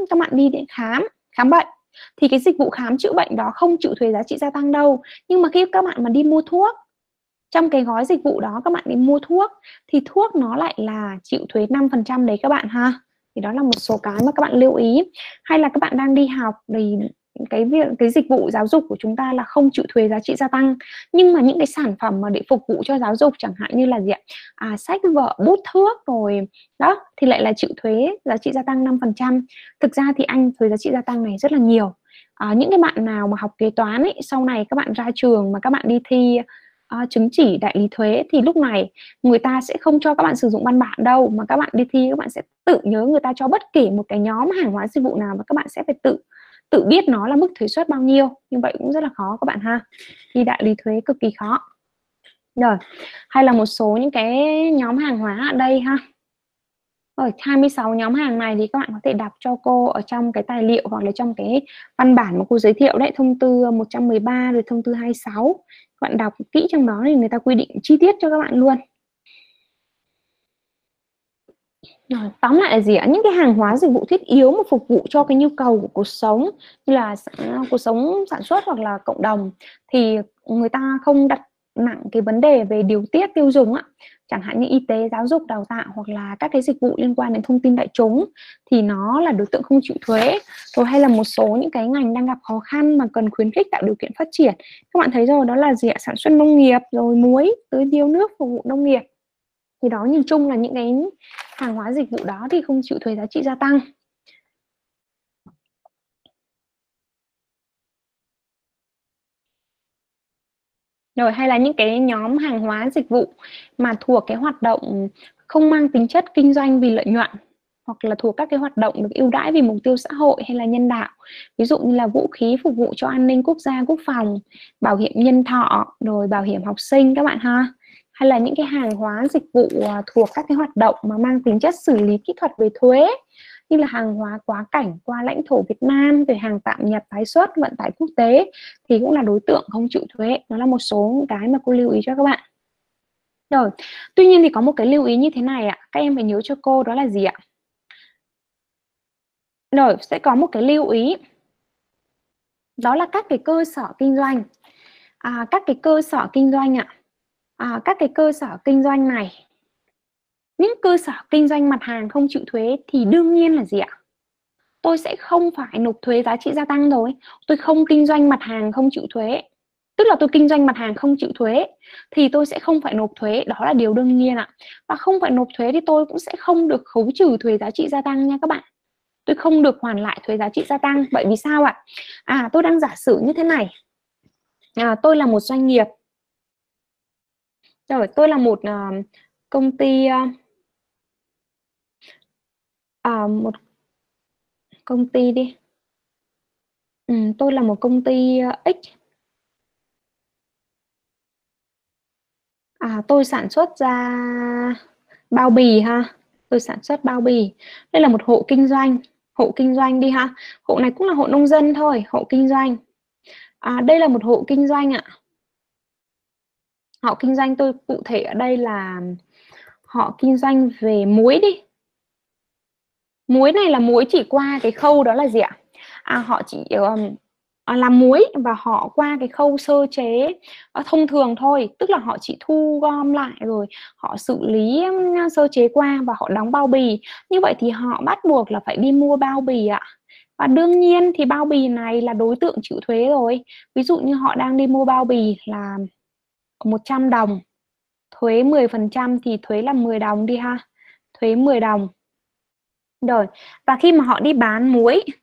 khám bệnh thì cái dịch vụ khám chữa bệnh đó không chịu thuế giá trị gia tăng đâu. Nhưng mà khi các bạn mà đi mua thuốc, trong cái gói dịch vụ đó các bạn đi mua thuốc, thì thuốc nó lại là chịu thuế 5% đấy các bạn ha. Thì đó là một số cái mà các bạn lưu ý. Hay là các bạn đang đi học thì cái dịch vụ giáo dục của chúng ta là không chịu thuế giá trị gia tăng, nhưng mà những cái sản phẩm mà để phục vụ cho giáo dục chẳng hạn như là gì ạ? Sách vở, bút thước rồi đó, thì lại là chịu thuế giá trị gia tăng 5%. Thực ra thì thuế giá trị gia tăng này rất là nhiều. Những cái bạn nào mà học kế toán ấy, sau này các bạn ra trường mà các bạn đi thi chứng chỉ đại lý thuế, thì lúc này người ta sẽ không cho các bạn sử dụng văn bản đâu, mà các bạn đi thi các bạn sẽ tự nhớ người ta cho bất kỳ một cái nhóm hàng hóa dịch vụ nào, và các bạn sẽ phải tự biết nó là mức thuế suất bao nhiêu. Như vậy cũng rất là khó các bạn ha, thi đại lý thuế cực kỳ khó. Rồi hay là một số những cái nhóm hàng hóa ở đây ha. Rồi 26 nhóm hàng này thì các bạn có thể đọc cho cô ở trong cái tài liệu hoặc là trong cái văn bản mà cô giới thiệu đấy, thông tư 113 rồi thông tư 26. Các bạn đọc kỹ trong đó thì người ta quy định chi tiết cho các bạn luôn. Rồi, tóm lại là gì ạ? Những cái hàng hóa dịch vụ thiết yếu mà phục vụ cho cái nhu cầu của cuộc sống, như là cuộc sống sản xuất hoặc là cộng đồng, thì người ta không đặt nặng cái vấn đề về điều tiết tiêu dùng ạ. Chẳng hạn như y tế, giáo dục, đào tạo hoặc là các cái dịch vụ liên quan đến thông tin đại chúng thì nó là đối tượng không chịu thuế. Rồi hay là một số những cái ngành đang gặp khó khăn mà cần khuyến khích tạo điều kiện phát triển. Các bạn thấy rồi, đó là gì ạ? Sản xuất nông nghiệp, rồi muối, tưới tiêu nước phục vụ nông nghiệp. Thì đó nhìn chung là những cái hàng hóa dịch vụ đó thì không chịu thuế giá trị gia tăng. Rồi hay là những cái nhóm hàng hóa dịch vụ mà thuộc cái hoạt động không mang tính chất kinh doanh vì lợi nhuận, hoặc là thuộc các cái hoạt động được ưu đãi vì mục tiêu xã hội hay là nhân đạo. Ví dụ như là vũ khí phục vụ cho an ninh quốc gia, quốc phòng, bảo hiểm nhân thọ, rồi bảo hiểm học sinh các bạn ha. Hay là những cái hàng hóa dịch vụ thuộc các cái hoạt động mà mang tính chất xử lý kỹ thuật về thuế, như là hàng hóa quá cảnh qua lãnh thổ Việt Nam, về hàng tạm nhập, tái xuất, vận tải quốc tế thì cũng là đối tượng không chịu thuế. Đó là một số cái mà cô lưu ý cho các bạn. Rồi, tuy nhiên thì có một cái lưu ý như thế này ạ, các em phải nhớ cho cô, đó là gì ạ? Rồi, sẽ có một cái lưu ý, đó là các cái cơ sở kinh doanh. Các cái cơ sở kinh doanh ạ. Các cái cơ sở kinh doanh này, những cơ sở kinh doanh mặt hàng không chịu thuế thì đương nhiên là gì ạ? Tôi sẽ không phải nộp thuế giá trị gia tăng rồi. Tôi không kinh doanh mặt hàng không chịu thuế. Tức là tôi kinh doanh mặt hàng không chịu thuế thì tôi sẽ không phải nộp thuế, đó là điều đương nhiên ạ. Và không phải nộp thuế thì tôi cũng sẽ không được khấu trừ thuế giá trị gia tăng nha các bạn. Tôi không được hoàn lại thuế giá trị gia tăng. Vậy vì sao ạ? Tôi đang giả sử như thế này. Tôi là một doanh nghiệp. Rồi, tôi là một công ty, một công ty đi. Tôi là một công ty X. Tôi sản xuất ra bao bì ha. Tôi sản xuất bao bì. Đây là một hộ kinh doanh. Hộ kinh doanh đi ha. Hộ này cũng là hộ nông dân thôi. Hộ kinh doanh. Đây là một hộ kinh doanh ạ. Họ kinh doanh, tôi cụ thể ở đây là họ kinh doanh về muối đi. Muối này là muối chỉ qua cái khâu đó là gì ạ? Họ chỉ làm muối và họ qua cái khâu sơ chế thông thường thôi. Tức là họ chỉ thu gom lại rồi họ xử lý sơ chế qua và họ đóng bao bì. Như vậy thì họ bắt buộc là phải đi mua bao bì ạ. Và đương nhiên thì bao bì này là đối tượng chịu thuế rồi. Ví dụ như họ đang đi mua bao bì là 100 đồng, thuế 10% thì thuế là 10 đồng đi ha. Thuế 10 đồng. Rồi, và khi mà họ đi bán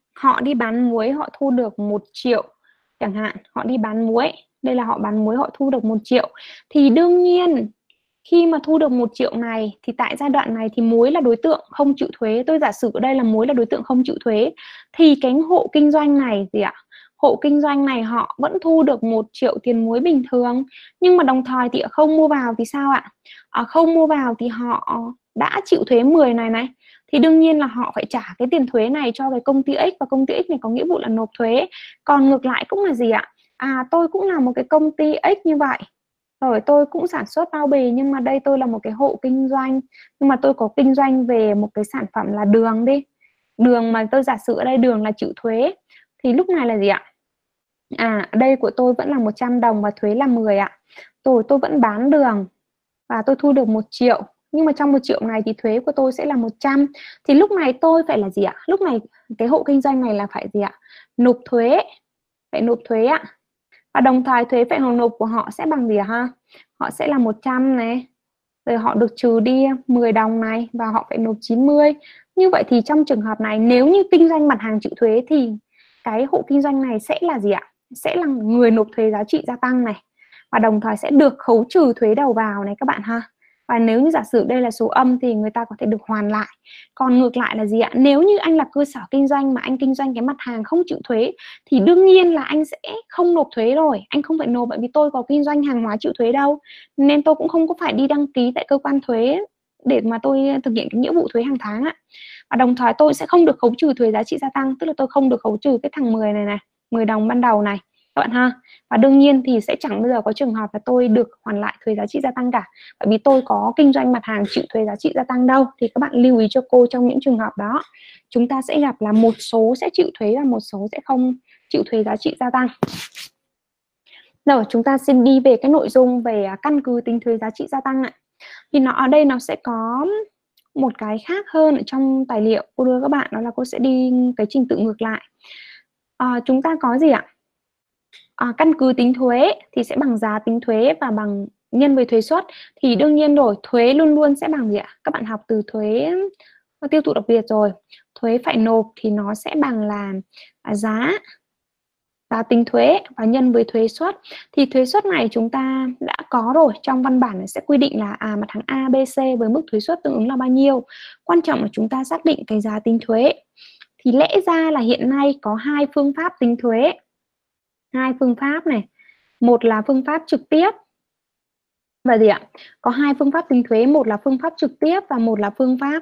muối, họ thu được 1 triệu chẳng hạn, họ đi bán muối, đây là họ bán muối, họ thu được 1 triệu. Thì đương nhiên khi mà thu được 1 triệu này thì tại giai đoạn này thì muối là đối tượng không chịu thuế. Tôi giả sử ở đây là muối là đối tượng không chịu thuế. Thì cái hộ kinh doanh này gì ạ? Hộ kinh doanh này họ vẫn thu được 1 triệu tiền muối bình thường. Nhưng mà đồng thời thì không mua vào thì sao ạ? Không mua vào thì họ đã chịu thuế 10 này. Thì đương nhiên là họ phải trả cái tiền thuế này cho cái công ty X, và công ty X này có nghĩa vụ là nộp thuế. Còn ngược lại cũng là gì ạ? Tôi cũng là một cái công ty X như vậy. Rồi tôi cũng sản xuất bao bì, nhưng mà đây tôi là một cái hộ kinh doanh, nhưng mà tôi có kinh doanh về một cái sản phẩm là đường đi. Đường mà tôi giả sử ở đây đường là chịu thuế. Thì lúc này là gì ạ? Đây của tôi vẫn là 100 đồng và thuế là 10 ạ. Tôi vẫn bán đường và tôi thu được 1 triệu. Nhưng mà trong 1 triệu này thì thuế của tôi sẽ là 100. Thì lúc này tôi phải là gì ạ? Lúc này cái hộ kinh doanh này là phải gì ạ? Nộp thuế. Phải nộp thuế ạ. Và đồng thời thuế phải nộp của họ sẽ bằng gì ha? Họ sẽ là 100 này. Rồi họ được trừ đi 10 đồng này và họ phải nộp 90. Như vậy thì trong trường hợp này nếu như kinh doanh mặt hàng chịu thuế thì cái hộ kinh doanh này sẽ là gì ạ? Sẽ là người nộp thuế giá trị gia tăng này. Và đồng thời sẽ được khấu trừ thuế đầu vào này các bạn ha. Và nếu như giả sử đây là số âm thì người ta có thể được hoàn lại. Còn ngược lại là gì ạ? Nếu như anh là cơ sở kinh doanh mà anh kinh doanh cái mặt hàng không chịu thuế thì đương nhiên là anh sẽ không nộp thuế rồi. Anh không phải nộp, bởi vì tôi có kinh doanh hàng hóa chịu thuế đâu. Nên tôi cũng không có phải đi đăng ký tại cơ quan thuế để mà tôi thực hiện cái nghĩa vụ thuế hàng tháng ạ. Và đồng thời tôi sẽ không được khấu trừ thuế giá trị gia tăng. Tức là tôi không được khấu trừ cái thằng 10 này, 10 đồng ban đầu này. các bạn ha. Và đương nhiên thì sẽ chẳng bao giờ có trường hợp là tôi được hoàn lại thuế giá trị gia tăng cả, bởi vì tôi có kinh doanh mặt hàng chịu thuế giá trị gia tăng đâu. Thì các bạn lưu ý cho cô trong những trường hợp đó chúng ta sẽ gặp là một số sẽ chịu thuế và một số sẽ không chịu thuế giá trị gia tăng. Rồi chúng ta xin đi về cái nội dung về căn cứ tính thuế giá trị gia tăng ạ. Thì nó ở đây nó sẽ có một cái khác hơn ở trong tài liệu cô đưa các bạn, đó là cô sẽ đi cái trình tự ngược lại. Chúng ta có gì ạ? Căn cứ tính thuế thì sẽ bằng giá tính thuế và bằng nhân với thuế suất. Thì đương nhiên rồi, thuế luôn luôn sẽ bằng gì ạ? Các bạn học từ thuế tiêu thụ đặc biệt rồi. Thuế phải nộp thì nó sẽ bằng là giá tính thuế và nhân với thuế suất. Thì thuế suất này chúng ta đã có rồi, trong văn bản này sẽ quy định là mặt hàng A, B, C với mức thuế suất tương ứng là bao nhiêu. Quan trọng là chúng ta xác định cái giá tính thuế. Thì lẽ ra là hiện nay có hai phương pháp tính thuế. Hai phương pháp này. Một là phương pháp trực tiếp. Và gì ạ? Có hai phương pháp tính thuế, một là phương pháp trực tiếp và một là phương pháp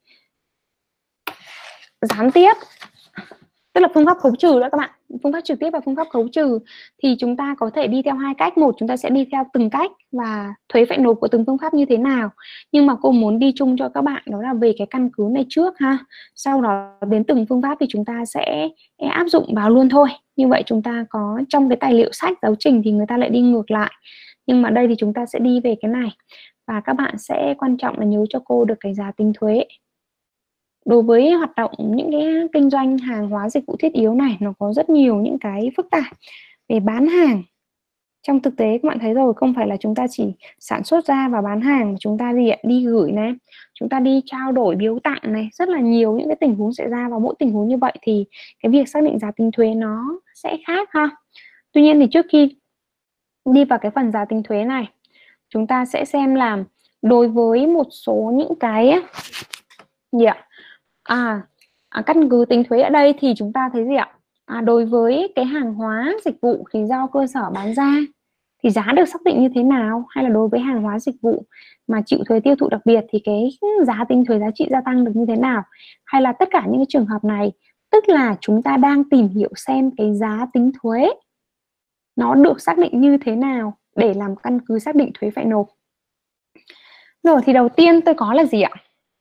gián tiếp. Tức là phương pháp khấu trừ đó các bạn. Phương pháp trực tiếp và phương pháp khấu trừ. Thì chúng ta có thể đi theo hai cách. Một, chúng ta sẽ đi theo từng cách và thuế phải nộp của từng phương pháp như thế nào. Nhưng mà cô muốn đi chung cho các bạn đó là về cái căn cứ này trước ha. Sau đó đến từng phương pháp thì chúng ta sẽ áp dụng vào luôn thôi. Như vậy chúng ta có trong cái tài liệu sách giáo trình thì người ta lại đi ngược lại. Nhưng mà đây thì chúng ta sẽ đi về cái này. Và các bạn sẽ quan trọng là nhớ cho cô được cái giá tính thuế. Đối với hoạt động những cái kinh doanh hàng hóa dịch vụ thiết yếu này, nó có rất nhiều những cái phức tạp về bán hàng. Trong thực tế các bạn thấy rồi, không phải là chúng ta chỉ sản xuất ra và bán hàng, mà chúng ta đi gửi này, chúng ta đi trao đổi biếu tặng này, rất là nhiều những cái tình huống xảy ra. Và mỗi tình huống như vậy thì cái việc xác định giá tính thuế nó sẽ khác ha. Tuy nhiên thì trước khi đi vào cái phần giá tính thuế này, chúng ta sẽ xem là đối với một số những cái gì ạ? Căn cứ tính thuế ở đây thì chúng ta thấy gì ạ? Đối với cái hàng hóa dịch vụ thì do cơ sở bán ra thì giá được xác định như thế nào? Hay là đối với hàng hóa dịch vụ mà chịu thuế tiêu thụ đặc biệt thì cái giá tính thuế giá trị gia tăng được như thế nào? Hay là tất cả những cái trường hợp này, tức là chúng ta đang tìm hiểu xem cái giá tính thuế nó được xác định như thế nào để làm căn cứ xác định thuế phải nộp. Rồi thì đầu tiên tôi có là gì ạ?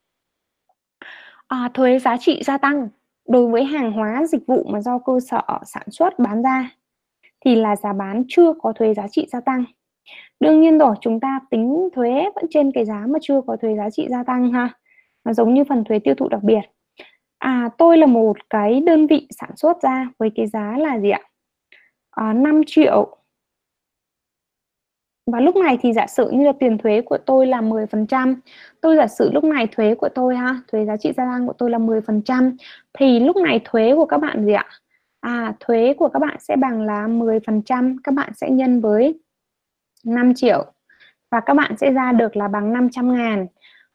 Thuế giá trị gia tăng đối với hàng hóa dịch vụ mà do cơ sở sản xuất bán ra thì là giá bán chưa có thuế giá trị gia tăng. Đương nhiên rồi, chúng ta tính thuế vẫn trên cái giá mà chưa có thuế giá trị gia tăng ha. Nó giống như phần thuế tiêu thụ đặc biệt. Tôi là một cái đơn vị sản xuất ra với cái giá là gì ạ? 5 triệu. Và lúc này thì giả sử như là tiền thuế của tôi là 10%. Tôi giả sử lúc này thuế của tôi ha, thuế giá trị gia tăng của tôi là 10%. Thì lúc này thuế của các bạn gì ạ? Thuế của các bạn sẽ bằng là 10%. Các bạn sẽ nhân với 5 triệu. Và các bạn sẽ ra được là bằng 500.000.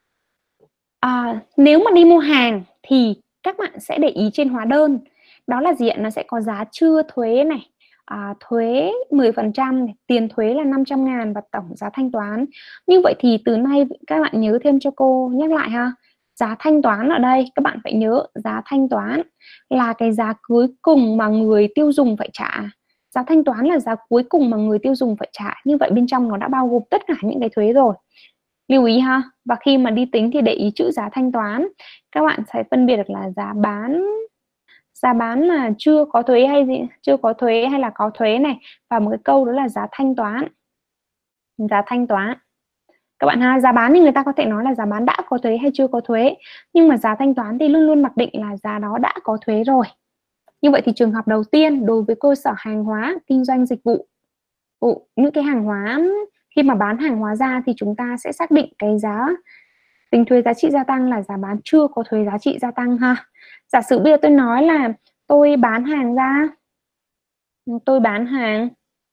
Nếu mà đi mua hàng thì các bạn sẽ để ý trên hóa đơn. Đó là gì ạ? Nó sẽ có giá chưa thuế này. Thuế 10%, tiền thuế là 500.000 và tổng giá thanh toán. Như vậy thì từ nay các bạn nhớ thêm cho cô, nhắc lại ha. Giá thanh toán ở đây các bạn phải nhớ giá thanh toán là cái giá cuối cùng mà người tiêu dùng phải trả. Giá thanh toán là giá cuối cùng mà người tiêu dùng phải trả. Như vậy bên trong nó đã bao gồm tất cả những cái thuế rồi. Lưu ý ha. Và khi mà đi tính thì để ý chữ giá thanh toán. Các bạn phải phân biệt được là giá bán là chưa có thuế hay gì, chưa có thuế hay là có thuế này. Và một cái câu đó là giá thanh toán. Giá thanh toán. Các bạn ha, giá bán thì người ta có thể nói là giá bán đã có thuế hay chưa có thuế. Nhưng mà giá thanh toán thì luôn luôn mặc định là giá đó đã có thuế rồi. Như vậy thì trường hợp đầu tiên đối với cơ sở hàng hóa kinh doanh dịch vụ, những cái hàng hóa khi mà bán hàng hóa ra thì chúng ta sẽ xác định cái giá tính thuế giá trị gia tăng là giá bán chưa có thuế giá trị gia tăng ha. Giả sử bây giờ tôi nói là tôi bán hàng ra, tôi bán hàng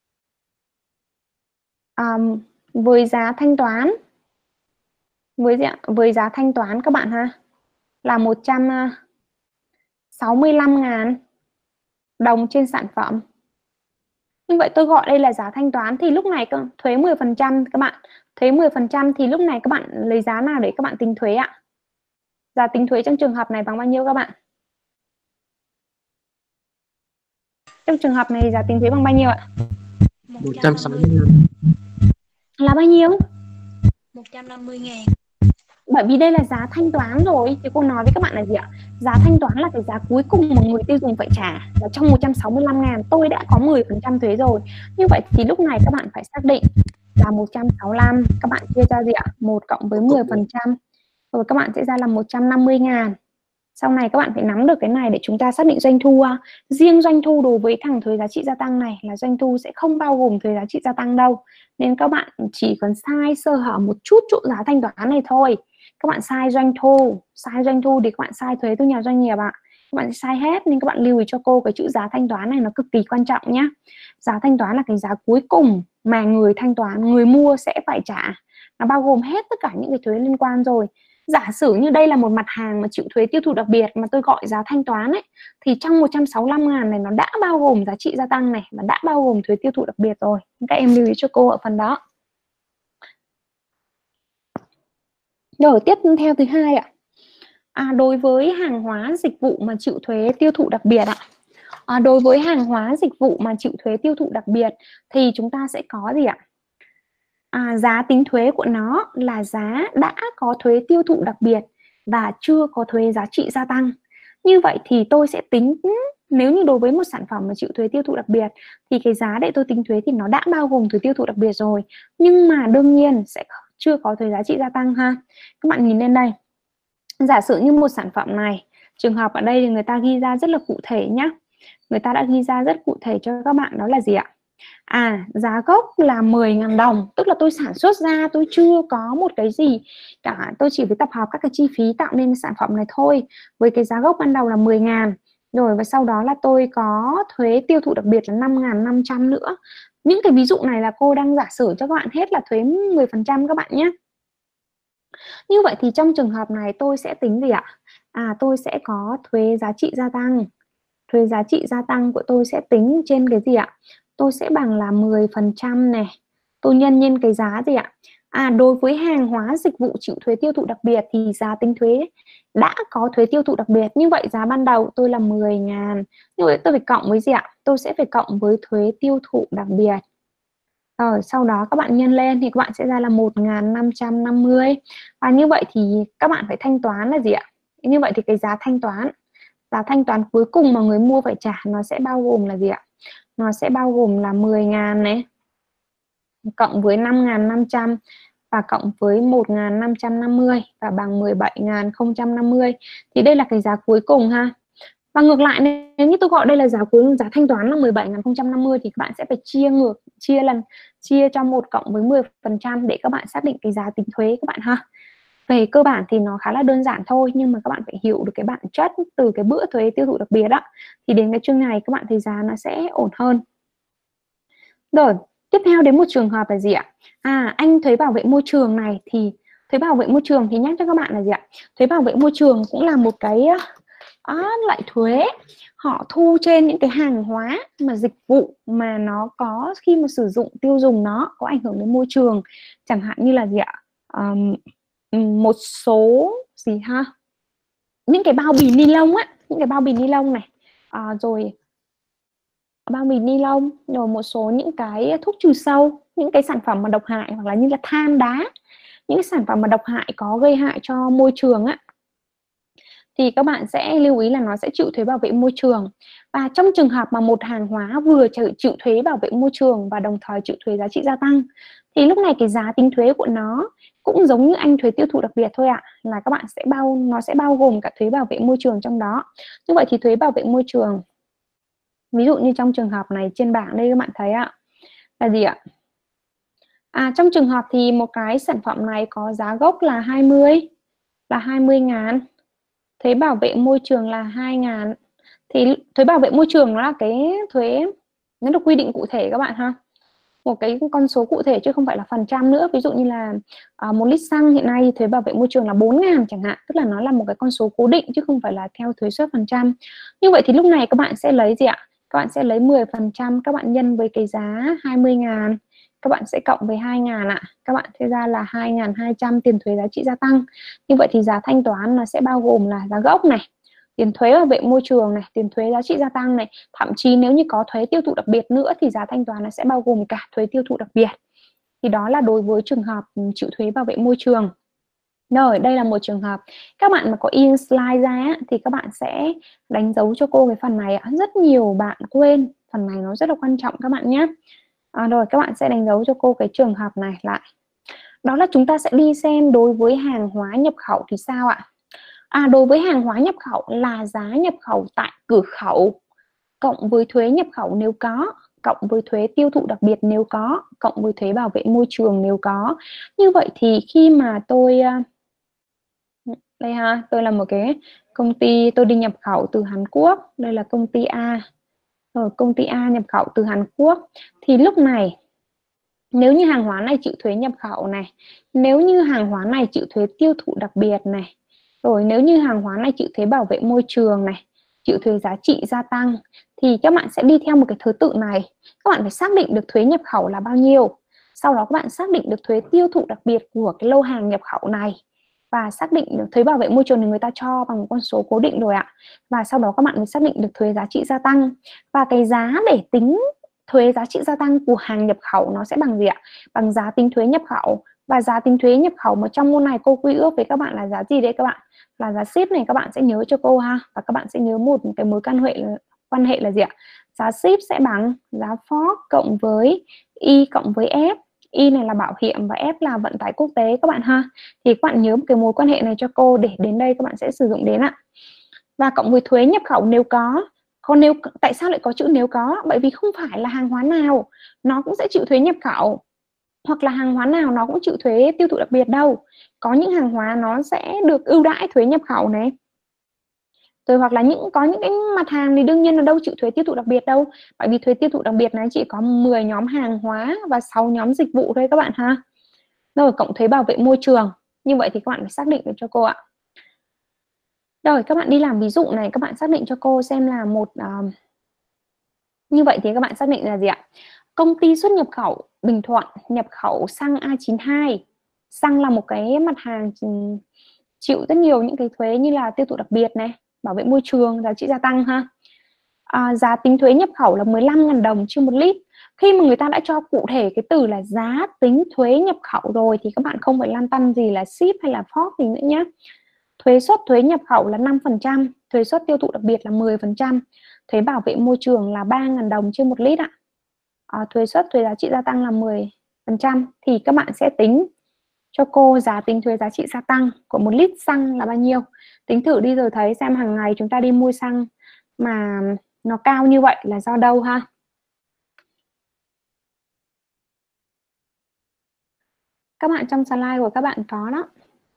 với giá thanh toán, với giá thanh toán các bạn ha, là 165.000 đồng trên sản phẩm. Như vậy tôi gọi đây là giá thanh toán thì lúc này thuế 10% các bạn. Thuế 10% thì lúc này các bạn lấy giá nào để các bạn tính thuế ạ? Giá tính thuế trong trường hợp này bằng bao nhiêu các bạn? Trong trường hợp này giá tính thuế bằng bao nhiêu ạ? 165. Là bao nhiêu? 150.000. Bởi vì đây là giá thanh toán rồi. Thì cô nói với các bạn là gì ạ? Giá thanh toán là cái giá cuối cùng mà người tiêu dùng phải trả. Và trong 165.000 tôi đã có 10% thuế rồi. Như vậy thì lúc này các bạn phải xác định là 165 các bạn chia ra gì ạ? 1 cộng với 10%. Rồi các bạn sẽ ra là 150.000. Sau này các bạn phải nắm được cái này để chúng ta xác định doanh thu. Riêng doanh thu đối với thằng thuế giá trị gia tăng này là doanh thu sẽ không bao gồm thuế giá trị gia tăng đâu. Nên các bạn chỉ cần sai sơ hở một chút chỗ giá thanh toán này thôi. Các bạn sai doanh thu thì các bạn sai thuế thu nhập doanh nghiệp ạ. Các bạn sai hết, nên các bạn lưu ý cho cô cái chữ giá thanh toán này nó cực kỳ quan trọng nhé. Giá thanh toán là cái giá cuối cùng mà người thanh toán, người mua sẽ phải trả. Nó bao gồm hết tất cả những cái thuế liên quan rồi. Giả sử như đây là một mặt hàng mà chịu thuế tiêu thụ đặc biệt mà tôi gọi giá thanh toán ấy, thì trong 165.000 này nó đã bao gồm giá trị gia tăng này và đã bao gồm thuế tiêu thụ đặc biệt rồi. Các em lưu ý cho cô ở phần đó. Rồi tiếp theo thứ hai ạ. Đối với hàng hóa dịch vụ mà chịu thuế tiêu thụ đặc biệt ạ. Đối với hàng hóa dịch vụ mà chịu thuế tiêu thụ đặc biệt thì chúng ta sẽ có gì ạ? Giá tính thuế của nó là giá đã có thuế tiêu thụ đặc biệt và chưa có thuế giá trị gia tăng. Như vậy thì tôi sẽ tính, nếu như đối với một sản phẩm mà chịu thuế tiêu thụ đặc biệt thì cái giá để tôi tính thuế thì nó đã bao gồm thuế tiêu thụ đặc biệt rồi. Nhưng mà đương nhiên sẽ chưa có thuế giá trị gia tăng ha. Các bạn nhìn lên đây. Giả sử như một sản phẩm này, trường hợp ở đây thì người ta ghi ra rất là cụ thể nhé. Người ta đã ghi ra rất cụ thể cho các bạn, đó là gì ạ? Giá gốc là 10.000 đồng, tức là tôi sản xuất ra tôi chưa có một cái gì cả, tôi chỉ với tập hợp các cái chi phí tạo nên sản phẩm này thôi. Với cái giá gốc ban đầu là 10.000, rồi và sau đó là tôi có thuế tiêu thụ đặc biệt là 5.500 nữa. Những cái ví dụ này là cô đang giả sử cho các bạn hết là thuế 10% các bạn nhé. Như vậy thì trong trường hợp này tôi sẽ tính gì ạ? Tôi sẽ có thuế giá trị gia tăng. Thuế giá trị gia tăng của tôi sẽ tính trên cái gì ạ? Tôi sẽ bằng là 10% này. Tôi nhân cái giá gì ạ? Đối với hàng hóa dịch vụ chịu thuế tiêu thụ đặc biệt thì giá tính thuế đã có thuế tiêu thụ đặc biệt. Như vậy giá ban đầu tôi là 10.000. Như vậy tôi phải cộng với gì ạ? Tôi sẽ phải cộng với thuế tiêu thụ đặc biệt. Rồi sau đó các bạn nhân lên thì các bạn sẽ ra là 1.550. Và như vậy thì các bạn phải thanh toán là gì ạ? Như vậy thì cái giá thanh toán cuối cùng mà người mua phải trả nó sẽ bao gồm là gì ạ? Nó sẽ bao gồm là 10.000 này cộng với 5.500 và cộng với 1.550 và bằng 17.050. Thì đây là cái giá cuối cùng ha. Và ngược lại nếu như tôi gọi đây là giá cuối, giá thanh toán là 17.050 thì các bạn sẽ phải chia cho 1 cộng với 10% để các bạn xác định cái giá tính thuế các bạn ha. Về cơ bản thì nó khá là đơn giản thôi, nhưng mà các bạn phải hiểu được cái bản chất từ cái bữa thuế tiêu thụ đặc biệt đó, thì đến cái chương này các bạn thấy giá nó sẽ ổn hơn. Rồi tiếp theo đến một trường hợp là gì ạ? Anh thuế bảo vệ môi trường này thì thuế bảo vệ môi trường thì nhắc cho các bạn là gì ạ? Thuế bảo vệ môi trường cũng là một cái loại thuế họ thu trên những cái hàng hóa mà dịch vụ mà nó có khi mà sử dụng tiêu dùng nó có ảnh hưởng đến môi trường, chẳng hạn như là gì ạ? Một số gì ha, những cái bao bì ni lông á, những cái bao bì ni lông này, rồi bao bì ni lông, rồi một số những cái thuốc trừ sâu, những cái sản phẩm mà độc hại, hoặc là như là than đá, những cái sản phẩm mà độc hại có gây hại cho môi trường á, thì các bạn sẽ lưu ý là nó sẽ chịu thuế bảo vệ môi trường. Và trong trường hợp mà một hàng hóa vừa chịu thuế bảo vệ môi trường và đồng thời chịu thuế giá trị gia tăng thì lúc này cái giá tính thuế của nó cũng giống như anh thuế tiêu thụ đặc biệt thôi ạ, là các bạn nó sẽ bao gồm cả thuế bảo vệ môi trường trong đó. Như vậy thì thuế bảo vệ môi trường, ví dụ như trong trường hợp này trên bảng đây các bạn thấy ạ, là gì ạ? Trong trường hợp thì một cái sản phẩm này có giá gốc là 20.000, thuế bảo vệ môi trường là 2.000. Thì thuế bảo vệ môi trường nó là cái thuế nó được quy định cụ thể các bạn ha, một cái con số cụ thể chứ không phải là phần trăm nữa. Ví dụ như là 1 lít xăng hiện nay thuế bảo vệ môi trường là 4.000 chẳng hạn, tức là nó là một cái con số cố định chứ không phải là theo thuế suất phần trăm. Như vậy thì lúc này các bạn sẽ lấy gì ạ? Các bạn sẽ lấy 10%, các bạn nhân với cái giá 20.000, các bạn sẽ cộng với 2.000 ạ. Các bạn sẽ ra là 2.200 tiền thuế giá trị gia tăng. Như vậy thì giá thanh toán nó sẽ bao gồm là giá gốc này, tiền thuế bảo vệ môi trường này, tiền thuế giá trị gia tăng này, thậm chí nếu như có thuế tiêu thụ đặc biệt nữa thì giá thanh toán nó sẽ bao gồm cả thuế tiêu thụ đặc biệt. Thì đó là đối với trường hợp chịu thuế bảo vệ môi trường. Rồi, đây là một trường hợp. Các bạn mà có in slide ra thì các bạn sẽ đánh dấu cho cô cái phần này ạ. Rất nhiều bạn quên, phần này nó rất là quan trọng các bạn nhé. Rồi, các bạn sẽ đánh dấu cho cô cái trường hợp này lại. Đó là chúng ta sẽ đi xem đối với hàng hóa nhập khẩu thì sao ạ? Đối với hàng hóa nhập khẩu là giá nhập khẩu tại cửa khẩu cộng với thuế nhập khẩu nếu có, cộng với thuế tiêu thụ đặc biệt nếu có, cộng với thuế bảo vệ môi trường nếu có. Như vậy thì khi mà tôi đây ha, tôi là một cái công ty, tôi đi nhập khẩu từ Hàn Quốc, đây là công ty A. Rồi công ty A nhập khẩu từ Hàn Quốc thì lúc này nếu như hàng hóa này chịu thuế nhập khẩu này, nếu như hàng hóa này chịu thuế tiêu thụ đặc biệt này, rồi nếu như hàng hóa này chịu thuế bảo vệ môi trường này, chịu thuế giá trị gia tăng, thì các bạn sẽ đi theo một cái thứ tự này. Các bạn phải xác định được thuế nhập khẩu là bao nhiêu, sau đó các bạn xác định được thuế tiêu thụ đặc biệt của cái lô hàng nhập khẩu này, và xác định được thuế bảo vệ môi trường thì người ta cho bằng một con số cố định rồi ạ. Và sau đó các bạn mới xác định được thuế giá trị gia tăng. Và cái giá để tính thuế giá trị gia tăng của hàng nhập khẩu nó sẽ bằng gì ạ? Bằng giá tính thuế nhập khẩu. Và giá tính thuế nhập khẩu mà trong môn này cô quy ước với các bạn là giá gì đấy các bạn? Là giá ship này, các bạn sẽ nhớ cho cô ha. Và các bạn sẽ nhớ một cái mối quan hệ là gì ạ? Giá ship sẽ bằng giá Ford cộng với Y cộng với F. Y này là bảo hiểm và F là vận tải quốc tế các bạn ha. Thì các bạn nhớ một cái mối quan hệ này cho cô để đến đây các bạn sẽ sử dụng đến ạ. Và cộng với thuế nhập khẩu nếu có. Còn nếu tại sao lại có chữ nếu có? Bởi vì không phải là hàng hóa nào nó cũng sẽ chịu thuế nhập khẩu, hoặc là hàng hóa nào nó cũng chịu thuế tiêu thụ đặc biệt đâu. Có những hàng hóa nó sẽ được ưu đãi thuế nhập khẩu này. Rồi hoặc là có những cái mặt hàng thì đương nhiên là đâu chịu thuế tiêu thụ đặc biệt đâu. Bởi vì thuế tiêu thụ đặc biệt này chỉ có 10 nhóm hàng hóa và 6 nhóm dịch vụ thôi các bạn ha. Rồi cộng thuế bảo vệ môi trường. Như vậy thì các bạn phải xác định được cho cô ạ. Rồi các bạn đi làm ví dụ này, các bạn xác định cho cô xem là như vậy thì các bạn xác định là gì ạ? Công ty xuất nhập khẩu Bình Thuận nhập khẩu xăng A92. Xăng là một cái mặt hàng chịu rất nhiều những cái thuế như là tiêu thụ đặc biệt này, bảo vệ môi trường, giá trị gia tăng ha. Giá tính thuế nhập khẩu là 15.000 đồng trên 1 lít. Khi mà người ta đã cho cụ thể cái từ là giá tính thuế nhập khẩu rồi thì các bạn không phải lăn tăn gì là ship hay là Ford gì nữa nhé. Thuế suất thuế nhập khẩu là 5%, thuế suất tiêu thụ đặc biệt là 10%, thuế bảo vệ môi trường là 3.000 đồng trên 1 lít ạ. Thuế suất thuế giá trị gia tăng là 10%, thì các bạn sẽ tính cho cô giá tính thuế giá trị gia tăng của 1 lít xăng là bao nhiêu. Tính thử đi rồi thấy xem hàng ngày chúng ta đi mua xăng mà nó cao như vậy là do đâu ha. Các bạn trong slide của các bạn có đó.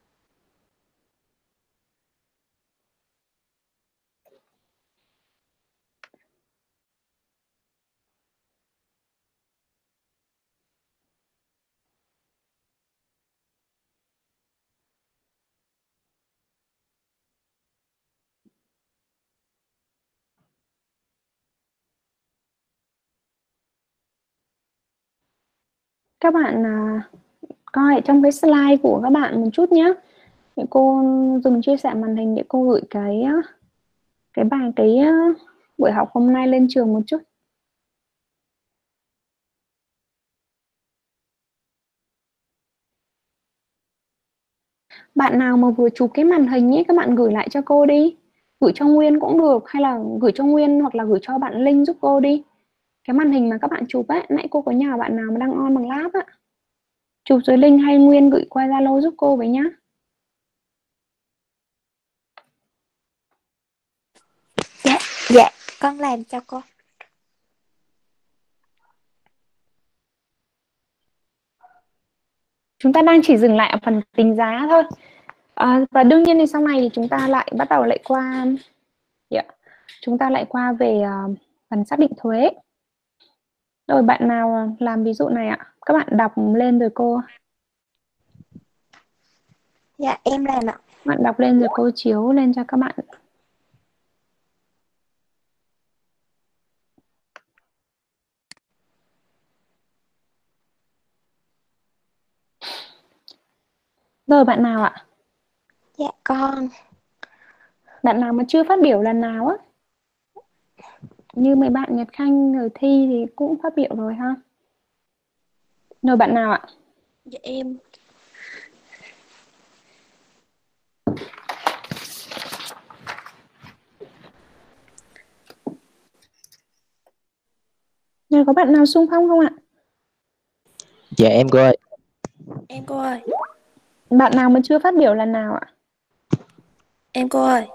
Các bạn coi trong cái slide của các bạn một chút nhé. Để cô dùng chia sẻ màn hình để cô gửi cái buổi học hôm nay lên trường một chút. Bạn nào mà vừa chụp cái màn hình ấy, các bạn gửi lại cho cô đi. Gửi cho Nguyên cũng được, hay là gửi cho Nguyên hoặc là gửi cho bạn Linh giúp cô đi. Cái màn hình mà các bạn chụp ấy, nãy cô có nhờ bạn nào mà đang on bằng lab á. Chụp rồi Linh hay Nguyên gửi qua Zalo giúp cô với nhá. Dạ, con làm cho cô. Chúng ta đang chỉ dừng lại ở phần tính giá thôi. Và đương nhiên thì sau này thì chúng ta lại bắt đầu lại qua chúng ta lại qua về phần xác định thuế. Rồi bạn nào làm ví dụ này ạ? Các bạn đọc lên rồi cô. Dạ, em làm ạ. Bạn đọc lên rồi cô chiếu lên cho các bạn. Rồi bạn nào ạ? Dạ con. Bạn nào mà chưa phát biểu lần nào á? Như mấy bạn Nhật Khanh rồi Thi thì cũng phát biểu rồi ha. Rồi bạn nào ạ? Dạ em. Rồi có bạn nào xung phong không ạ? Dạ em cô ơi. Em cô ơi. Bạn nào mà chưa phát biểu lần nào ạ? Em cô ơi.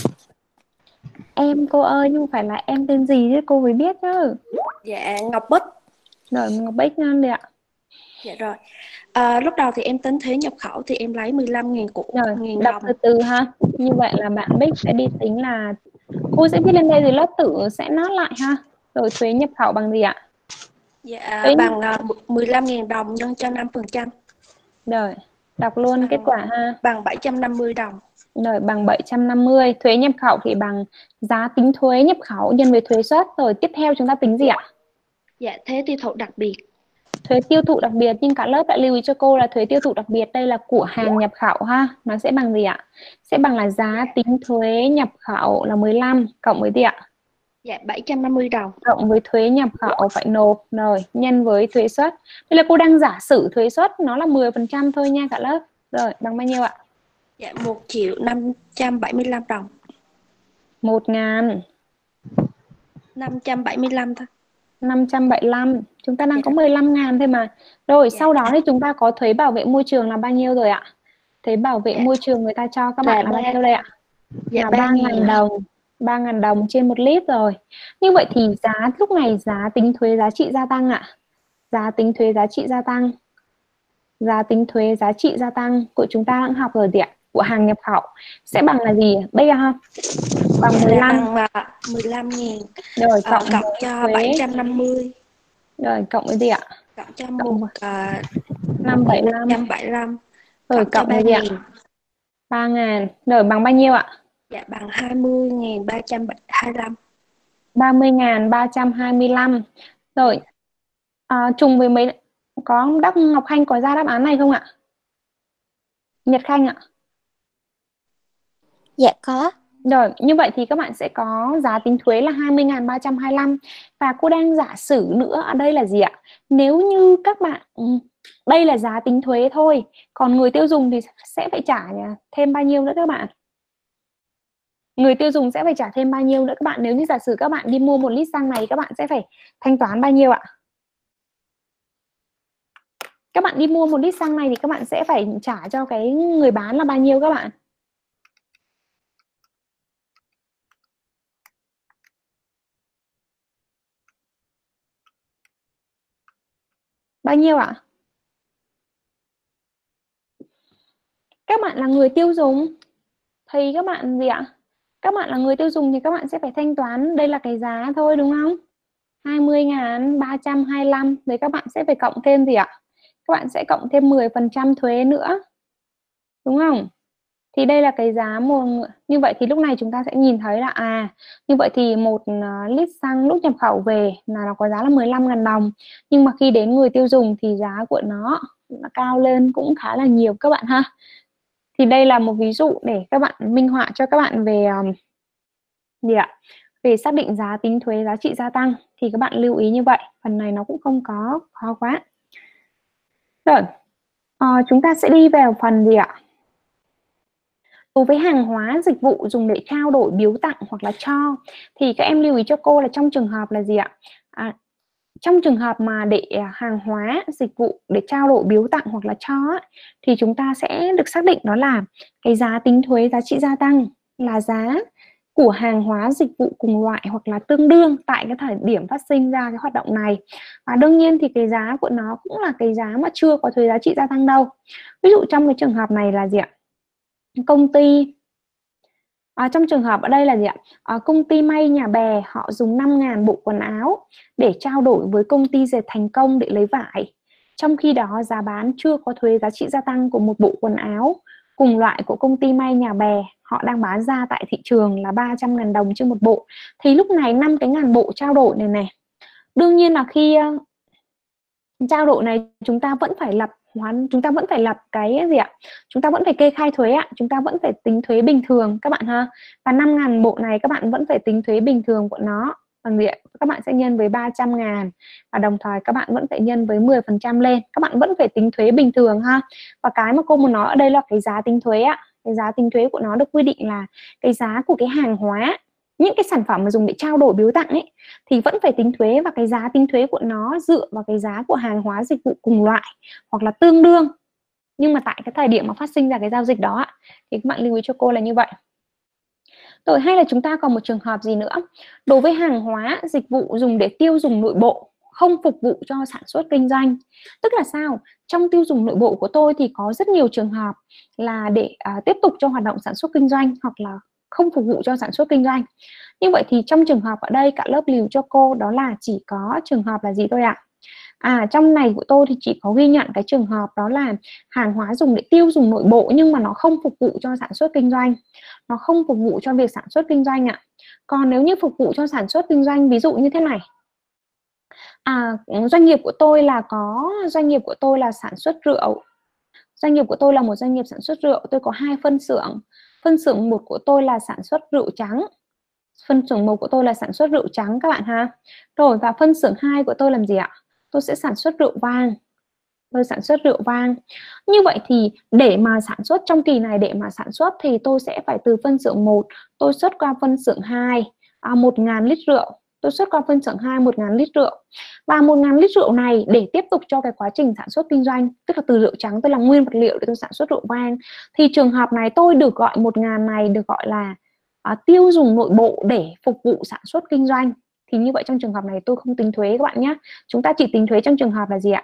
Em cô ơi, nhưng phải là em tên gì chứ cô mới biết chứ. Dạ Ngọc Bích. Rồi Ngọc Bích ngon đấy ạ. Dạ rồi. Lúc đầu thì em tính thuế nhập khẩu thì em lấy 15.000 Rồi, nghìn đọc đồng. từ từ ha. Như vậy là bạn Bích sẽ đi tính là cô sẽ viết lên đây rồi lớp tự sẽ nốt lại ha. Rồi thuế nhập khẩu bằng gì ạ? Dạ Thuế... bằng 15.000 đồng nhân cho 5%. Rồi, đọc luôn kết quả ha. Bằng 750 đồng. Rồi bằng 750. Thuế nhập khẩu thì bằng giá tính thuế nhập khẩu nhân với thuế suất. Rồi tiếp theo chúng ta tính gì ạ? Dạ thuế tiêu thụ đặc biệt. Thuế tiêu thụ đặc biệt, nhưng cả lớp đã lưu ý cho cô là thuế tiêu thụ đặc biệt đây là của hàng nhập khẩu ha. Nó sẽ bằng gì ạ? Sẽ bằng là giá tính thuế nhập khẩu là 15 cộng với gì ạ? Dạ 750 đồng. Cộng với thuế nhập khẩu phải nộp rồi nhân với thuế suất. Đây là cô đang giả sử thuế suất nó là 10% thôi nha cả lớp. Rồi bằng bao nhiêu ạ? Dạ 1.575 đồng. 1.575 thôi. 575. Chúng ta đang có 15.000 thôi mà. Rồi sau đó thì chúng ta có thuế bảo vệ môi trường là bao nhiêu rồi ạ? Thuế bảo vệ môi trường người ta cho các bạn là bao nhiêu đây ạ? Dạ Là 3.000 đồng. 3.000 đồng trên 1 lít rồi. Như vậy thì giá lúc này giá tính thuế giá trị gia tăng ạ. Giá tính thuế giá trị gia tăng. Giá tính thuế giá trị gia tăng của chúng ta đang học rồi gì ạ? Của hàng nhập khẩu sẽ bằng là gì? Đây ha. Bằng 15. Bằng 15.000. Rồi cộng cho thuế 750. Rồi cộng với gì ạ? Cộng cho 575. Rồi cộng với gì ạ? 3.000. Rồi bằng bao nhiêu ạ? Dạ bằng 20.325. 30.325. Rồi trùng với mấy, có Ngọc Khanh có ra đáp án này không ạ? Nhật Khanh ạ? Dạ có. Rồi, như vậy thì các bạn sẽ có giá tính thuế là 20.325. Và cô đang giả sử nữa ở đây là gì ạ? Nếu như các bạn, đây là giá tính thuế thôi, còn người tiêu dùng thì sẽ phải trả thêm bao nhiêu nữa các bạn? Người tiêu dùng sẽ phải trả thêm bao nhiêu nữa các bạn? Nếu như giả sử các bạn đi mua 1 lít xăng này, các bạn sẽ phải thanh toán bao nhiêu ạ? Các bạn đi mua 1 lít xăng này thì các bạn sẽ phải trả cho cái người bán là bao nhiêu các bạn? Bao nhiêu ạ? Các bạn là người tiêu dùng thì các bạn gì ạ? Các bạn là người tiêu dùng thì các bạn sẽ phải thanh toán, đây là cái giá thôi đúng không? 20.325. Rồi các bạn sẽ phải cộng thêm gì ạ? Các bạn sẽ cộng thêm 10% thuế nữa. Đúng không? Thì đây là cái giá như vậy thì lúc này chúng ta sẽ nhìn thấy là như vậy thì 1 lít xăng lúc nhập khẩu về là nó có giá là 15.000 đồng. Nhưng mà khi đến người tiêu dùng thì giá của nó cao lên cũng khá là nhiều các bạn ha. Thì đây là một ví dụ để các bạn minh họa cho các bạn về gì ạ? Về xác định giá tính thuế giá trị gia tăng thì các bạn lưu ý như vậy. Phần này nó cũng không có khó quá. Rồi, chúng ta sẽ đi vào phần gì ạ? Đối với hàng hóa dịch vụ dùng để trao đổi biếu tặng hoặc là cho thì các em lưu ý cho cô là trong trường hợp là gì ạ? Trong trường hợp mà để hàng hóa dịch vụ để trao đổi biếu tặng hoặc là cho thì chúng ta sẽ được xác định đó là cái giá tính thuế giá trị gia tăng là giá của hàng hóa dịch vụ cùng loại hoặc là tương đương tại cái thời điểm phát sinh ra cái hoạt động này. Và đương nhiên thì cái giá của nó cũng là cái giá mà chưa có thuế giá trị gia tăng đâu. Ví dụ trong cái trường hợp này là gì ạ? Công ty trong trường hợp ở đây là gì ạ? Công ty may Nhà Bè họ dùng 5.000 bộ quần áo để trao đổi với công ty dệt Thành Công để lấy vải. Trong khi đó giá bán chưa có thuế giá trị gia tăng của một bộ quần áo cùng loại của công ty may Nhà Bè họ đang bán ra tại thị trường là 300.000 đồng trên một bộ. Thì lúc này 5 cái ngàn bộ trao đổi này. Đương nhiên là khi trao đổi này chúng ta vẫn phải lập chúng ta vẫn phải lập cái gì ạ? Chúng ta vẫn phải kê khai thuế ạ, chúng ta vẫn phải tính thuế bình thường các bạn ha. Và 5.000 bộ này các bạn vẫn phải tính thuế bình thường của nó bằng gì ạ? Các bạn sẽ nhân với 300.000 và đồng thời các bạn vẫn phải nhân với 10% lên. Các bạn vẫn phải tính thuế bình thường ha. Và cái mà cô muốn nói ở đây là cái giá tính thuế ạ. Cái giá tính thuế của nó được quy định là cái giá của cái hàng hóa, những cái sản phẩm mà dùng để trao đổi biếu tặng ấy thì vẫn phải tính thuế, và cái giá tính thuế của nó dựa vào cái giá của hàng hóa dịch vụ cùng loại hoặc là tương đương. Nhưng mà tại cái thời điểm mà phát sinh ra cái giao dịch đó thì các bạn lưu ý cho cô là như vậy. Rồi hay là chúng ta còn một trường hợp gì nữa? Đối với hàng hóa dịch vụ dùng để tiêu dùng nội bộ không phục vụ cho sản xuất kinh doanh. Tức là sao? Trong tiêu dùng nội bộ của tôi thì có rất nhiều trường hợp là để tiếp tục cho hoạt động sản xuất kinh doanh hoặc là không phục vụ cho sản xuất kinh doanh. Như vậy thì trong trường hợp ở đây cả lớp lưu cho cô đó là chỉ có trường hợp là gì thôi ạ? Trong này của tôi thì chỉ có ghi nhận cái trường hợp đó là hàng hóa dùng để tiêu dùng nội bộ nhưng mà nó không phục vụ cho sản xuất kinh doanh. Nó không phục vụ cho việc sản xuất kinh doanh ạ. Còn nếu như phục vụ cho sản xuất kinh doanh, ví dụ như thế này. Doanh nghiệp của tôi là sản xuất rượu. Doanh nghiệp của tôi là một doanh nghiệp sản xuất rượu. Tôi có 2 phân xưởng. Phân xưởng 1 của tôi là sản xuất rượu trắng. Phân xưởng 1 của tôi là sản xuất rượu trắng các bạn ha. Rồi, và phân xưởng 2 của tôi làm gì ạ? Tôi sẽ sản xuất rượu vang. Tôi sản xuất rượu vang. Như vậy thì để mà sản xuất trong kỳ này, để mà sản xuất thì tôi sẽ phải từ phân xưởng 1 tôi xuất qua phân xưởng 2 1.000 lít rượu. Tôi xuất qua phân xưởng 2 1.000 lít rượu. Và 1.000 lít rượu này để tiếp tục cho cái quá trình sản xuất kinh doanh, tức là từ rượu trắng tôi làm nguyên vật liệu để tôi sản xuất rượu vang, thì trường hợp này tôi được gọi 1.000 này được gọi là tiêu dùng nội bộ để phục vụ sản xuất kinh doanh. Thì như vậy trong trường hợp này tôi không tính thuế các bạn nhé. Chúng ta chỉ tính thuế trong trường hợp là gì ạ?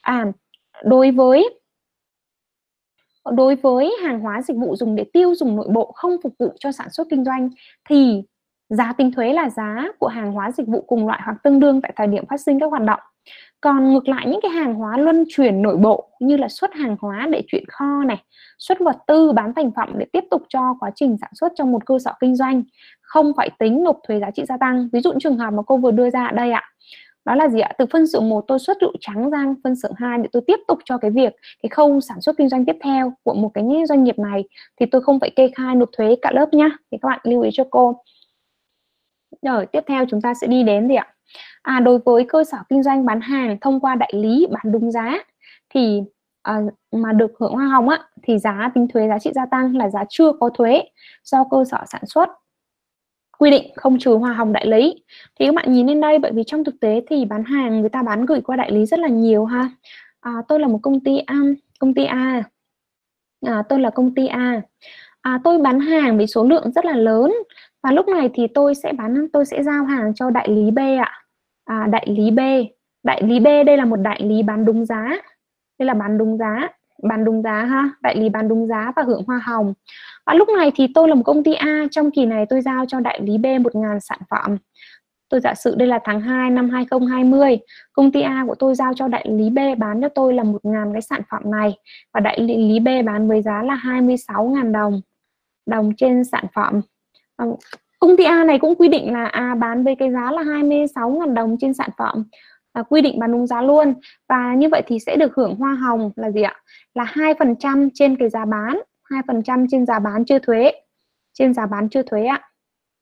Đối với hàng hóa dịch vụ dùng để tiêu dùng nội bộ không phục vụ cho sản xuất kinh doanh thì giá tính thuế là giá của hàng hóa dịch vụ cùng loại hoặc tương đương tại thời điểm phát sinh các hoạt động. Còn ngược lại những cái hàng hóa luân chuyển nội bộ như là xuất hàng hóa để chuyển kho này, xuất vật tư bán thành phẩm để tiếp tục cho quá trình sản xuất trong một cơ sở kinh doanh không phải tính nộp thuế giá trị gia tăng. Ví dụ trường hợp mà cô vừa đưa ra ở đây ạ. Đó là gì ạ? Từ phân xưởng 1 tôi xuất rượu trắng sang phân xưởng 2 để tôi tiếp tục cho cái khâu sản xuất kinh doanh tiếp theo của một cái doanh nghiệp này thì tôi không phải kê khai nộp thuế cả lớp nhá. Thì các bạn lưu ý cho cô. Rồi tiếp theo chúng ta sẽ đi đến gì ạ? Đối với cơ sở kinh doanh bán hàng thông qua đại lý bán đúng giá thì mà được hưởng hoa hồng thì giá tính thuế giá trị gia tăng là giá chưa có thuế do cơ sở sản xuất quy định không trừ hoa hồng đại lý. Thì các bạn nhìn lên đây, bởi vì trong thực tế thì bán hàng người ta bán gửi qua đại lý rất là nhiều ha. Tôi là một công ty A. Tôi là công ty A. Tôi bán hàng với số lượng rất là lớn và lúc này thì tôi sẽ giao hàng cho đại lý B ạ. Đại lý B đây là một đại lý bán đúng giá. Đây là bán đúng giá ha, đại lý bán đúng giá và hưởng hoa hồng. Và lúc này thì tôi là một công ty A, trong kỳ này tôi giao cho đại lý B 1.000 sản phẩm. Tôi giả sử đây là tháng 2 năm 2020, công ty A của tôi giao cho đại lý B bán cho tôi là 1.000 cái sản phẩm này và đại lý B bán với giá là 26.000 đồng trên sản phẩm. Công ty A này cũng quy định là bán với cái giá là 26.000 đồng trên sản phẩm. Quy định bán đúng giá luôn. Và như vậy thì sẽ được hưởng hoa hồng là gì ạ? Là 2% trên cái giá bán, 2% trên giá bán chưa thuế. Trên giá bán chưa thuế ạ.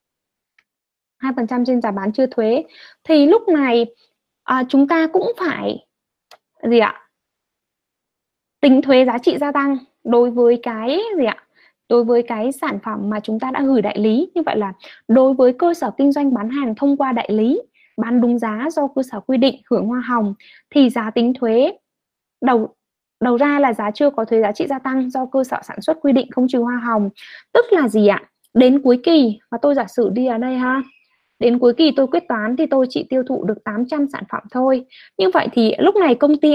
2% trên giá bán chưa thuế. Thì lúc này chúng ta cũng phải gì ạ? Tính thuế giá trị gia tăng đối với cái gì ạ? Đối với cái sản phẩm mà chúng ta đã gửi đại lý. Như vậy là đối với cơ sở kinh doanh bán hàng thông qua đại lý bán đúng giá do cơ sở quy định hưởng hoa hồng thì giá tính thuế đầu ra là giá chưa có thuế giá trị gia tăng do cơ sở sản xuất quy định không trừ hoa hồng. Tức là gì ạ? Đến cuối kỳ, và tôi giả sử đi ở đây ha, đến cuối kỳ tôi quyết toán thì tôi chỉ tiêu thụ được 800 sản phẩm thôi. Như vậy thì lúc này công ty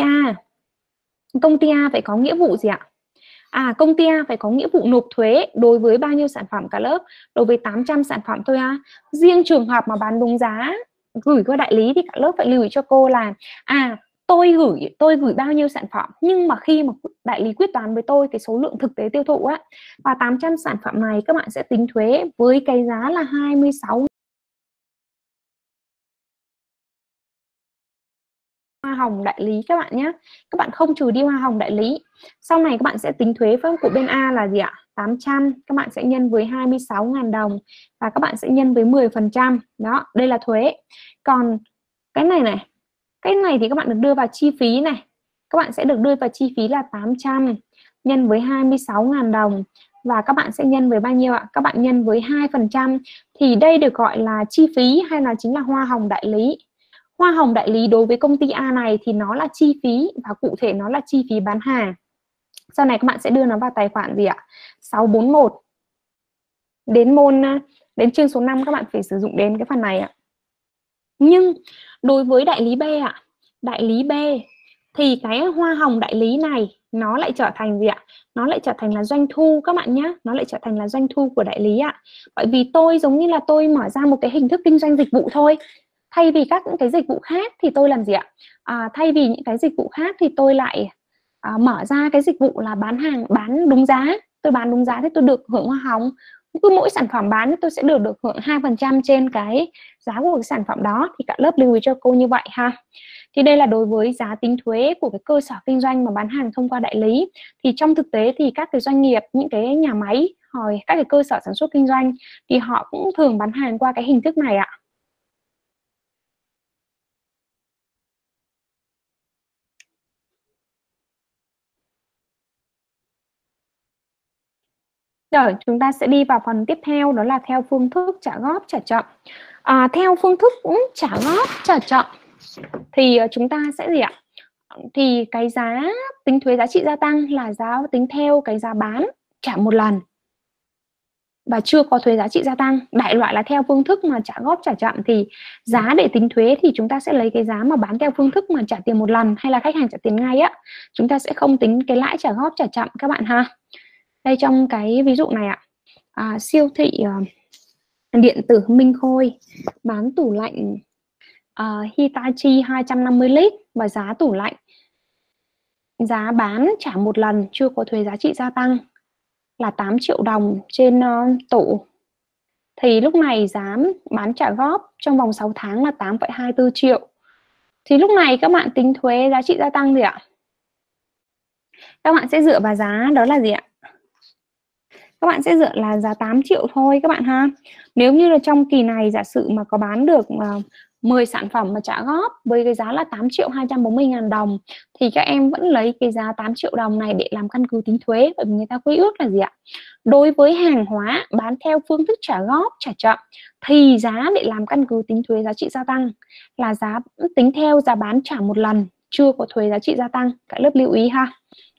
A phải có nghĩa vụ gì ạ? Công ty A phải có nghĩa vụ nộp thuế đối với bao nhiêu sản phẩm cả lớp? Đối với 800 sản phẩm thôi ha. Riêng trường hợp mà bán đúng giá gửi qua đại lý thì cả lớp phải lưu ý cho cô là tôi gửi bao nhiêu sản phẩm, nhưng mà khi mà đại lý quyết toán với tôi cái số lượng thực tế tiêu thụ và 800 sản phẩm này các bạn sẽ tính thuế với cái giá là 26 hoa hồng đại lý các bạn nhé. Các bạn không trừ đi hoa hồng đại lý. Sau này các bạn sẽ tính thuế của bên A là gì ạ? 800, các bạn sẽ nhân với 26.000 đồng và các bạn sẽ nhân với 10%. Đó, đây là thuế. Còn cái này thì các bạn được đưa vào chi phí này. Các bạn sẽ được đưa vào chi phí là 800 nhân với 26.000 đồng và các bạn sẽ nhân với bao nhiêu ạ? Các bạn nhân với 2%. Thì đây được gọi là chi phí hay là chính là hoa hồng đại lý. Hoa hồng đại lý đối với công ty A này thì nó là chi phí và cụ thể nó là chi phí bán hàng. Sau này các bạn sẽ đưa nó vào tài khoản gì ạ? 641. Đến chương số 5 các bạn phải sử dụng đến cái phần này ạ. Nhưng đối với đại lý B ạ, đại lý B thì cái hoa hồng đại lý này nó lại trở thành gì ạ? Nó lại trở thành là doanh thu các bạn nhé. Nó lại trở thành là doanh thu của đại lý ạ. Bởi vì tôi giống như là tôi mở ra một cái hình thức kinh doanh dịch vụ thôi. Thay vì các cái dịch vụ khác thì tôi làm gì ạ? Thay vì những cái dịch vụ khác thì tôi lại mở ra cái dịch vụ là bán hàng, bán đúng giá. Tôi bán đúng giá thì tôi được hưởng hoa hồng. Cứ mỗi sản phẩm bán thì tôi sẽ được hưởng 2% trên cái giá của cái sản phẩm đó. Thì cả lớp lưu ý cho cô như vậy ha. Thì đây là đối với giá tính thuế của cái cơ sở kinh doanh mà bán hàng thông qua đại lý. Thì trong thực tế thì các cái doanh nghiệp, những cái nhà máy, hoặc các cái cơ sở sản xuất kinh doanh thì họ cũng thường bán hàng qua cái hình thức này ạ. Rồi, chúng ta sẽ đi vào phần tiếp theo, đó là theo phương thức trả góp trả chậm. Theo phương thức trả góp trả chậm thì chúng ta sẽ gì ạ? Thì cái giá tính thuế giá trị gia tăng là giá tính theo cái giá bán trả một lần và chưa có thuế giá trị gia tăng. Đại loại là theo phương thức mà trả góp trả chậm thì giá để tính thuế thì chúng ta sẽ lấy cái giá mà bán theo phương thức mà trả tiền một lần hay là khách hàng trả tiền ngay á. Chúng ta sẽ không tính cái lãi trả góp trả chậm các bạn ha. Đây trong cái ví dụ này ạ, siêu thị điện tử Minh Khôi bán tủ lạnh Hitachi 250 lít và giá tủ lạnh, giá bán trả một lần chưa có thuế giá trị gia tăng là 8 triệu đồng trên tủ. Thì lúc này giá bán trả góp trong vòng 6 tháng là 8,24 triệu. Thì lúc này các bạn tính thuế giá trị gia tăng gì ạ? Các bạn sẽ dựa vào giá đó là gì ạ? Các bạn sẽ dựa là giá 8 triệu thôi các bạn ha. Nếu như là trong kỳ này giả sử mà có bán được 10 sản phẩm mà trả góp với cái giá là 8.240.000 đồng thì các em vẫn lấy cái giá 8 triệu đồng này để làm căn cứ tính thuế. Bởi vì người ta quy ước là gì ạ? Đối với hàng hóa bán theo phương thức trả góp trả chậm thì giá để làm căn cứ tính thuế giá trị gia tăng là giá tính theo giá bán trả một lần chưa có thuế giá trị gia tăng. Các lớp lưu ý ha.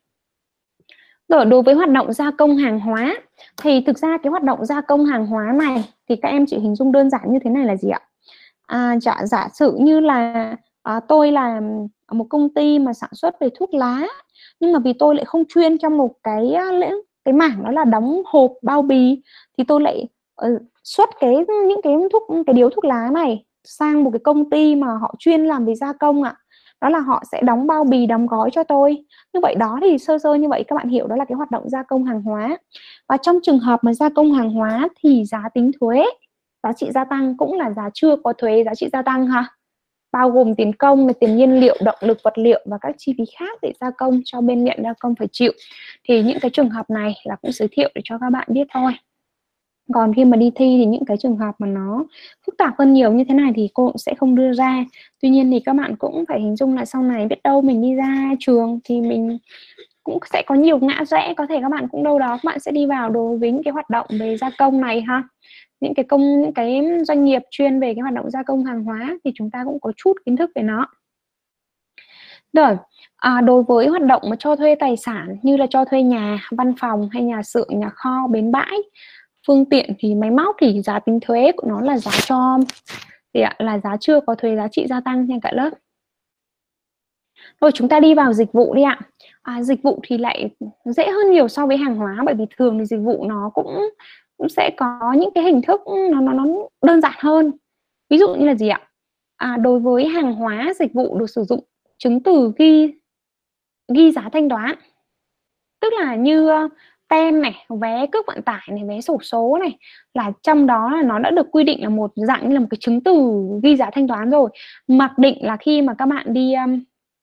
Rồi đối với hoạt động gia công hàng hóa thì thực ra cái hoạt động gia công hàng hóa này thì các em chỉ hình dung đơn giản như thế này là gì ạ? Giả sử như là tôi là một công ty mà sản xuất về thuốc lá, nhưng mà vì tôi lại không chuyên trong một cái mảng đó là đóng hộp bao bì thì tôi lại xuất những cái điếu thuốc lá này sang một cái công ty mà họ chuyên làm về gia công ạ. Đó là họ sẽ đóng bao bì, đóng gói cho tôi. Như vậy đó thì sơ sơ như vậy các bạn hiểu đó là cái hoạt động gia công hàng hóa. Và trong trường hợp mà gia công hàng hóa thì giá tính thuế giá trị gia tăng cũng là giá chưa có thuế giá trị gia tăng ha. Bao gồm tiền công, tiền nhiên liệu, động lực vật liệu và các chi phí khác để gia công cho bên nhận gia công phải chịu. Thì những cái trường hợp này là cũng giới thiệu để cho các bạn biết thôi. Còn khi mà đi thi thì những cái trường hợp mà nó phức tạp hơn nhiều như thế này thì cô cũng sẽ không đưa ra. Tuy nhiên thì các bạn cũng phải hình dung là sau này biết đâu mình đi ra trường thì mình cũng sẽ có nhiều ngã rẽ. Có thể các bạn cũng đâu đó các bạn sẽ đi vào đối với những cái hoạt động về gia công này ha. Những cái doanh nghiệp chuyên về cái hoạt động gia công hàng hóa thì chúng ta cũng có chút kiến thức về nó. Rồi, đối với hoạt động mà cho thuê tài sản như là cho thuê nhà, văn phòng hay nhà xưởng, nhà kho, bến bãi, phương tiện thì máy móc thì giá tính thuế của nó là giá cho là giá chưa có thuế giá trị gia tăng nha cả lớp. Rồi chúng ta đi vào dịch vụ đi ạ. Dịch vụ thì lại dễ hơn nhiều so với hàng hóa, bởi vì thường thì dịch vụ nó cũng sẽ có những cái hình thức nó đơn giản hơn. Ví dụ như là gì ạ? Đối với hàng hóa dịch vụ được sử dụng chứng từ ghi giá thanh toán. Tức là như tem này, vé cước vận tải này, vé xổ số này, là trong đó là nó đã được quy định là một dạng như là một cái chứng từ ghi giá thanh toán rồi. Mặc định là khi mà các bạn đi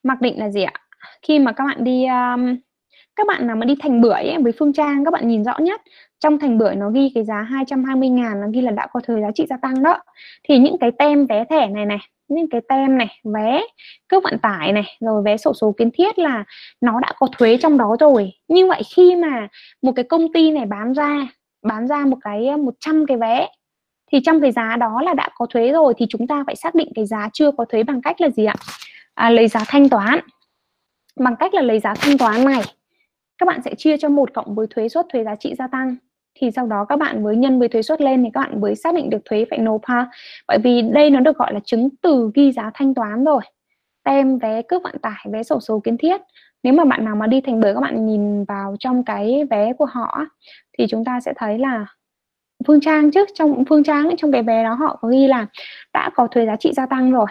mặc định là gì ạ? Khi mà các bạn đi các bạn nào mà đi Thành Bưởi ấy, với Phương Trang, các bạn nhìn rõ nhất trong Thành Bưởi nó ghi cái giá 220.000, nó ghi là đã có thuế giá trị gia tăng đó. Thì những cái tem vé thẻ này này, những cái tem này, vé cước vận tải này, rồi vé xổ số kiến thiết là nó đã có thuế trong đó rồi. Như vậy khi mà một cái công ty này bán ra một cái 100 cái vé, thì trong cái giá đó là đã có thuế rồi, thì chúng ta phải xác định cái giá chưa có thuế bằng cách là gì ạ? Lấy giá thanh toán. Bằng cách là lấy giá thanh toán này, các bạn sẽ chia cho 1 cộng với thuế suất thuế giá trị gia tăng. Thì sau đó các bạn với nhân với thuế suất lên thì các bạn mới xác định được thuế phải nộp ha. Bởi vì đây nó được gọi là chứng từ ghi giá thanh toán rồi. Tem, vé cước vận tải, vé xổ số kiến thiết. Nếu mà bạn nào mà đi Thành Bưởi, các bạn nhìn vào trong cái vé của họ thì chúng ta sẽ thấy là Phương Trang chứ, trong Phương Trang ấy, trong cái vé đó họ có ghi là đã có thuế giá trị gia tăng rồi.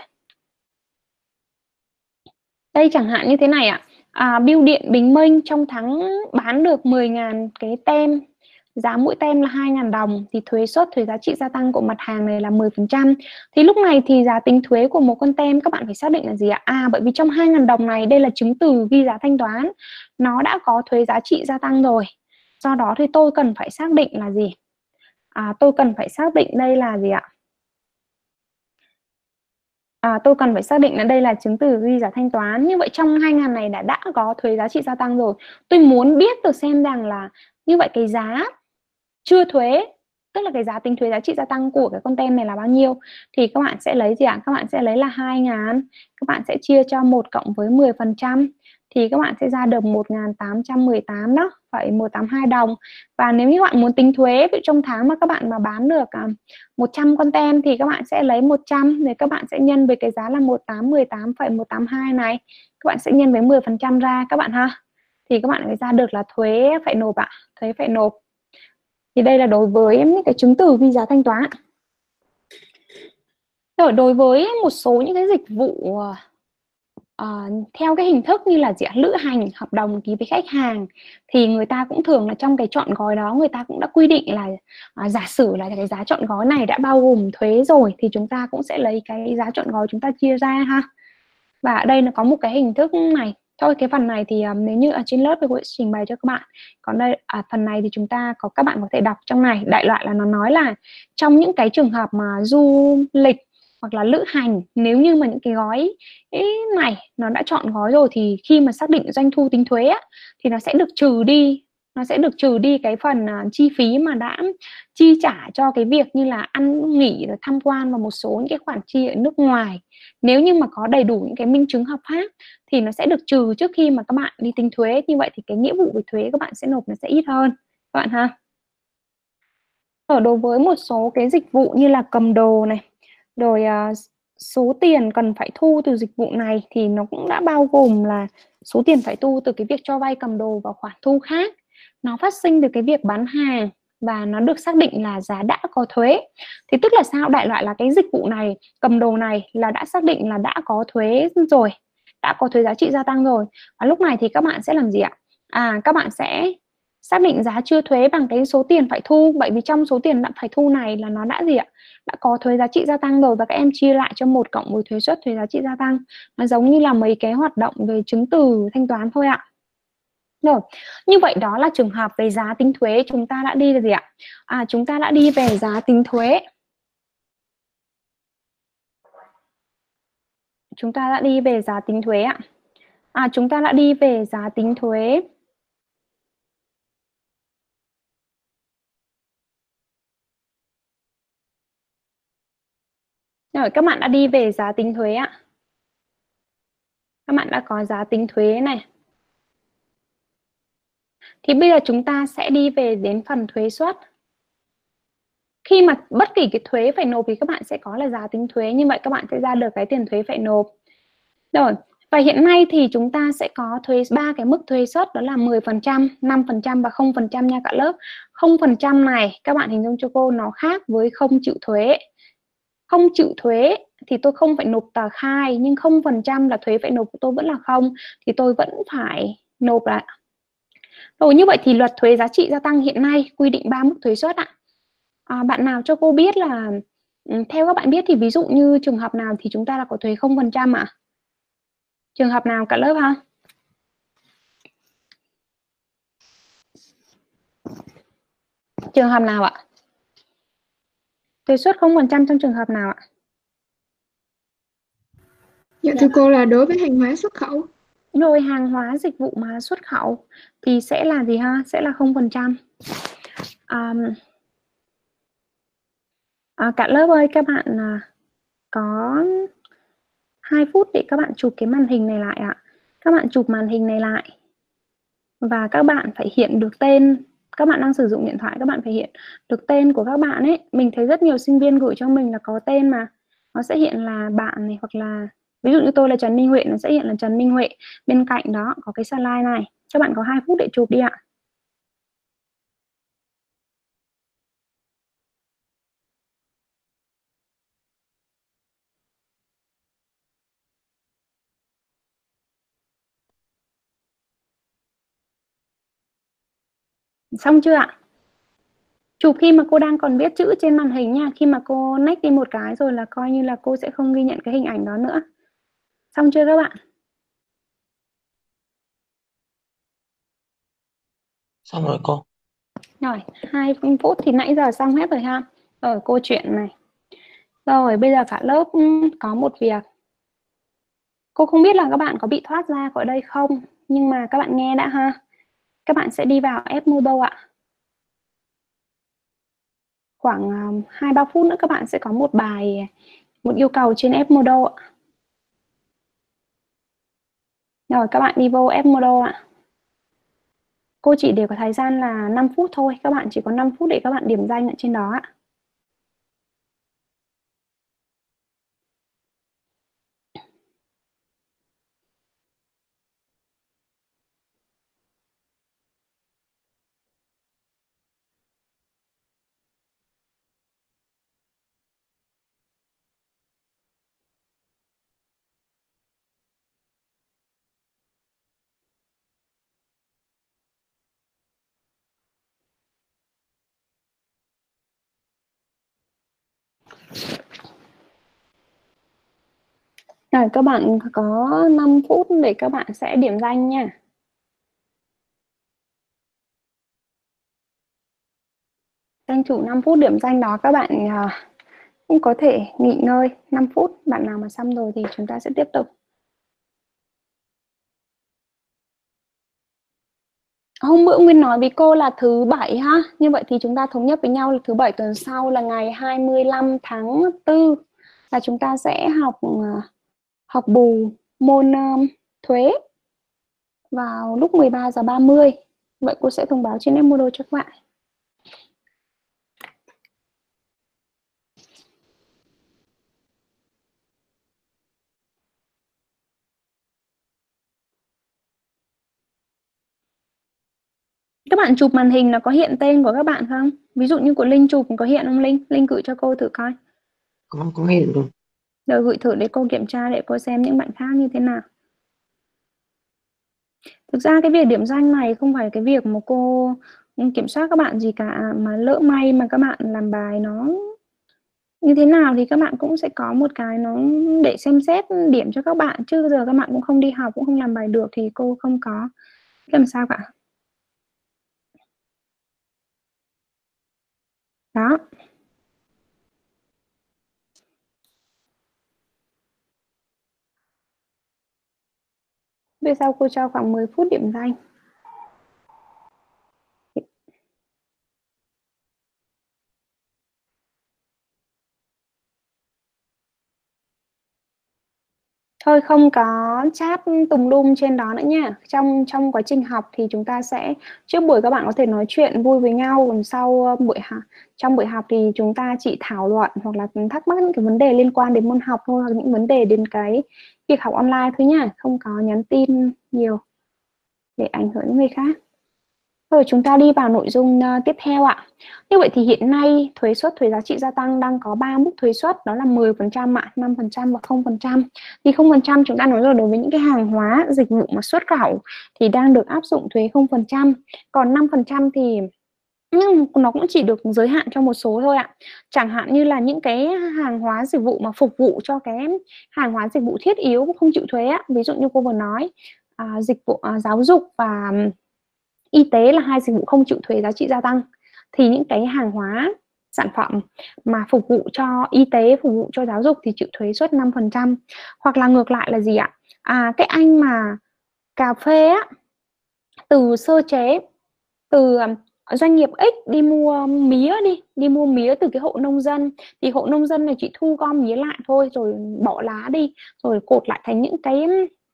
Đây chẳng hạn như thế này ạ. Bưu điện Bình Minh trong tháng bán được 10.000 cái tem, giá mỗi tem là 2.000 đồng, thì thuế suất thuế giá trị gia tăng của mặt hàng này là 10%. Thì lúc này thì giá tính thuế của một con tem các bạn phải xác định là gì ạ? Bởi vì trong 2.000 đồng này đây là chứng từ ghi giá thanh toán, nó đã có thuế giá trị gia tăng rồi. Do đó thì tôi cần phải xác định là gì? Tôi cần phải xác định đây là gì ạ? Tôi cần phải xác định là đây là chứng từ ghi giá thanh toán. Như vậy trong 2.000 này đã có thuế giá trị gia tăng rồi. Tôi muốn biết được xem rằng là như vậy cái giá chưa thuế, tức là cái giá tính thuế giá trị gia tăng của cái con tem này là bao nhiêu, thì các bạn sẽ lấy gì ạ? Các bạn sẽ lấy là 2.000, các bạn sẽ chia cho 1 cộng với 10%, thì các bạn sẽ ra được 1.818 đó, 182 đồng. Và nếu như các bạn muốn tính thuế, ví dụ trong tháng mà các bạn mà bán được 100 con tem thì các bạn sẽ lấy 100, thì các bạn sẽ nhân với cái giá là 1.818,182 này, các bạn sẽ nhân với 10% ra các bạn ha. Thì các bạn phải ra được là thuế phải nộp ạ, thuế phải nộp. Thì đây là đối với những cái chứng từ ghi giá thanh toán. Rồi đối với một số những cái dịch vụ theo cái hình thức như là gì ạ? Lữ hành, hợp đồng ký với khách hàng, thì người ta cũng thường là trong cái chọn gói đó người ta cũng đã quy định là giả sử là cái giá chọn gói này đã bao gồm thuế rồi, thì chúng ta cũng sẽ lấy cái giá chọn gói chúng ta chia ra ha. Và ở đây nó có một cái hình thức này. Thôi cái phần này thì nếu như ở trên lớp tôi sẽ trình bày cho các bạn. Còn đây phần này thì các bạn có thể đọc trong này. Đại loại là nó nói là trong những cái trường hợp mà du lịch hoặc là lữ hành, nếu như mà những cái gói này nó đã chọn gói rồi, thì khi mà xác định doanh thu tính thuế thì nó sẽ được trừ đi cái phần chi phí mà đã chi trả cho cái việc như là ăn nghỉ rồi tham quan và một số những cái khoản chi ở nước ngoài. Nếu như mà có đầy đủ những cái minh chứng hợp pháp thì nó sẽ được trừ trước khi mà các bạn đi tính thuế. Như vậy thì cái nghĩa vụ về thuế các bạn sẽ nộp nó sẽ ít hơn các bạn ha. Đối với một số cái dịch vụ như là cầm đồ này, rồi số tiền cần phải thu từ dịch vụ này thì nó cũng đã bao gồm là số tiền phải thu từ cái việc cho vay cầm đồ và khoản thu khác. Nó phát sinh từ cái việc bán hàng và nó được xác định là giá đã có thuế. Thì tức là sao? Đại loại là cái dịch vụ này, cầm đồ này là đã xác định là đã có thuế rồi, đã có thuế giá trị gia tăng rồi. Và lúc này thì các bạn sẽ làm gì ạ? Các bạn sẽ xác định giá chưa thuế bằng cái số tiền phải thu. Bởi vì trong số tiền phải thu này là nó đã gì ạ? Đã có thuế giá trị gia tăng rồi, và các em chia lại cho 1 cộng với thuế suất thuế giá trị gia tăng. Nó giống như là mấy cái hoạt động về chứng từ thanh toán thôi ạ. Rồi, như vậy đó là trường hợp về giá tính thuế. Chúng ta đã đi là gì ạ? Chúng ta đã đi về giá tính thuế. Chúng ta đã đi về giá tính thuế ạ. Chúng ta đã đi về giá tính thuế. Rồi, các bạn đã đi về giá tính thuế ạ. Các bạn đã có giá tính thuế này. Thì bây giờ chúng ta sẽ đi về đến phần thuế suất. Khi mà bất kỳ cái thuế phải nộp thì các bạn sẽ có là giá tính thuế. Như vậy các bạn sẽ ra được cái tiền thuế phải nộp. Rồi, và hiện nay thì chúng ta sẽ có thuế 3 cái mức thuế suất, đó là 10%, 5% và 0% nha cả lớp. 0% này các bạn hình dung cho cô nó khác với không chịu thuế. Không chịu thuế thì tôi không phải nộp tờ khai, nhưng 0% là thuế phải nộp của tôi vẫn là 0, thì tôi vẫn phải nộp lại. Rồi, như vậy thì luật thuế giá trị gia tăng hiện nay quy định 3 mức thuế suất ạ. Bạn nào cho cô biết là theo các bạn biết thì ví dụ như trường hợp nào thì chúng ta là có thuế 0% ạ? Trường hợp nào cả lớp ha? Trường hợp nào ạ? Thuế suất 0% trong trường hợp nào ạ? Dạ thưa cô là đối với hàng hóa xuất khẩu. Rồi hàng hóa dịch vụ mà xuất khẩu thì sẽ là gì ha? Sẽ là 0%. Cả lớp ơi, các bạn có 2 phút để các bạn chụp cái màn hình này lại ạ. Các bạn chụp màn hình này lại và các bạn phải hiện được tên. Các bạn đang sử dụng điện thoại, các bạn phải hiện được tên của các bạn ấy. Mình thấy rất nhiều sinh viên gửi cho mình là có tên mà nó sẽ hiện là bạn này, hoặc là ví dụ như tôi là Trần Minh Huệ, nó sẽ hiện là Trần Minh Huệ. Bên cạnh đó có cái slide này. Các bạn có 2 phút để chụp đi ạ. Xong chưa ạ? Chụp khi mà cô đang còn viết chữ trên màn hình nha. Khi mà cô next đi một cái rồi là coi như là cô sẽ không ghi nhận cái hình ảnh đó nữa. Xong chưa các bạn? Xong rồi cô. Rồi, 2 phút thì nãy giờ xong hết rồi ha. Rồi, câu chuyện này. Rồi, bây giờ cả lớp có một việc. Cô không biết là các bạn có bị thoát ra khỏi đây không, nhưng mà các bạn nghe đã ha. Các bạn sẽ đi vào Edmodo ạ. Khoảng 2-3 phút nữa các bạn sẽ có một bài, một yêu cầu trên Edmodo ạ. Rồi, các bạn đi vô Edmodo ạ. Cô chỉ để có thời gian là 5 phút thôi. Các bạn chỉ có 5 phút để các bạn điểm danh ở trên đó ạ. Rồi, các bạn có 5 phút để các bạn sẽ điểm danh nha. Tranh thủ 5 phút điểm danh đó các bạn cũng có thể nghỉ ngơi 5 phút. Bạn nào mà xong rồi thì chúng ta sẽ tiếp tục. Hôm bữa Nguyên nói với cô là thứ Bảy ha. Như vậy thì chúng ta thống nhất với nhau là thứ Bảy tuần sau là ngày 25 tháng 4 là chúng ta sẽ học bù môn thuế vào lúc 13:30. Vậy cô sẽ thông báo trên Edmodo cho các bạn. Các bạn chụp màn hình nó có hiện tên của các bạn không? Ví dụ như của Linh chụp có hiện không Linh? Linh gửi cho cô thử coi. Có hiện rồi. Rồi gửi thử để cô kiểm tra để cô xem những bạn khác như thế nào. Thực ra cái việc điểm danh này không phải cái việc mà cô kiểm soát các bạn gì cả, mà lỡ may mà các bạn làm bài nó như thế nào thì các bạn cũng sẽ có một cái nó để xem xét điểm cho các bạn, chứ giờ các bạn cũng không đi học cũng không làm bài được thì cô không có làm sao cả. Đó. Về sau cô cho khoảng 10 phút điểm danh. Thôi không có chat tùm lum trên đó nữa nha. Trong quá trình học thì chúng ta sẽ, trước buổi các bạn có thể nói chuyện vui với nhau, còn sau trong buổi học thì chúng ta chỉ thảo luận hoặc là thắc mắc những cái vấn đề liên quan đến môn học thôi, hoặc những vấn đề đến cái việc học online thôi nha. Không có nhắn tin nhiều để ảnh hưởng đến người khác. Rồi chúng ta đi vào nội dung tiếp theo ạ. Như vậy thì hiện nay thuế suất thuế giá trị gia tăng đang có 3 mức thuế suất, đó là 10% ạ, 5% và 0%. Thì 0% chúng ta nói rồi, đối với những cái hàng hóa, dịch vụ mà xuất khẩu thì đang được áp dụng thuế 0%. Còn 5% thì nhưng nó cũng chỉ được giới hạn cho một số thôi ạ. Chẳng hạn như là những cái hàng hóa dịch vụ mà phục vụ cho cái hàng hóa dịch vụ thiết yếu không chịu thuế á. Ví dụ như cô vừa nói dịch vụ giáo dục và y tế là hai dịch vụ không chịu thuế giá trị gia tăng, thì những cái hàng hóa sản phẩm mà phục vụ cho y tế, phục vụ cho giáo dục thì chịu thuế suất 5%. Hoặc là ngược lại là gì ạ? Cái anh mà cà phê á, từ sơ chế, từ doanh nghiệp X đi mua mía, đi mua mía từ cái hộ nông dân, thì hộ nông dân này chỉ thu gom mía lại thôi, rồi bỏ lá đi, rồi cột lại thành những cái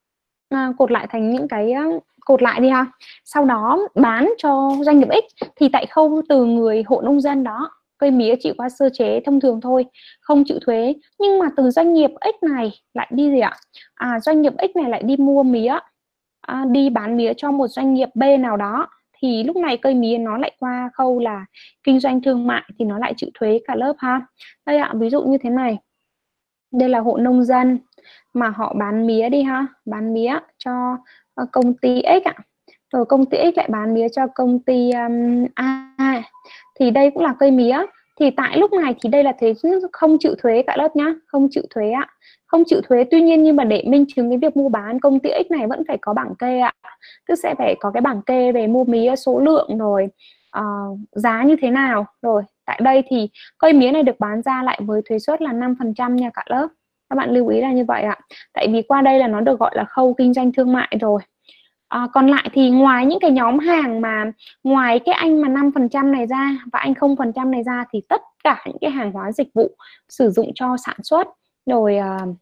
cột lại đi ha, sau đó bán cho doanh nghiệp X. Thì tại khâu từ người hộ nông dân đó, cây mía chỉ qua sơ chế thông thường thôi, không chịu thuế. Nhưng mà từ doanh nghiệp X này lại đi gì ạ? Doanh nghiệp X này lại đi mua mía, đi bán mía cho một doanh nghiệp B nào đó, thì lúc này cây mía nó lại qua khâu là kinh doanh thương mại, thì nó lại chịu thuế cả lớp ha. Đây ạ, ví dụ như thế này, đây là hộ nông dân mà họ bán mía đi ha, bán mía cho công ty X ạ, rồi công ty X lại bán mía cho công ty A, thì đây cũng là cây mía. Thì tại lúc này thì đây là thuế không chịu thuế cả lớp nhá, không chịu thuế ạ, không chịu thuế. Tuy nhiên nhưng mà để minh chứng cái việc mua bán, công ty X này vẫn phải có bảng kê ạ, tức sẽ phải có cái bảng kê về mua mía, số lượng, rồi giá như thế nào. Rồi tại đây thì cây mía này được bán ra lại với thuế suất là 5% nha cả lớp. Các bạn lưu ý là như vậy ạ, tại vì qua đây là nó được gọi là khâu kinh doanh thương mại rồi. Còn lại thì ngoài những cái nhóm hàng mà ngoài cái anh mà 5% này ra và anh 0% này ra, thì tất cả những cái hàng hóa dịch vụ sử dụng cho sản xuất, rồi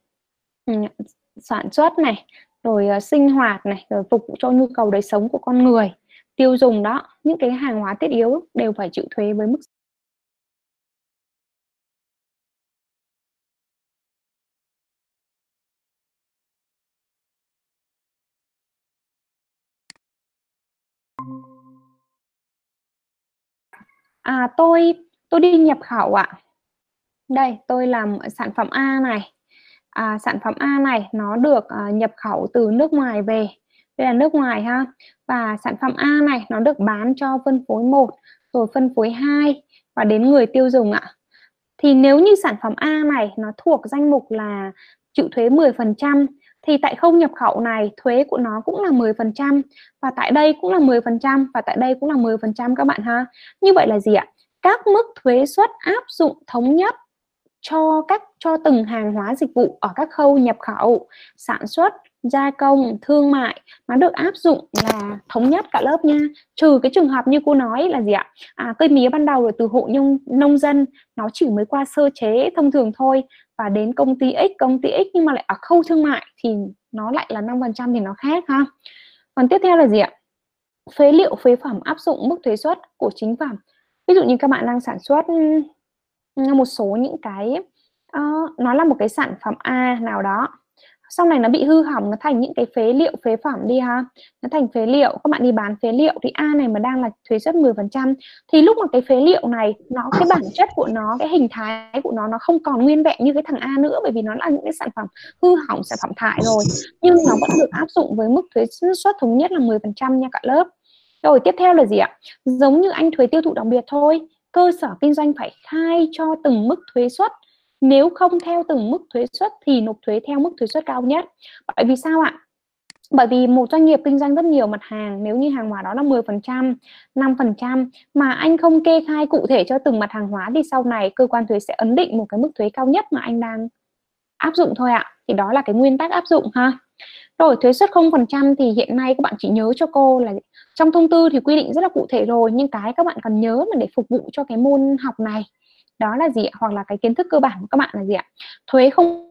sản xuất này, rồi sinh hoạt này, rồi phục vụ cho nhu cầu đời sống của con người, tiêu dùng đó, những cái hàng hóa thiết yếu đều phải chịu thuế với mức tôi đi nhập khẩu ạ. Đây, tôi làm sản phẩm A này. Sản phẩm A này nó được nhập khẩu từ nước ngoài về. Đây là nước ngoài ha. Và sản phẩm A này nó được bán cho phân phối 1, rồi phân phối 2 và đến người tiêu dùng ạ. Thì nếu như sản phẩm A này nó thuộc danh mục là chịu thuế 10%, thì tại khâu nhập khẩu này thuế của nó cũng là 10%, và tại đây cũng là 10%, và tại đây cũng là 10% các bạn ha. Như vậy là gì ạ? Các mức thuế suất áp dụng thống nhất cho từng hàng hóa dịch vụ ở các khâu nhập khẩu, sản xuất, gia công, thương mại nó được áp dụng là thống nhất cả lớp nha. Trừ cái trường hợp như cô nói là gì ạ? Cây mía ban đầu là từ hộ nông dân, nó chỉ mới qua sơ chế thông thường thôi, và đến công ty X nhưng mà lại ở khâu thương mại thì nó lại là 5% thì nó khác ha. Còn tiếp theo là gì ạ? Phế liệu, phế phẩm áp dụng mức thuế suất của chính phẩm. Ví dụ như các bạn đang sản xuất một số những cái nó là một cái sản phẩm A nào đó, sau này nó bị hư hỏng, nó thành những cái phế liệu, phế phẩm đi ha, nó thành phế liệu, các bạn đi bán phế liệu thì A này mà đang là thuế suất 10%, thì lúc mà cái phế liệu này nó cái bản chất của nó, cái hình thái của nó không còn nguyên vẹn như cái thằng A nữa, bởi vì nó là những cái sản phẩm hư hỏng, sản phẩm thải rồi, nhưng nó vẫn được áp dụng với mức thuế suất thống nhất là 10% nha cả lớp. Rồi tiếp theo là gì ạ? Giống như anh thuế tiêu thụ đặc biệt thôi, cơ sở kinh doanh phải khai cho từng mức thuế suất. Nếu không theo từng mức thuế suất thì nộp thuế theo mức thuế suất cao nhất. Bởi vì sao ạ? Bởi vì một doanh nghiệp kinh doanh rất nhiều mặt hàng, nếu như hàng hóa đó là 10%, 5% mà anh không kê khai cụ thể cho từng mặt hàng hóa, thì sau này cơ quan thuế sẽ ấn định một cái mức thuế cao nhất mà anh đang áp dụng thôi ạ. Thì đó là cái nguyên tắc áp dụng ha. Rồi thuế suất 0% thì hiện nay các bạn chỉ nhớ cho cô là trong thông tư thì quy định rất là cụ thể rồi, nhưng cái các bạn cần nhớ mà để phục vụ cho cái môn học này đó là gì ạ? Hoặc là cái kiến thức cơ bản của các bạn là gì ạ? Thuế không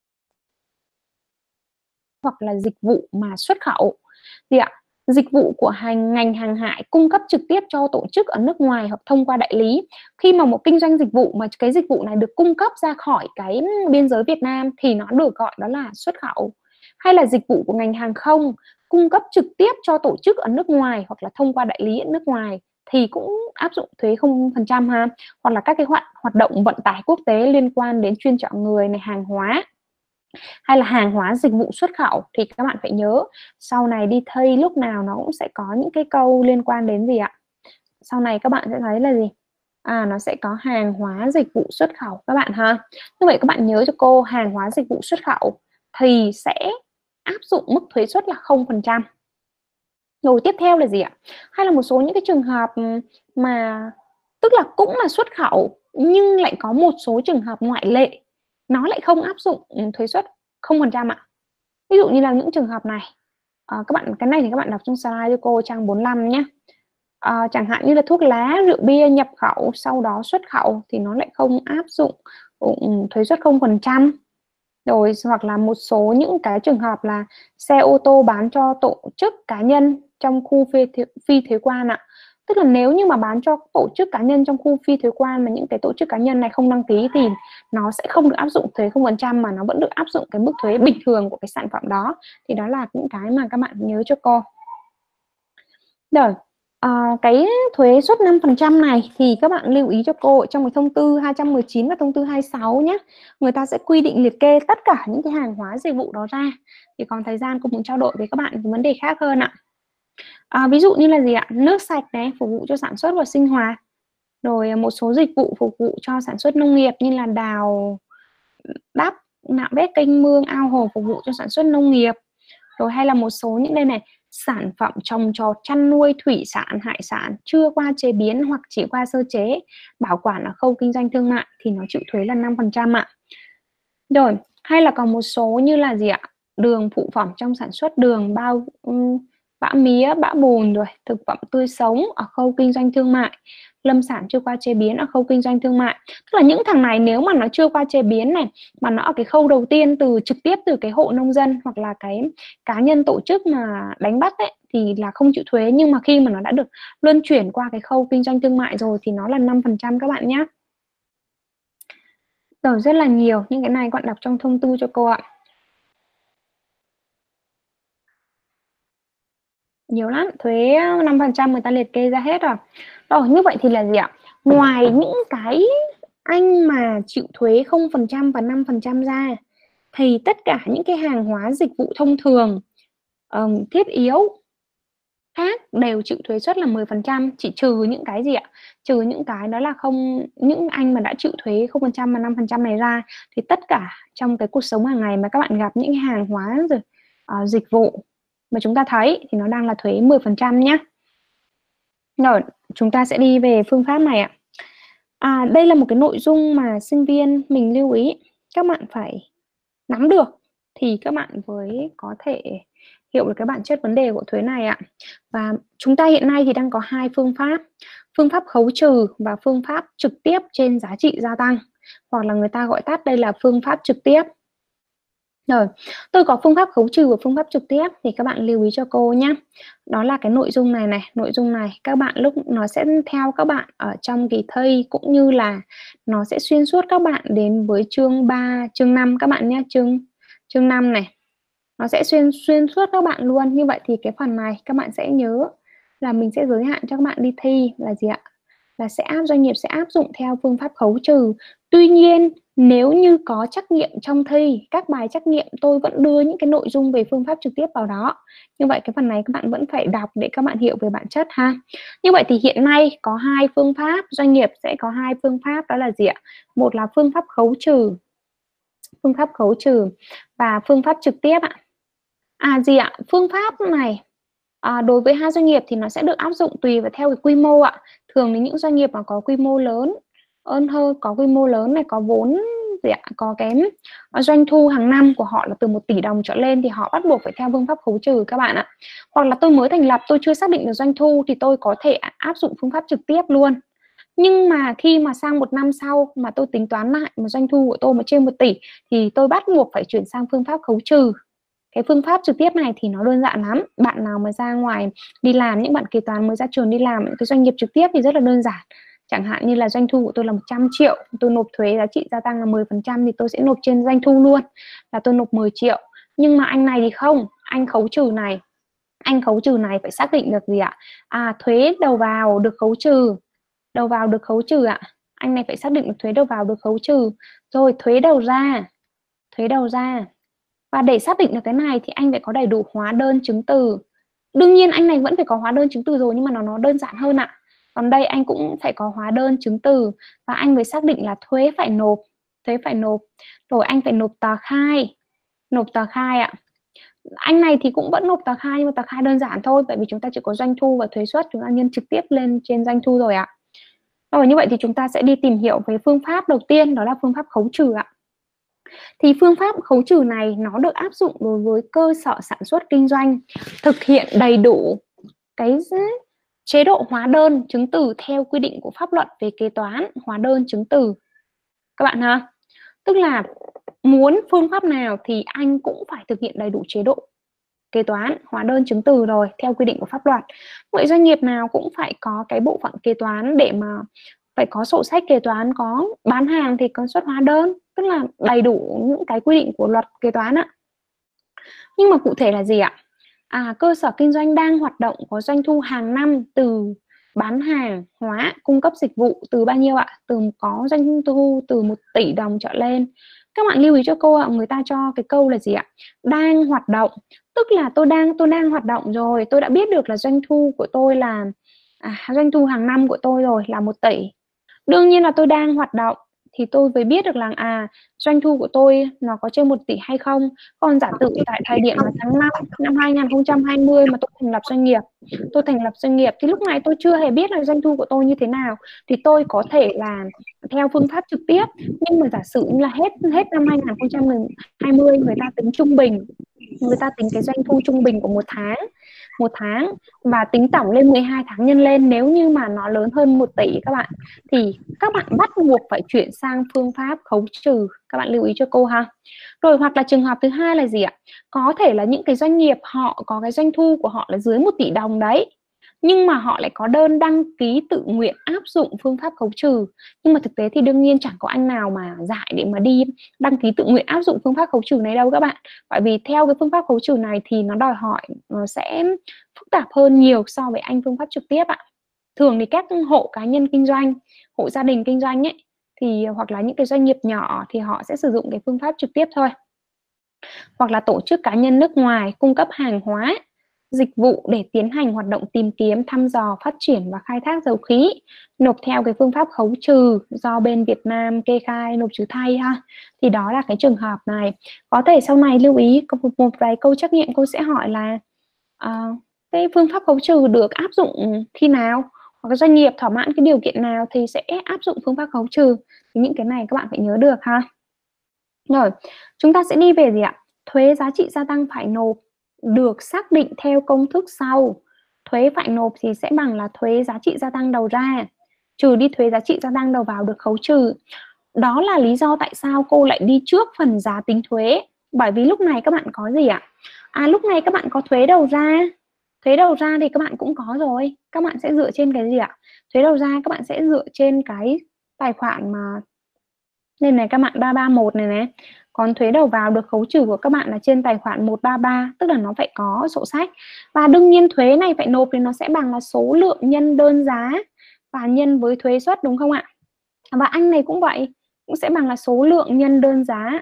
hoặc là dịch vụ mà xuất khẩu gì ạ? Dịch vụ của ngành hàng hải cung cấp trực tiếp cho tổ chức ở nước ngoài hoặc thông qua đại lý. Khi mà một kinh doanh dịch vụ mà cái dịch vụ này được cung cấp ra khỏi cái biên giới Việt Nam thì nó được gọi đó là xuất khẩu. Hay là dịch vụ của ngành hàng không cung cấp trực tiếp cho tổ chức ở nước ngoài hoặc là thông qua đại lý ở nước ngoài thì cũng áp dụng thuế 0% ha. Hoặc là các cái hoạt động vận tải quốc tế liên quan đến chuyên chở người này, hàng hóa hay là hàng hóa dịch vụ xuất khẩu thì các bạn phải nhớ sau này đi thi lúc nào nó cũng sẽ có những cái câu liên quan đến gì ạ? sau này các bạn sẽ thấy là gì? Nó sẽ có hàng hóa dịch vụ xuất khẩu các bạn ha. Như vậy các bạn nhớ cho cô, hàng hóa dịch vụ xuất khẩu thì sẽ áp dụng mức thuế suất là 0%. Rồi tiếp theo là gì ạ? Hay là một số những cái trường hợp mà tức là cũng là xuất khẩu nhưng lại có một số trường hợp ngoại lệ, nó lại không áp dụng thuế suất 0% ạ. Ví dụ như là những trường hợp này, các bạn, cái này thì các bạn đọc trong slide cho cô trang 45 nhé. Chẳng hạn như là thuốc lá, rượu bia nhập khẩu sau đó xuất khẩu thì nó lại không áp dụng thuế suất 0%. Rồi hoặc là một số những cái trường hợp là xe ô tô bán cho tổ chức cá nhân trong khu phi thuế quan ạ. Tức là nếu như mà bán cho tổ chức cá nhân trong khu phi thuế quan mà những cái tổ chức cá nhân này không đăng ký thì nó sẽ không được áp dụng thuế 0% mà nó vẫn được áp dụng cái mức thuế bình thường của cái sản phẩm đó. Thì đó là những cái mà các bạn nhớ cho cô. Rồi, cái thuế suất 5% này thì các bạn lưu ý cho cô trong cái thông tư 219 và thông tư 26 nhé. Người ta sẽ quy định liệt kê tất cả những cái hàng hóa dịch vụ đó ra. Thì còn thời gian cô muốn trao đổi với các bạn vấn đề khác hơn ạ. Ví dụ như là gì ạ? Nước sạch này, phục vụ cho sản xuất và sinh hoạt. Rồi một số dịch vụ phục vụ cho sản xuất nông nghiệp như là đào, đắp, nạo vét kênh mương, ao hồ phục vụ cho sản xuất nông nghiệp. Rồi hay là một số những đây này, sản phẩm trồng trọt, chăn nuôi, thủy sản, hải sản chưa qua chế biến hoặc chỉ qua sơ chế, bảo quản ở khâu kinh doanh thương mại thì nó chịu thuế là 5% ạ. Rồi, hay là còn một số như là gì ạ? Đường phụ phẩm trong sản xuất đường, bã mía, bã bùn, rồi thực phẩm tươi sống ở khâu kinh doanh thương mại, lâm sản chưa qua chế biến ở khâu kinh doanh thương mại. Tức là những thằng này nếu mà nó chưa qua chế biến này, mà nó ở cái khâu đầu tiên trực tiếp từ cái hộ nông dân hoặc là cái cá nhân tổ chức mà đánh bắt ấy, thì là không chịu thuế. Nhưng mà khi mà nó đã được luân chuyển qua cái khâu kinh doanh thương mại rồi thì nó là 5% các bạn nhé. Rồi rất là nhiều, những cái này các bạn đọc trong thông tư cho cô ạ. Nhiều lắm, thuế 5% người ta liệt kê ra hết rồi. Rồi như vậy thì là gì ạ? Ngoài những cái anh mà chịu thuế 0% và 5% ra thì tất cả những cái hàng hóa dịch vụ thông thường thiết yếu khác đều chịu thuế suất là 10%, chỉ trừ những cái gì ạ? Trừ những cái đó là những anh mà đã chịu thuế 0% và 5% này ra thì tất cả trong cái cuộc sống hàng ngày mà các bạn gặp những hàng hóa rồi dịch vụ mà chúng ta thấy thì nó đang là thuế 10% nhé. Rồi, chúng ta sẽ đi về phương pháp này ạ. Đây là một cái nội dung mà sinh viên mình lưu ý các bạn phải nắm được thì các bạn mới có thể hiểu được cái bản chất vấn đề của thuế này ạ. Và chúng ta hiện nay thì đang có hai phương pháp. Phương pháp khấu trừ và phương pháp trực tiếp trên giá trị gia tăng. Hoặc là người ta gọi tắt đây là phương pháp trực tiếp. Rồi, tôi có phương pháp khấu trừ và phương pháp trực tiếp thì các bạn lưu ý cho cô nhé. Đó là cái nội dung này nội dung này các bạn lúc nó sẽ theo các bạn ở trong kỳ thi cũng như là nó sẽ xuyên suốt các bạn đến với chương 3, chương 5 các bạn nhé, chương 5 này. Nó sẽ xuyên suốt các bạn luôn. Như vậy thì cái phần này các bạn sẽ nhớ là mình sẽ giới hạn cho các bạn đi thi là gì ạ? Là doanh nghiệp sẽ áp dụng theo phương pháp khấu trừ. Tuy nhiên nếu như có trắc nghiệm trong thi, các bài trắc nghiệm tôi vẫn đưa những cái nội dung về phương pháp trực tiếp vào đó. Như vậy cái phần này các bạn vẫn phải đọc để các bạn hiểu về bản chất ha. Như vậy thì hiện nay có hai phương pháp, doanh nghiệp sẽ có hai phương pháp, đó là gì ạ? Một là phương pháp khấu trừ. Phương pháp khấu trừ và phương pháp trực tiếp ạ. Phương pháp này đối với hai doanh nghiệp thì nó sẽ được áp dụng tùy vào theo cái quy mô ạ. Thường thì những doanh nghiệp mà có quy mô lớn có quy mô lớn này, có vốn có cái doanh thu hàng năm của họ là từ 1 tỷ đồng trở lên thì họ bắt buộc phải theo phương pháp khấu trừ các bạn ạ. Hoặc là tôi mới thành lập, tôi chưa xác định được doanh thu thì tôi có thể áp dụng phương pháp trực tiếp luôn. Nhưng mà khi mà sang một năm sau mà tôi tính toán lại mà doanh thu của tôi mà trên 1 tỷ thì tôi bắt buộc phải chuyển sang phương pháp khấu trừ. Cái phương pháp trực tiếp này thì nó đơn giản lắm. Bạn nào mà ra ngoài đi làm, những bạn kế toán mới ra trường đi làm cái doanh nghiệp trực tiếp thì rất là đơn giản. Chẳng hạn như là doanh thu của tôi là 100 triệu, tôi nộp thuế giá trị gia tăng là 10% thì tôi sẽ nộp trên doanh thu luôn, là tôi nộp 10 triệu. Nhưng mà anh này thì không, anh khấu trừ này phải xác định được gì ạ? Thuế đầu vào được khấu trừ. Đầu vào được khấu trừ ạ. Anh này phải xác định được thuế đầu vào được khấu trừ. Rồi thuế đầu ra. Và để xác định được cái này thì anh phải có đầy đủ hóa đơn chứng từ. Đương nhiên anh này vẫn phải có hóa đơn chứng từ rồi nhưng mà nó đơn giản hơn ạ. Còn đây anh cũng phải có hóa đơn chứng từ và anh mới xác định là thuế phải nộp. Rồi anh phải nộp tờ khai ạ. Anh này thì cũng vẫn nộp tờ khai nhưng mà tờ khai đơn giản thôi, tại vì chúng ta chỉ có doanh thu và thuế suất, chúng ta nhân trực tiếp lên trên doanh thu rồi ạ. Rồi như vậy thì chúng ta sẽ đi tìm hiểu về phương pháp đầu tiên, đó là phương pháp khấu trừ ạ. Thì phương pháp khấu trừ này nó được áp dụng đối với cơ sở sản xuất kinh doanh thực hiện đầy đủ cái chế độ hóa đơn chứng từ theo quy định của pháp luật về kế toán hóa đơn chứng từ các bạn ha. Tức là muốn phương pháp nào thì anh cũng phải thực hiện đầy đủ chế độ kế toán hóa đơn chứng từ rồi theo quy định của pháp luật. Vậy doanh nghiệp nào cũng phải có cái bộ phận kế toán để mà phải có sổ sách kế toán, có bán hàng thì có xuất hóa đơn, tức là đầy đủ những cái quy định của luật kế toán ạ. Nhưng mà cụ thể là gì ạ? Cơ sở kinh doanh đang hoạt động có doanh thu hàng năm từ bán hàng hóa, cung cấp dịch vụ từ bao nhiêu ạ? Có doanh thu từ 1 tỷ đồng trở lên. Các bạn lưu ý cho cô ạ, người ta cho cái câu là gì ạ? Đang hoạt động, tức là tôi đang hoạt động rồi, tôi đã biết được là doanh thu của tôi là doanh thu hàng năm của tôi rồi là 1 tỷ. Đương nhiên là tôi đang hoạt động thì tôi mới biết được là doanh thu của tôi nó có trên 1 tỷ hay không. Còn giả sử tại thời điểm là tháng 5 năm 2020 mà tôi thành lập doanh nghiệp thì lúc này tôi chưa hề biết là doanh thu của tôi như thế nào, thì tôi có thể là theo phương pháp trực tiếp. Nhưng mà giả sử như là hết năm 2020 người ta tính trung bình, người ta tính cái doanh thu trung bình của một tháng và tính tổng lên 12 tháng nhân lên, nếu như mà nó lớn hơn 1 tỷ các bạn, thì các bạn bắt buộc phải chuyển sang phương pháp khấu trừ. Các bạn lưu ý cho cô ha. Rồi hoặc là trường hợp thứ hai là gì ạ? Có thể là những cái doanh nghiệp họ có cái doanh thu của họ là dưới 1 tỷ đồng đấy, nhưng mà họ lại có đơn đăng ký tự nguyện áp dụng phương pháp khấu trừ. Nhưng mà thực tế thì đương nhiên chẳng có anh nào mà dạy để mà đi đăng ký tự nguyện áp dụng phương pháp khấu trừ này đâu các bạn. Bởi vì theo cái phương pháp khấu trừ này thì nó đòi hỏi nó sẽ phức tạp hơn nhiều so với anh phương pháp trực tiếp ạ. Thường thì các hộ cá nhân kinh doanh, hộ gia đình kinh doanh ấy, thì hoặc là những cái doanh nghiệp nhỏ thì họ sẽ sử dụng cái phương pháp trực tiếp thôi. Hoặc là tổ chức cá nhân nước ngoài cung cấp hàng hóa, dịch vụ để tiến hành hoạt động tìm kiếm, thăm dò, phát triển và khai thác dầu khí, nộp theo cái phương pháp khấu trừ do bên Việt Nam kê khai nộp trừ thay ha. Thì đó là cái trường hợp này. Có thể sau này lưu ý có một vài câu trắc nghiệm cô sẽ hỏi là cái phương pháp khấu trừ được áp dụng khi nào, hoặc doanh nghiệp thỏa mãn cái điều kiện nào thì sẽ áp dụng phương pháp khấu trừ. Thì những cái này các bạn phải nhớ được ha. Rồi, chúng ta sẽ đi về gì ạ? Thuế giá trị gia tăng phải nộp được xác định theo công thức sau. Thuế phải nộp thì sẽ bằng là thuế giá trị gia tăng đầu ra trừ đi thuế giá trị gia tăng đầu vào được khấu trừ. Đó là lý do tại sao cô lại đi trước phần giá tính thuế. Bởi vì lúc này các bạn có gì ạ? Lúc này các bạn có thuế đầu ra. Thuế đầu ra thì các bạn cũng có rồi. Các bạn sẽ dựa trên cái gì ạ? Thuế đầu ra các bạn sẽ dựa trên cái tài khoản mà nên này các bạn 331 này. Còn thuế đầu vào được khấu trừ của các bạn là trên tài khoản 133, tức là nó phải có sổ sách. Và đương nhiên thuế này phải nộp thì nó sẽ bằng là số lượng nhân đơn giá và nhân với thuế suất, đúng không ạ? Và anh này cũng vậy, cũng sẽ bằng là số lượng nhân đơn giá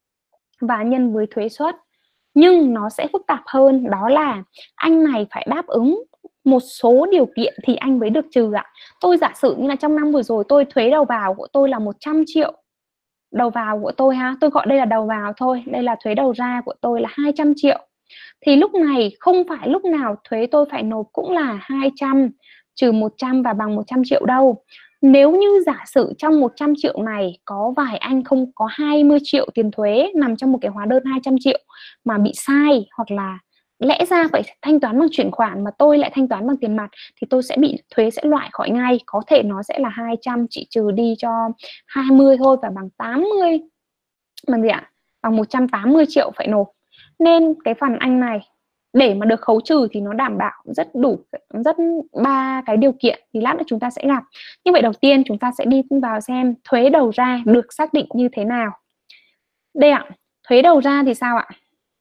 và nhân với thuế suất. Nhưng nó sẽ phức tạp hơn, đó là anh này phải đáp ứng một số điều kiện thì anh mới được trừ ạ. Tôi giả sử như là trong năm vừa rồi tôi thuế đầu vào của tôi là 100 triệu. Đầu vào của tôi ha, tôi gọi đây là đầu vào thôi, đây là thuế đầu ra của tôi là 200 triệu. Thì lúc này không phải lúc nào thuế tôi phải nộp cũng là 200 trừ 100 và bằng 100 triệu đâu. Nếu như giả sử trong 100 triệu này có vài anh không có 20 triệu tiền thuế nằm trong một cái hóa đơn 200 triệu mà bị sai, hoặc là lẽ ra phải thanh toán bằng chuyển khoản mà tôi lại thanh toán bằng tiền mặt, thì tôi sẽ bị thuế sẽ loại khỏi ngay. Có thể nó sẽ là 200 chỉ trừ đi cho 20 thôi và bằng 80, bằng gì ạ? Bằng 180 triệu phải nộp. Nên cái phần anh này để mà được khấu trừ thì nó đảm bảo rất 3 cái điều kiện thì lát nữa chúng ta sẽ gặp. Như vậy đầu tiên chúng ta sẽ đi vào xem thuế đầu ra được xác định như thế nào. Đây ạ, thuế đầu ra thì sao ạ?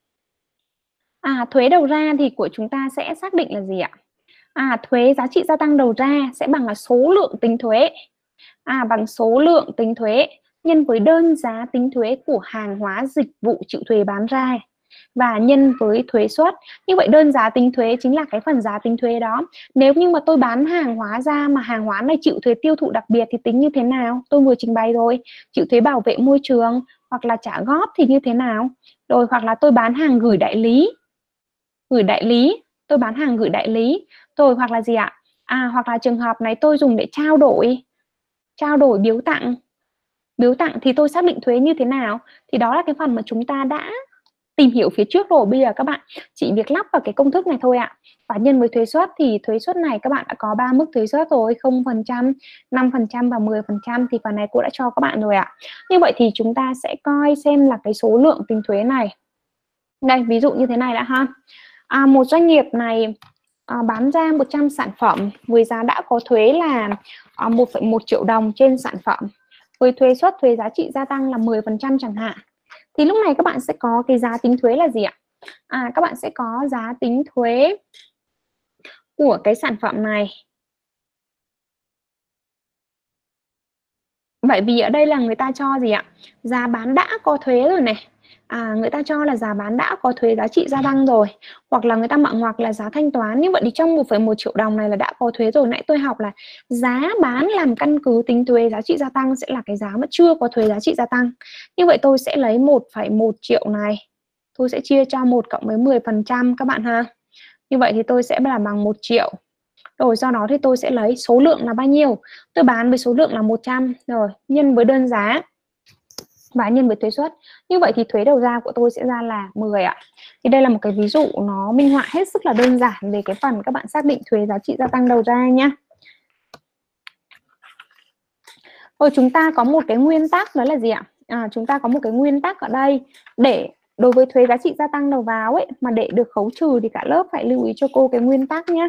Thuế đầu ra thì của chúng ta sẽ xác định là gì ạ? Thuế giá trị gia tăng đầu ra sẽ bằng là số lượng tính thuế. Bằng số lượng tính thuế nhân với đơn giá tính thuế của hàng hóa dịch vụ chịu thuế bán ra. và nhân với thuế suất. Như vậy đơn giá tính thuế chính là cái phần giá tính thuế đó. Nếu như mà tôi bán hàng hóa ra mà hàng hóa này chịu thuế tiêu thụ đặc biệt thì tính như thế nào? Tôi vừa trình bày rồi. Chịu thuế bảo vệ môi trường hoặc là trả góp thì như thế nào? Rồi hoặc là tôi bán hàng gửi đại lý. Tôi bán hàng gửi đại lý. Rồi hoặc là gì ạ? Hoặc là trường hợp này tôi dùng để trao đổi biếu tặng thì tôi xác định thuế như thế nào? Thì đó là cái phần mà chúng ta đã tìm hiểu phía trước rồi. Bây giờ các bạn chỉ việc lắp vào cái công thức này thôi ạ. Và nhân với thuế suất thì thuế suất này các bạn đã có 3 mức thuế suất rồi, 0%, 5% và 10%, thì phần này cô đã cho các bạn rồi ạ. Như vậy thì chúng ta sẽ coi xem là cái số lượng tính thuế này. Đây, ví dụ như thế này đã ha. Một doanh nghiệp này bán ra 100 sản phẩm với giá đã có thuế là 1,1 triệu đồng trên sản phẩm, với thuế suất, thuế giá trị gia tăng là 10% chẳng hạn. Thì lúc này các bạn sẽ có cái giá tính thuế là gì ạ? Các bạn sẽ có giá tính thuế của cái sản phẩm này. Bởi vì ở đây là người ta cho gì ạ? Giá bán đã có thuế rồi này. Người ta cho là giá bán đã có thuế giá trị gia tăng rồi, hoặc là người ta mệnh hoặc là giá thanh toán. Như vậy thì trong 1,1 triệu đồng này là đã có thuế rồi. Nãy tôi học là giá bán làm căn cứ tính thuế giá trị gia tăng sẽ là cái giá mà chưa có thuế giá trị gia tăng. Như vậy tôi sẽ lấy 1,1 triệu này, tôi sẽ chia cho 1 cộng với 10% các bạn ha. Như vậy thì tôi sẽ là bằng 1 triệu. Rồi do đó thì tôi sẽ lấy số lượng là bao nhiêu? Tôi bán với số lượng là 100 rồi, nhân với đơn giá và nhân với thuế suất. Như vậy thì thuế đầu ra của tôi sẽ ra là 10 ạ. Thì đây là một cái ví dụ nó minh họa hết sức là đơn giản về cái phần các bạn xác định thuế giá trị gia tăng đầu ra nhá. Rồi chúng ta có một cái nguyên tắc đó là gì ạ? Chúng ta có một cái nguyên tắc ở đây để đối với thuế giá trị gia tăng đầu vào ấy mà để được khấu trừ thì cả lớp phải lưu ý cho cô cái nguyên tắc nhé.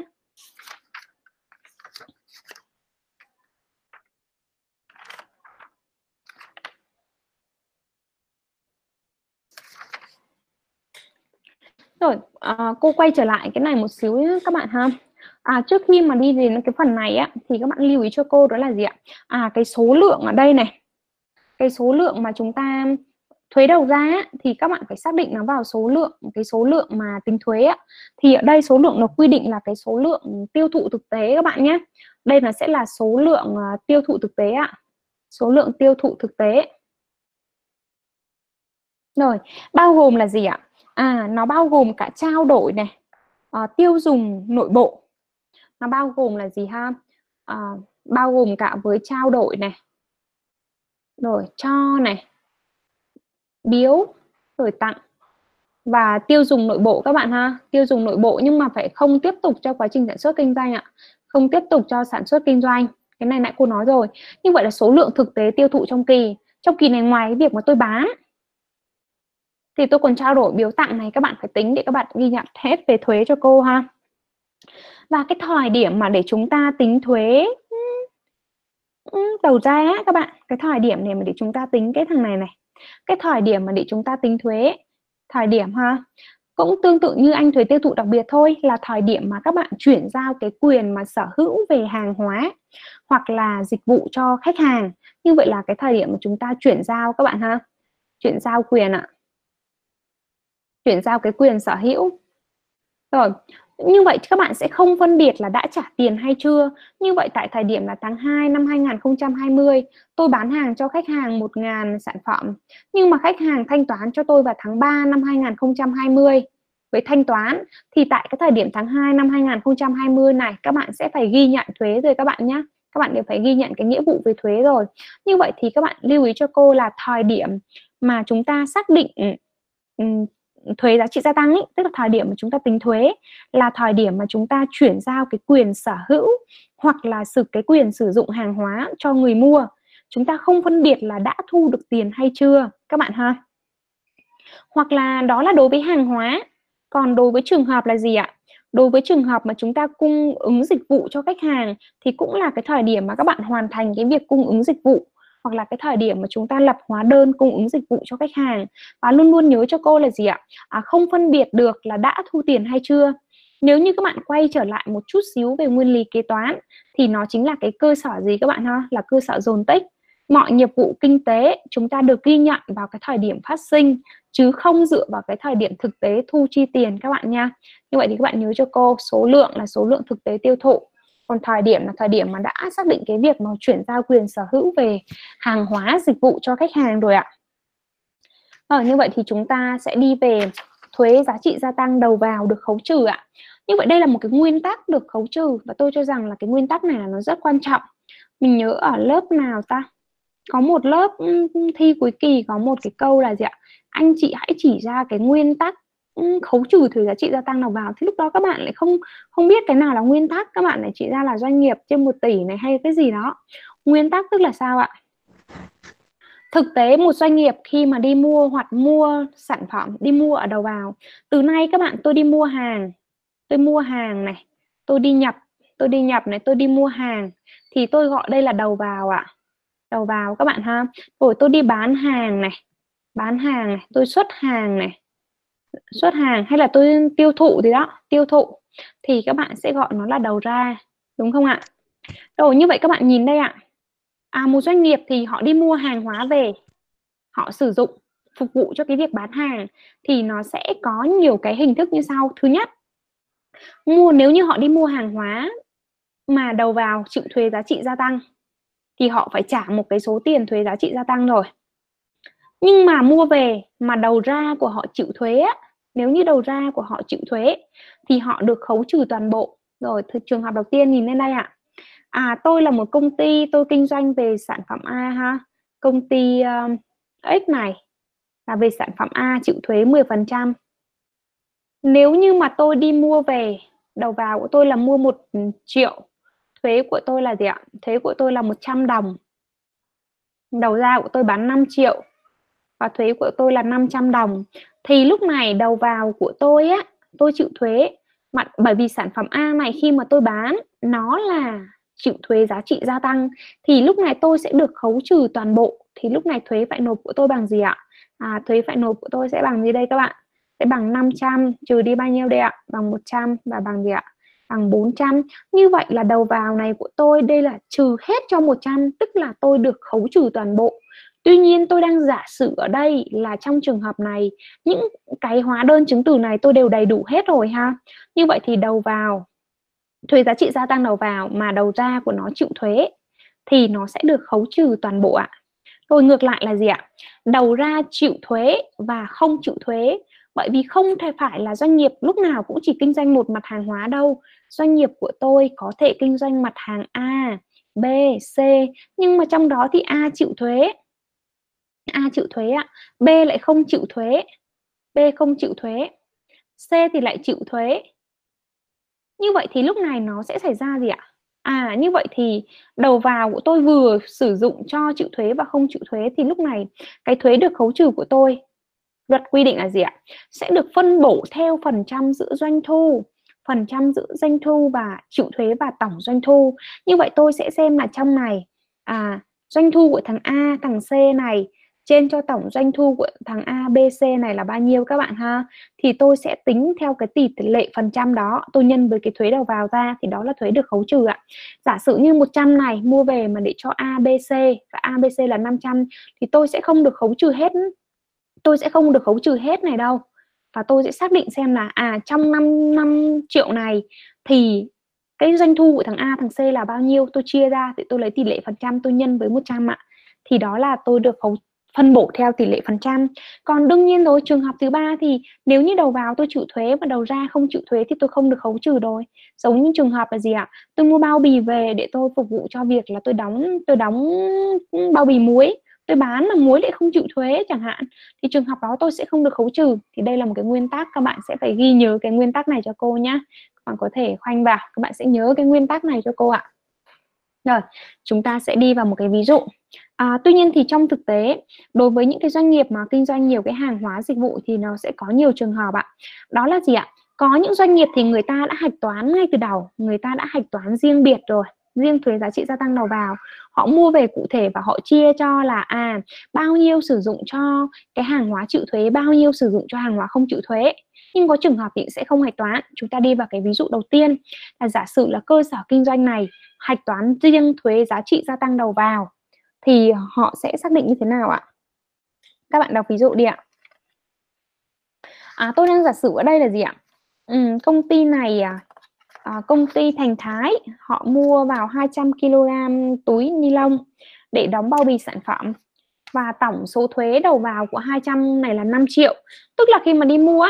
Rồi, cô quay trở lại cái này một xíu nhé các bạn ha. Trước khi mà đi đến cái phần này á thì các bạn lưu ý cho cô đó là gì ạ? Cái số lượng ở đây này, cái số lượng mà chúng ta thuế đầu ra á, thì các bạn phải xác định nó vào số lượng, cái số lượng mà tính thuế á. Thì ở đây số lượng nó quy định là cái số lượng tiêu thụ thực tế các bạn nhé. Đây nó sẽ là số lượng tiêu thụ thực tế ạ. Số lượng tiêu thụ thực tế. Rồi, bao gồm là gì ạ? Nó bao gồm cả trao đổi này, tiêu dùng nội bộ. Nó bao gồm là gì ha? Bao gồm cả với trao đổi này, rồi cho này, biếu, rồi tặng và tiêu dùng nội bộ các bạn ha. Tiêu dùng nội bộ nhưng mà phải không tiếp tục cho quá trình sản xuất kinh doanh ạ. Không tiếp tục cho sản xuất kinh doanh. Cái này nãy cô nói rồi. Như vậy là số lượng thực tế tiêu thụ trong kỳ. Trong kỳ này ngoài cái việc mà tôi bán thì tôi còn trao đổi biếu tặng này, các bạn phải tính để các bạn ghi nhận hết về thuế cho cô ha. Và cái thời điểm mà để chúng ta tính thuế đầu ra các bạn, cái thời điểm này mà để chúng ta tính cái thằng này này, cái thời điểm mà để chúng ta tính thuế, thời điểm ha, cũng tương tự như anh thuế tiêu thụ đặc biệt thôi, là thời điểm mà các bạn chuyển giao cái quyền mà sở hữu về hàng hóa hoặc là dịch vụ cho khách hàng. Như vậy là cái thời điểm mà chúng ta chuyển giao các bạn ha, chuyển giao quyền ạ. Chuyển giao cái quyền sở hữu. Rồi, như vậy các bạn sẽ không phân biệt là đã trả tiền hay chưa. Như vậy tại thời điểm là tháng 2 năm 2020, tôi bán hàng cho khách hàng 1.000 sản phẩm. Nhưng mà khách hàng thanh toán cho tôi vào tháng 3 năm 2020 với thanh toán. Thì tại cái thời điểm tháng 2 năm 2020 này các bạn sẽ phải ghi nhận thuế rồi các bạn nhé. Các bạn đều phải ghi nhận cái nghĩa vụ về thuế rồi. Như vậy thì các bạn lưu ý cho cô là thời điểm mà chúng ta xác định thuế giá trị gia tăng tức là thời điểm mà chúng ta tính thuế là thời điểm mà chúng ta chuyển giao cái quyền sở hữu hoặc là cái quyền sử dụng hàng hóa cho người mua. Chúng ta không phân biệt là đã thu được tiền hay chưa các bạn ha. Hoặc là đó là đối với hàng hóa. Còn đối với trường hợp là gì ạ? Đối với trường hợp mà chúng ta cung ứng dịch vụ cho khách hàng thì cũng là cái thời điểm mà các bạn hoàn thành cái việc cung ứng dịch vụ, hoặc là cái thời điểm mà chúng ta lập hóa đơn cung ứng dịch vụ cho khách hàng. Và luôn luôn nhớ cho cô là gì ạ? Không phân biệt được là đã thu tiền hay chưa. Nếu như các bạn quay trở lại một chút xíu về nguyên lý kế toán thì nó chính là cái cơ sở gì các bạn ha? Là cơ sở dồn tích. Mọi nghiệp vụ kinh tế chúng ta được ghi nhận vào cái thời điểm phát sinh chứ không dựa vào cái thời điểm thực tế thu chi tiền các bạn nha. Như vậy thì các bạn nhớ cho cô, số lượng là số lượng thực tế tiêu thụ, còn thời điểm là thời điểm mà đã xác định cái việc mà chuyển giao quyền sở hữu về hàng hóa dịch vụ cho khách hàng rồi ạ. Như vậy thì chúng ta sẽ đi về thuế giá trị gia tăng đầu vào được khấu trừ ạ. Như vậy đây là một cái nguyên tắc được khấu trừ, và tôi cho rằng là cái nguyên tắc này là nó rất quan trọng. Mình nhớ ở lớp nào ta? Có một lớp thi cuối kỳ có một cái câu là gì ạ? Anh chị hãy chỉ ra cái nguyên tắc khấu trừ thuế giá trị gia tăng đầu vào. Thì lúc đó các bạn lại không biết cái nào là nguyên tắc, các bạn lại chỉ ra là doanh nghiệp trên 1 tỷ này hay cái gì đó. Nguyên tắc tức là sao ạ? Thực tế một doanh nghiệp khi mà đi mua hoặc mua sản phẩm, đi mua ở đầu vào, từ nay các bạn tôi đi mua hàng, tôi mua hàng này, tôi đi nhập này, tôi đi mua hàng thì tôi gọi đây là đầu vào ạ. Đầu vào các bạn ha. Rồi tôi đi bán hàng này, tôi xuất hàng này, xuất hàng, hay là tôi tiêu thụ thì đó, tiêu thụ thì các bạn sẽ gọi nó là đầu ra, đúng không ạ? Rồi như vậy các bạn nhìn đây ạ. Một doanh nghiệp thì họ đi mua hàng hóa về, họ sử dụng phục vụ cho cái việc bán hàng thì nó sẽ có nhiều cái hình thức như sau. Thứ nhất, nếu như họ đi mua hàng hóa mà đầu vào chịu thuế giá trị gia tăng thì họ phải trả một cái số tiền thuế giá trị gia tăng rồi. Nhưng mà mua về mà đầu ra của họ chịu thuế á, nếu như đầu ra của họ chịu thuế thì họ được khấu trừ toàn bộ. Rồi trường hợp đầu tiên nhìn lên đây ạ. Tôi là một công ty, tôi kinh doanh về sản phẩm A ha. Công ty X này là về sản phẩm A, chịu thuế 10%. Nếu như mà tôi đi mua về, đầu vào của tôi là mua 1 triệu, thuế của tôi là gì ạ? Thuế của tôi là 100 đồng. Đầu ra của tôi bán 5 triệu và thuế của tôi là 500 đồng. Thì lúc này đầu vào của tôi á, tôi chịu thuế. Bởi vì sản phẩm A này khi mà tôi bán nó là chịu thuế giá trị gia tăng thì lúc này tôi sẽ được khấu trừ toàn bộ. Thì lúc này thuế phải nộp của tôi bằng gì ạ? Thuế phải nộp của tôi sẽ bằng gì đây các bạn? Sẽ bằng 500 trừ đi bao nhiêu đây ạ? Bằng 100 và bằng gì ạ? Bằng 400. Như vậy là đầu vào này của tôi đây là trừ hết cho 100, tức là tôi được khấu trừ toàn bộ. Tuy nhiên tôi đang giả sử ở đây là trong trường hợp này những cái hóa đơn chứng từ này tôi đều đầy đủ hết rồi ha. Như vậy thì đầu vào, thuế giá trị gia tăng đầu vào mà đầu ra của nó chịu thuế thì nó sẽ được khấu trừ toàn bộ ạ. Rồi ngược lại là gì ạ? Đầu ra chịu thuế và không chịu thuế. Bởi vì không thể phải là doanh nghiệp lúc nào cũng chỉ kinh doanh một mặt hàng hóa đâu. Doanh nghiệp của tôi có thể kinh doanh mặt hàng A, B, C, nhưng mà trong đó thì A chịu thuế. A chịu thuế ạ, B lại không chịu thuế. B không chịu thuế. C thì lại chịu thuế. Như vậy thì lúc này nó sẽ xảy ra gì ạ? Như vậy thì đầu vào của tôi vừa sử dụng cho chịu thuế và không chịu thuế thì lúc này cái thuế được khấu trừ của tôi, luật quy định là gì ạ? Sẽ được phân bổ theo phần trăm giữa doanh thu, phần trăm giữa doanh thu và chịu thuế và tổng doanh thu. Như vậy tôi sẽ xem là trong này doanh thu của thằng A, thằng C này trên cho tổng doanh thu của thằng A, B, C này là bao nhiêu các bạn ha? Thì tôi sẽ tính theo cái tỷ lệ phần trăm đó, tôi nhân với cái thuế đầu vào ra thì đó là thuế được khấu trừ ạ. Giả sử như 100 này mua về mà để cho A, B, C và A, B, C là 500 thì tôi sẽ không được khấu trừ hết. Tôi sẽ không được khấu trừ hết này đâu. Và tôi sẽ xác định xem là trong 5 triệu này thì cái doanh thu của thằng A, thằng C là bao nhiêu, tôi chia ra thì tôi lấy tỷ lệ phần trăm, tôi nhân với 100 ạ. Thì đó là tôi được phân bổ theo tỷ lệ phần trăm. Còn đương nhiên rồi, trường hợp thứ ba thì nếu như đầu vào tôi chịu thuế và đầu ra không chịu thuế thì tôi không được khấu trừ rồi. Giống như trường hợp là gì ạ? Tôi mua bao bì về để tôi phục vụ cho việc là tôi đóng bao bì muối, tôi bán mà muối lại không chịu thuế chẳng hạn, thì trường hợp đó tôi sẽ không được khấu trừ. Thì đây là một cái nguyên tắc, các bạn sẽ phải ghi nhớ cái nguyên tắc này cho cô nhá. Các bạn có thể khoanh vào, các bạn sẽ nhớ cái nguyên tắc này cho cô ạ. Rồi, chúng ta sẽ đi vào một cái ví dụ. Tuy nhiên thì trong thực tế, đối với những cái doanh nghiệp mà kinh doanh nhiều cái hàng hóa dịch vụ thì nó sẽ có nhiều trường hợp ạ. Đó là gì ạ? Có những doanh nghiệp thì người ta đã hạch toán ngay từ đầu, người ta đã hạch toán riêng biệt rồi, riêng thuế giá trị gia tăng đầu vào. Họ mua về cụ thể và họ chia cho là bao nhiêu sử dụng cho cái hàng hóa chịu thuế, bao nhiêu sử dụng cho hàng hóa không chịu thuế. Nhưng có trường hợp thì sẽ không hạch toán. Chúng ta đi vào cái ví dụ đầu tiên là giả sử là cơ sở kinh doanh này hạch toán riêng thuế giá trị gia tăng đầu vào thì họ sẽ xác định như thế nào ạ? Các bạn đọc ví dụ đi ạ. Tôi đang giả sử ở đây là gì ạ? Công ty này công ty Thành Thái họ mua vào 200 kg túi ni lông để đóng bao bì sản phẩm, và tổng số thuế đầu vào của 200 này là 5 triệu. Tức là khi mà đi mua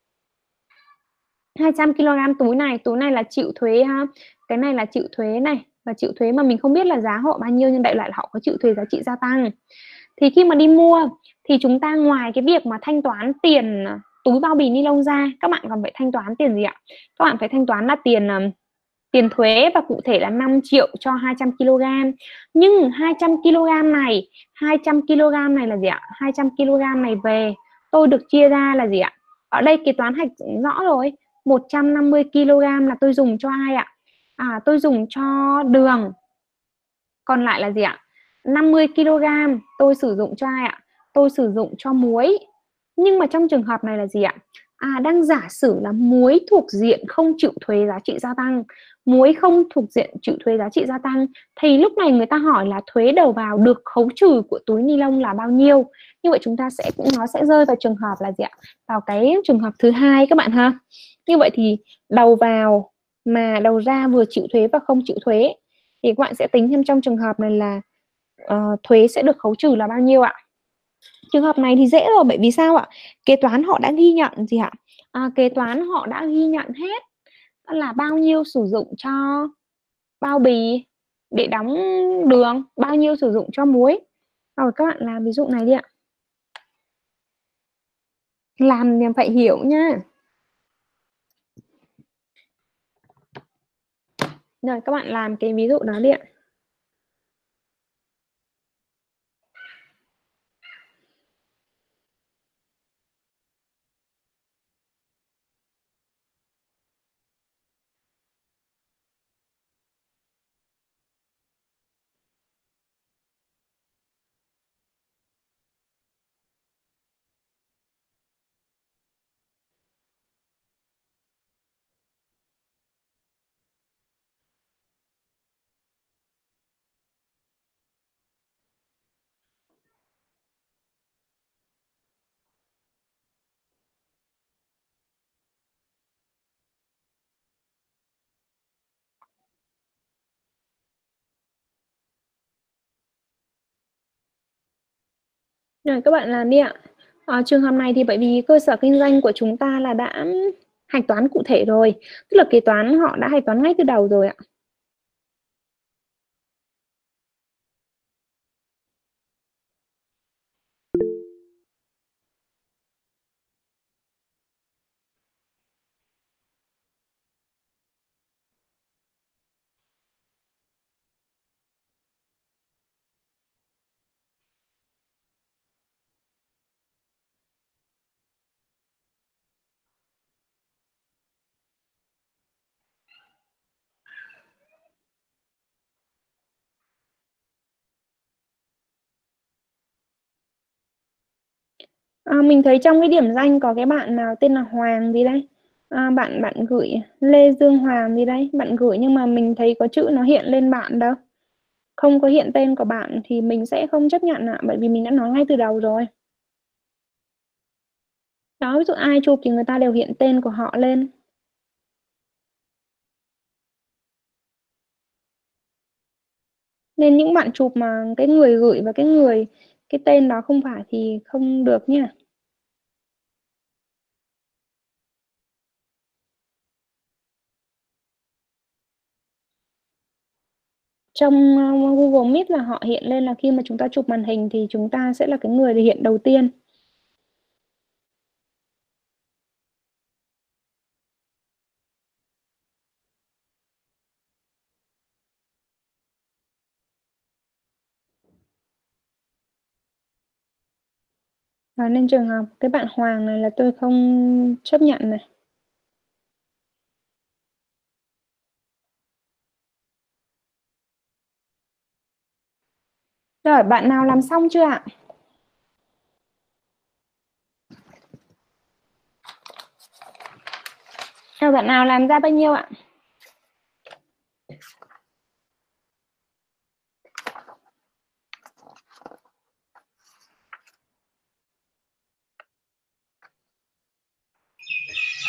200 kg túi này là chịu thuế ha. Cái này là chịu thuế này, và chịu thuế mà mình không biết là giá họ bao nhiêu, nhưng đại loại là họ có chịu thuế giá trị gia tăng. Thì khi mà đi mua thì chúng ta ngoài cái việc mà thanh toán tiền túi bao bì ni lông ra, các bạn còn phải thanh toán tiền gì ạ? Các bạn phải thanh toán là tiền thuế, và cụ thể là 5 triệu cho 200 kg. Nhưng 200 kg này là gì ạ? 200 kg này về tôi được chia ra là gì ạ? Ở đây kế toán hạch rõ rồi. 150 kg là tôi dùng cho ai ạ? Tôi dùng cho đường. Còn lại là gì ạ? 50 kg tôi sử dụng cho ai ạ? Tôi sử dụng cho muối. Nhưng mà trong trường hợp này là gì ạ? Đang giả sử là muối thuộc diện không chịu thuế giá trị gia tăng. Muối không thuộc diện chịu thuế giá trị gia tăng thì lúc này người ta hỏi là thuế đầu vào được khấu trừ của túi ni lông là bao nhiêu. Như vậy chúng ta nó sẽ rơi vào trường hợp là gì ạ? Vào cái trường hợp thứ hai các bạn ha. Như vậy thì đầu vào mà đầu ra vừa chịu thuế và không chịu thuế thì các bạn sẽ tính thêm trong trường hợp này là thuế sẽ được khấu trừ là bao nhiêu ạ? Trường hợp này thì dễ rồi, bởi vì sao ạ? Kế toán họ đã ghi nhận gì ạ? Kế toán họ đã ghi nhận hết là bao nhiêu sử dụng cho bao bì để đóng đường, bao nhiêu sử dụng cho muối. Rồi các bạn làm ví dụ này đi ạ. Làm thì phải hiểu nha. Rồi các bạn làm cái ví dụ đó đi ạ. Rồi các bạn làm đi ạ. Trường hợp này thì bởi vì cơ sở kinh doanh của chúng ta là đã hạch toán cụ thể rồi, tức là kế toán họ đã hạch toán ngay từ đầu rồi ạ. Mình thấy trong cái điểm danh có cái bạn nào tên là Hoàng gì đây? Bạn gửi Lê Dương Hoàng gì đây? Bạn gửi nhưng mà mình thấy có chữ nó hiện lên bạn đâu. Không có hiện tên của bạn thì mình sẽ không chấp nhận ạ, bởi vì mình đã nói ngay từ đầu rồi. Đó, ví dụ ai chụp thì người ta đều hiện tên của họ lên. Nên những bạn chụp mà cái người gửi và cái tên đó không phải thì không được nha. Trong Google Meet là họ hiện lên là khi mà chúng ta chụp màn hình thì chúng ta sẽ là cái người hiện đầu tiên. Nên trường hợp cái bạn Hoàng này là tôi không chấp nhận này. Rồi, bạn nào làm xong chưa ạ? Rồi, bạn nào làm ra bao nhiêu ạ?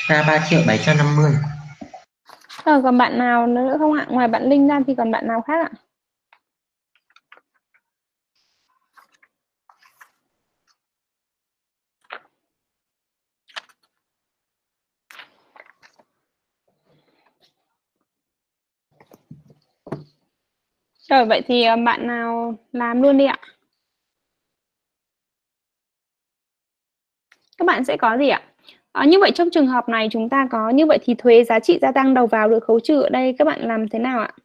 Ra 3.750.000. Còn bạn nào nữa không ạ? Ngoài bạn Linh ra thì còn bạn nào khác ạ? Rồi vậy thì bạn nào làm luôn đi ạ? Các bạn sẽ có gì ạ? Như vậy trong trường hợp này chúng ta có như vậy thì thuế giá trị gia tăng đầu vào được khấu trừ ở đây các bạn làm thế nào ạ?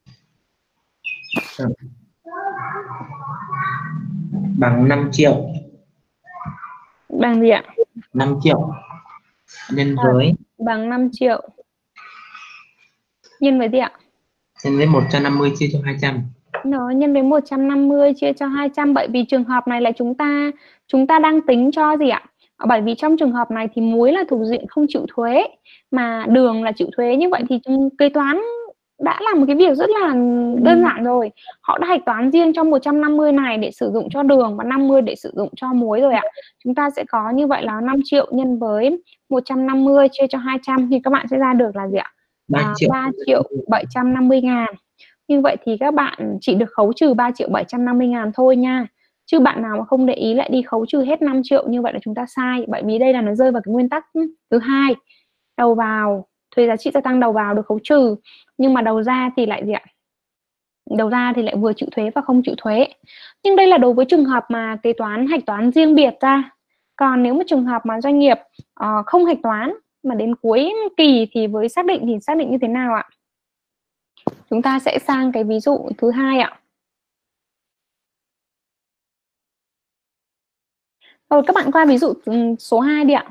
Bằng 5 triệu. Bằng gì ạ? 5 triệu nhân À, với bằng 5 triệu nhân với gì ạ? nhân với 150 chia cho 200. Nó nhân với 150 chia cho 200, bởi vì trường hợp này là chúng ta đang tính cho gì ạ? Bởi vì trong trường hợp này thì muối là thuộc diện không chịu thuế mà đường là chịu thuế, như vậy thì kế toán đã làm một cái việc rất là đơn giản rồi. Họ đã hạch toán riêng cho 150 này để sử dụng cho đường và 50 để sử dụng cho muối rồi ạ. Chúng ta sẽ có như vậy là 5 triệu nhân với 150 chia cho 200 thì các bạn sẽ ra được là gì ạ? 3.750.000. Như vậy thì các bạn chỉ được khấu trừ 3.750.000 thôi nha. Chứ bạn nào mà không để ý lại đi khấu trừ hết 5 triệu như vậy là chúng ta sai. Bởi vì đây là nó rơi vào cái nguyên tắc thứ hai. Đầu vào, thuế giá trị gia tăng đầu vào được khấu trừ. Nhưng mà đầu ra thì lại gì ạ? Đầu ra thì lại vừa chịu thuế và không chịu thuế. Nhưng đây là đối với trường hợp mà kế toán hạch toán riêng biệt ra. Còn nếu mà trường hợp mà doanh nghiệp không hạch toán mà đến cuối kỳ thì với xác định thì xác định như thế nào ạ? Chúng ta sẽ sang cái ví dụ thứ hai ạ. Rồi các bạn qua ví dụ số 2 đi ạ.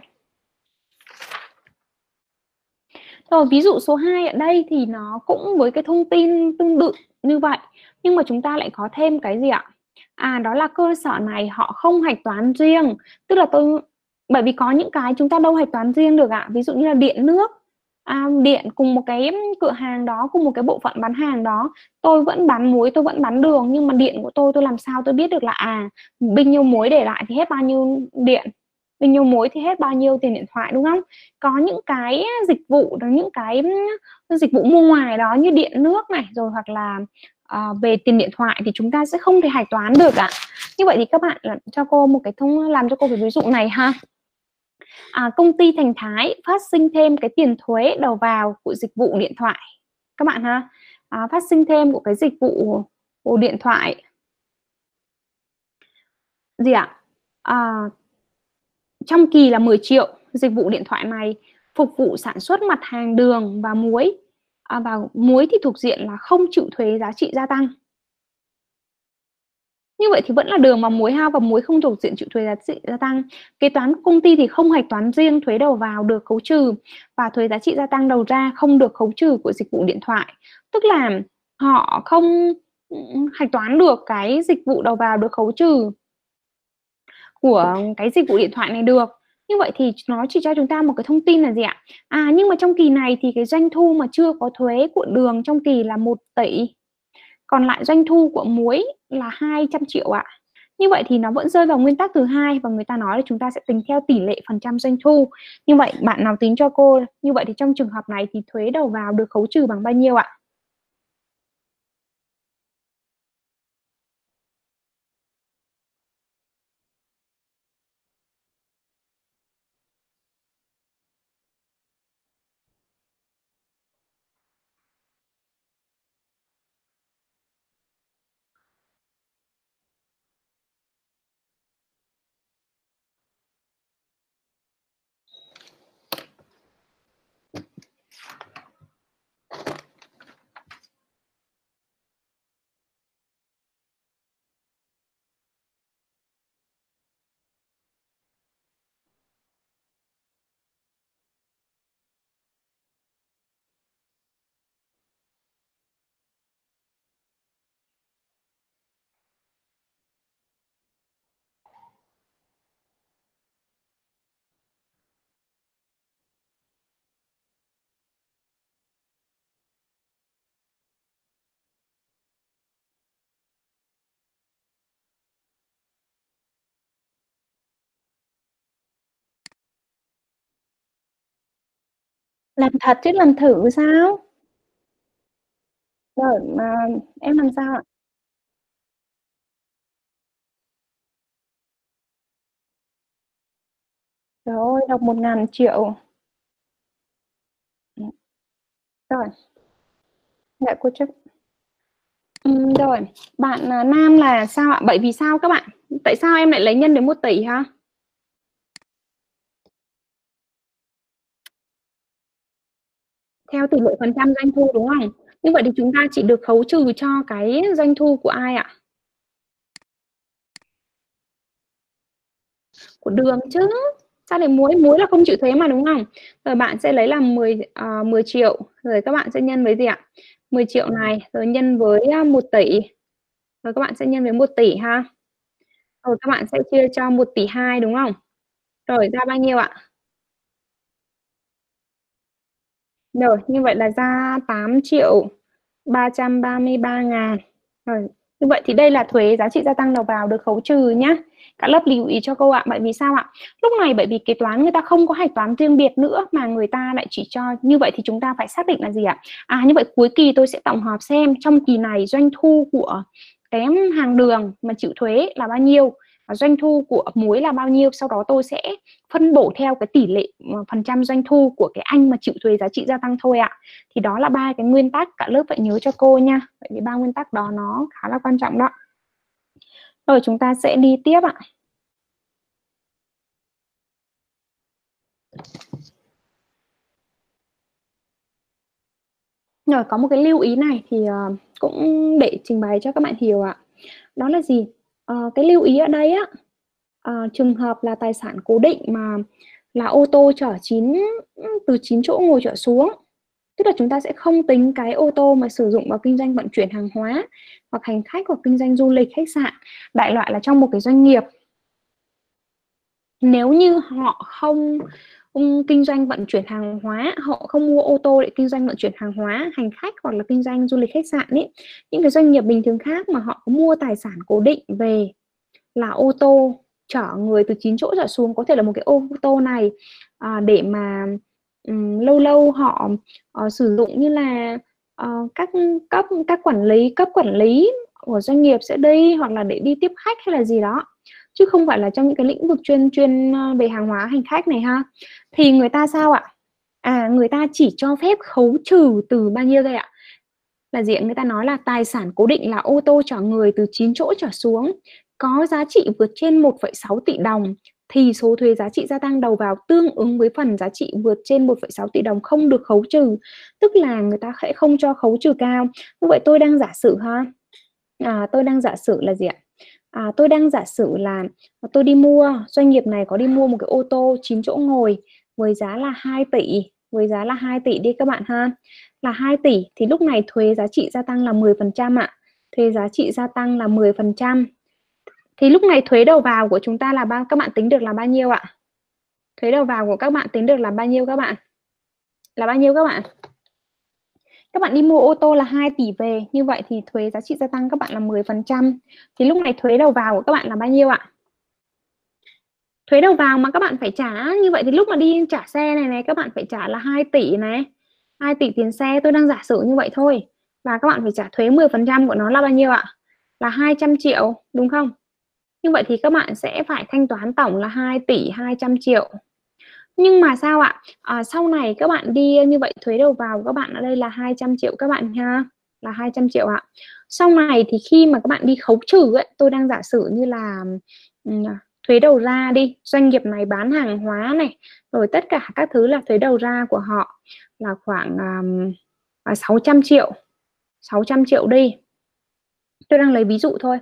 Rồi ví dụ số 2 ở đây thì nó cũng với cái thông tin tương tự như vậy. Nhưng mà chúng ta lại có thêm cái gì ạ? Đó là cơ sở này họ không hạch toán riêng. Tức là bởi vì có những cái chúng ta đâu hạch toán riêng được ạ. Ví dụ như là điện nước. Điện cùng một cái cửa hàng đó, cùng một cái bộ phận bán hàng đó, tôi vẫn bán muối, tôi vẫn bán đường, nhưng mà điện của tôi làm sao tôi biết được là bao nhiêu muối để lại thì hết bao nhiêu điện, bao nhiêu muối thì hết bao nhiêu tiền điện thoại, đúng không? Có những cái dịch vụ đó, những cái dịch vụ mua ngoài đó như điện nước này, rồi hoặc là về tiền điện thoại thì chúng ta sẽ không thể hạch toán được ạ. Như vậy thì các bạn làm cho cô một cái làm cho cô cái ví dụ này ha. Công ty Thành Thái phát sinh thêm cái tiền thuế đầu vào của dịch vụ điện thoại các bạn ha. Phát sinh thêm của cái dịch vụ của điện thoại gì ạ? Trong kỳ là 10 triệu. Dịch vụ điện thoại này phục vụ sản xuất mặt hàng đường và muối, và muối thì thuộc diện là không chịu thuế giá trị gia tăng. Như vậy thì vẫn là đường và muối ha, và muối không thuộc diện chịu thuế giá trị gia tăng. Kế toán công ty thì không hạch toán riêng thuế đầu vào được khấu trừ, và thuế giá trị gia tăng đầu ra không được khấu trừ của dịch vụ điện thoại. Tức là họ không hạch toán được cái dịch vụ đầu vào được khấu trừ của cái dịch vụ điện thoại này được. Như vậy thì nó chỉ cho chúng ta một cái thông tin là gì ạ? Nhưng mà trong kỳ này thì cái doanh thu mà chưa có thuế của đường trong kỳ là 1 tỷ. Còn lại doanh thu của muối là 200 triệu ạ. Như vậy thì nó vẫn rơi vào nguyên tắc thứ hai, và người ta nói là chúng ta sẽ tính theo tỷ lệ phần trăm doanh thu. Như vậy bạn nào tính cho cô, như vậy thì trong trường hợp này thì thuế đầu vào được khấu trừ bằng bao nhiêu ạ? Làm thật chứ làm thử sao? Rồi mà em làm sao ạ? Trời ơi, đọc 1.000 triệu. Rồi, dạ cô chấp. Rồi, bạn Nam là sao ạ? Bởi vì sao các bạn? Tại sao em lại lấy nhân đến 1 tỷ hả? Theo tỷ lệ phần trăm doanh thu đúng không? Như vậy thì chúng ta chỉ được khấu trừ cho cái doanh thu của ai ạ? Của Đường chứ. Sao lại muối là không chịu thuế mà đúng không? Rồi bạn sẽ lấy là 10 triệu, rồi các bạn sẽ nhân với gì ạ? 10 triệu này rồi nhân với 1 tỷ. Rồi các bạn sẽ nhân với 1 tỷ ha. Rồi các bạn sẽ chia cho 1 tỷ 2 đúng không? Rồi ra bao nhiêu ạ? Rồi, như vậy là ra 8 triệu 333 ngàn. Rồi, như vậy thì đây là thuế giá trị gia tăng đầu vào được khấu trừ nhá. Cả lớp lưu ý cho cô ạ. Bởi vì sao ạ? Lúc này bởi vì kế toán người ta không có hạch toán riêng biệt nữa mà người ta lại chỉ cho như vậy thì chúng ta phải xác định là gì ạ? Như vậy cuối kỳ tôi sẽ tổng hợp xem trong kỳ này doanh thu của cái hàng Đường mà chịu thuế là bao nhiêu, và doanh thu của muối là bao nhiêu, sau đó tôi sẽ phân bổ theo cái tỷ lệ phần trăm doanh thu của cái anh mà chịu thuế giá trị gia tăng thôi ạ. Thì đó là 3 cái nguyên tắc cả lớp phải nhớ cho cô nha. Vậy thì 3 nguyên tắc đó nó khá là quan trọng đó. Rồi chúng ta sẽ đi tiếp ạ. Rồi có một cái lưu ý này thì cũng để trình bày cho các bạn hiểu ạ. Đó là gì? Cái lưu ý ở đây á, trường hợp là tài sản cố định mà là ô tô chở từ 9 chỗ ngồi trở xuống, tức là chúng ta sẽ không tính cái ô tô mà sử dụng vào kinh doanh vận chuyển hàng hóa hoặc hành khách hoặc kinh doanh du lịch khách sạn. Đại loại là trong một cái doanh nghiệp, nếu như họ không kinh doanh vận chuyển hàng hóa, họ không mua ô tô để kinh doanh vận chuyển hàng hóa, hành khách hoặc là kinh doanh du lịch khách sạn ấy, những cái doanh nghiệp bình thường khác mà họ có mua tài sản cố định về là ô tô chở người từ 9 chỗ trở xuống, có thể là một cái ô tô này để mà lâu lâu họ sử dụng như là các cấp quản lý của doanh nghiệp sẽ đi, hoặc là để đi tiếp khách hay là gì đó, chứ không phải là trong những cái lĩnh vực chuyên về hàng hóa hành khách này ha. Thì người ta sao ạ? Người ta chỉ cho phép khấu trừ từ bao nhiêu đây ạ? Là gì? Người ta nói là tài sản cố định là ô tô chở người từ 9 chỗ trở xuống có giá trị vượt trên 1,6 tỷ đồng thì số thuế giá trị gia tăng đầu vào tương ứng với phần giá trị vượt trên 1,6 tỷ đồng không được khấu trừ. Tức là người ta sẽ không cho khấu trừ cao. Như vậy tôi đang giả sử ha. Tôi đang giả sử là gì ạ? Tôi đang giả sử là tôi đi mua, doanh nghiệp này có đi mua một cái ô tô 9 chỗ ngồi với giá là 2 tỷ, với giá là 2 tỷ đi các bạn ha. Là 2 tỷ thì lúc này thuế giá trị gia tăng là 10% ạ. Thuế giá trị gia tăng là 10%. Thì lúc này thuế đầu vào của chúng ta là các bạn tính được là bao nhiêu ạ? Thuế đầu vào của các bạn tính được là bao nhiêu các bạn? Là bao nhiêu các bạn? Các bạn đi mua ô tô là 2 tỷ về, như vậy thì thuế giá trị gia tăng các bạn là 10%. Thì lúc này thuế đầu vào của các bạn là bao nhiêu ạ? Thuế đầu vào mà các bạn phải trả, như vậy thì lúc mà đi trả xe này các bạn phải trả là 2 tỷ này. 2 tỷ tiền xe, tôi đang giả sử như vậy thôi. Và các bạn phải trả thuế 10% của nó là bao nhiêu ạ? Là 200 triệu, đúng không? Như vậy thì các bạn sẽ phải thanh toán tổng là 2 tỷ 200 triệu. Nhưng mà sao ạ? Sau này các bạn đi như vậy thuế đầu vào của các bạn ở đây là 200 triệu các bạn ha. Là 200 triệu ạ. Sau này thì khi mà các bạn đi khấu trừ ấy, tôi đang giả sử như là thuế đầu ra đi, doanh nghiệp này bán hàng hóa này, rồi tất cả các thứ là thuế đầu ra của họ là khoảng 600 triệu. 600 triệu đi. Tôi đang lấy ví dụ thôi.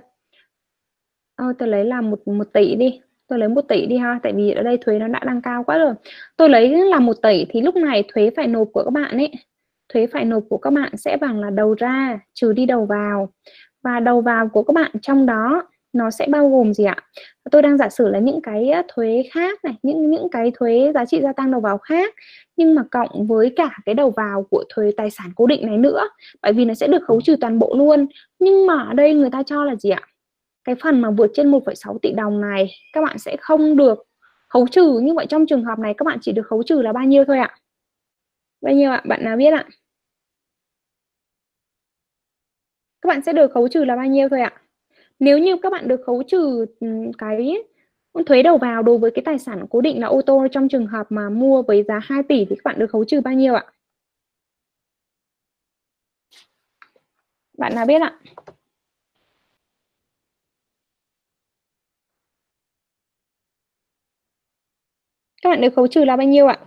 Tôi lấy là 1 tỷ đi. Tôi lấy 1 tỷ đi ha, tại vì ở đây thuế nó đã đang cao quá rồi. Tôi lấy là 1 tỷ thì lúc này thuế phải nộp của các bạn ấy. Thuế phải nộp của các bạn sẽ bằng là đầu ra trừ đi đầu vào. Và đầu vào của các bạn trong đó nó sẽ bao gồm gì ạ? Tôi đang giả sử là những cái thuế khác này, những cái thuế giá trị gia tăng đầu vào khác, nhưng mà cộng với cả cái đầu vào của thuế tài sản cố định này nữa, bởi vì nó sẽ được khấu trừ toàn bộ luôn. Nhưng mà ở đây người ta cho là gì ạ? Cái phần mà vượt trên 1,6 tỷ đồng này các bạn sẽ không được khấu trừ. Như vậy trong trường hợp này các bạn chỉ được khấu trừ là bao nhiêu thôi ạ? Bao nhiêu ạ? Bạn nào biết ạ? Các bạn sẽ được khấu trừ là bao nhiêu thôi ạ? Nếu như các bạn được khấu trừ cái thuế đầu vào đối với cái tài sản cố định là ô tô trong trường hợp mà mua với giá 2 tỷ thì các bạn được khấu trừ bao nhiêu ạ? Bạn nào biết ạ? Các bạn được khấu trừ là bao nhiêu ạ?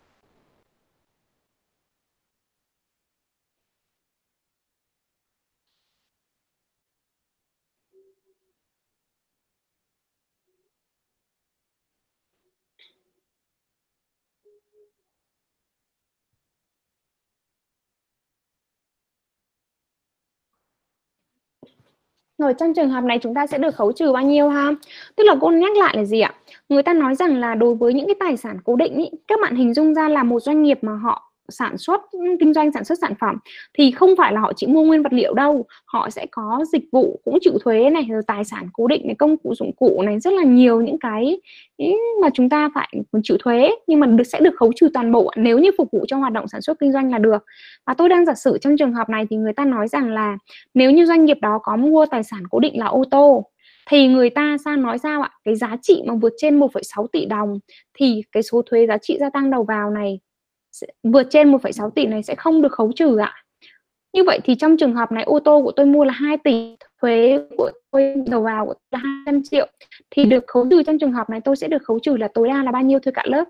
Rồi trong trường hợp này chúng ta sẽ được khấu trừ bao nhiêu ha? Tức là cô nhắc lại là gì ạ? Người ta nói rằng là đối với những cái tài sản cố định ý, các bạn hình dung ra là một doanh nghiệp mà họ sản xuất, kinh doanh sản xuất sản phẩm thì không phải là họ chỉ mua nguyên vật liệu đâu, họ sẽ có dịch vụ cũng chịu thuế này, rồi tài sản cố định này, công cụ dụng cụ này, rất là nhiều những cái mà chúng ta phải chịu thuế, nhưng mà sẽ được khấu trừ toàn bộ nếu như phục vụ cho hoạt động sản xuất kinh doanh là được. Và tôi đang giả sử trong trường hợp này thì người ta nói rằng là nếu như doanh nghiệp đó có mua tài sản cố định là ô tô thì người ta nói sao ạ? Cái giá trị mà vượt trên 1,6 tỷ đồng thì cái số thuế giá trị gia tăng đầu vào này vượt trên 1,6 tỷ này sẽ không được khấu trừ ạ. Như vậy thì trong trường hợp này ô tô của tôi mua là 2 tỷ, thuế của tôi đầu vào của tôi là 200 triệu thì được khấu trừ trong trường hợp này tôi sẽ được khấu trừ là tối đa là bao nhiêu thưa cả lớp?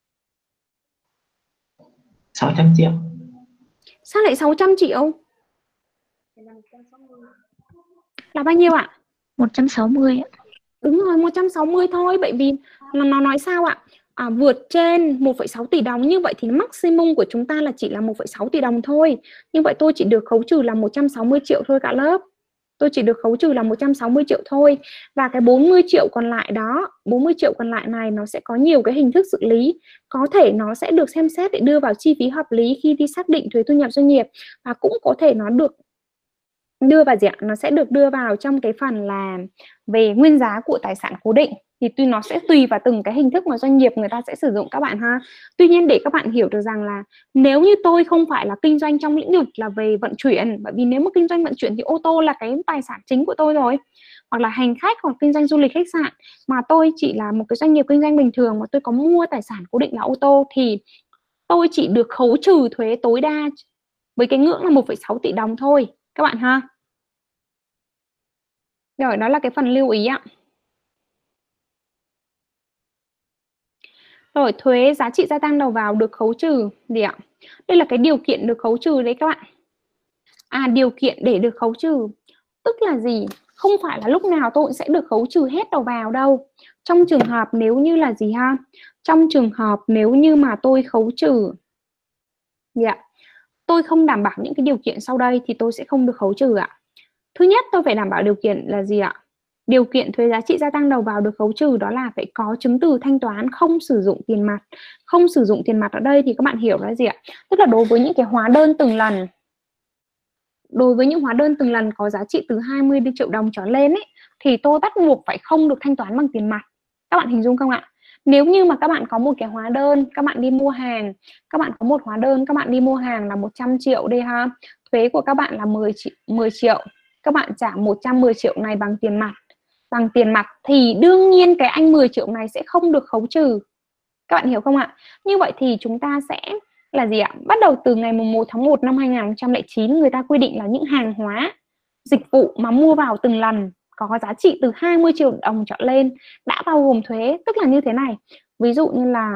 600 triệu. Sao lại 600 triệu? Là bao nhiêu ạ? 160 ạ. Đúng rồi, 160 thôi, bởi vì nó nói sao ạ? Vượt trên 1,6 tỷ đồng như vậy thì maximum của chúng ta là chỉ là 1,6 tỷ đồng thôi. Như vậy tôi chỉ được khấu trừ là 160 triệu thôi cả lớp. Tôi chỉ được khấu trừ là 160 triệu thôi. Và cái 40 triệu còn lại đó, 40 triệu còn lại này nó sẽ có nhiều cái hình thức xử lý. Có thể nó sẽ được xem xét để đưa vào chi phí hợp lý khi đi xác định thuế thu nhập doanh nghiệp. Và cũng có thể nó được đưa vào gì ạ? Nó sẽ được đưa vào trong cái phần là về nguyên giá của tài sản cố định, thì nó sẽ tùy vào từng cái hình thức mà doanh nghiệp người ta sẽ sử dụng các bạn ha. Tuy nhiên để các bạn hiểu được rằng là nếu như tôi không phải là kinh doanh trong lĩnh vực là về vận chuyển, bởi vì nếu mà kinh doanh vận chuyển thì ô tô là cái tài sản chính của tôi rồi, hoặc là hành khách hoặc kinh doanh du lịch khách sạn, mà tôi chỉ là một cái doanh nghiệp kinh doanh bình thường mà tôi có mua tài sản cố định là ô tô thì tôi chỉ được khấu trừ thuế tối đa với cái ngưỡng là 1,6 tỷ đồng thôi các bạn ha. Rồi, đó là cái phần lưu ý ạ. Rồi, thuế giá trị gia tăng đầu vào được khấu trừ gì ạ? Đây là cái điều kiện được khấu trừ đấy các bạn. Điều kiện để được khấu trừ tức là gì? Không phải là lúc nào tôi cũng sẽ được khấu trừ hết đầu vào đâu. Trong trường hợp nếu như là gì ha? Trong trường hợp nếu như mà tôi khấu trừ gì ạ? Tôi không đảm bảo những cái điều kiện sau đây thì tôi sẽ không được khấu trừ ạ. Thứ nhất, tôi phải đảm bảo điều kiện là gì ạ? Điều kiện thuế giá trị gia tăng đầu vào được khấu trừ đó là phải có chứng từ thanh toán không sử dụng tiền mặt. Không sử dụng tiền mặt ở đây thì các bạn hiểu là gì ạ? Tức là đối với những cái hóa đơn từng lần, đối với những hóa đơn từng lần có giá trị từ 20 triệu đồng trở lên ấy, thì tôi bắt buộc phải không được thanh toán bằng tiền mặt. Các bạn hình dung không ạ? Nếu như mà các bạn có một cái hóa đơn, các bạn đi mua hàng, các bạn có một hóa đơn, các bạn đi mua hàng là 100 triệu đi ha, thuế của các bạn là 10 triệu, các bạn trả 110 triệu này bằng tiền mặt thì đương nhiên cái anh 10 triệu này sẽ không được khấu trừ. Các bạn hiểu không ạ? Như vậy thì chúng ta sẽ là gì ạ? Bắt đầu từ ngày 1 tháng 1 năm 2009 người ta quy định là những hàng hóa, dịch vụ mà mua vào từng lần có giá trị từ 20 triệu đồng trở lên đã bao gồm thuế. Tức là như thế này. Ví dụ như là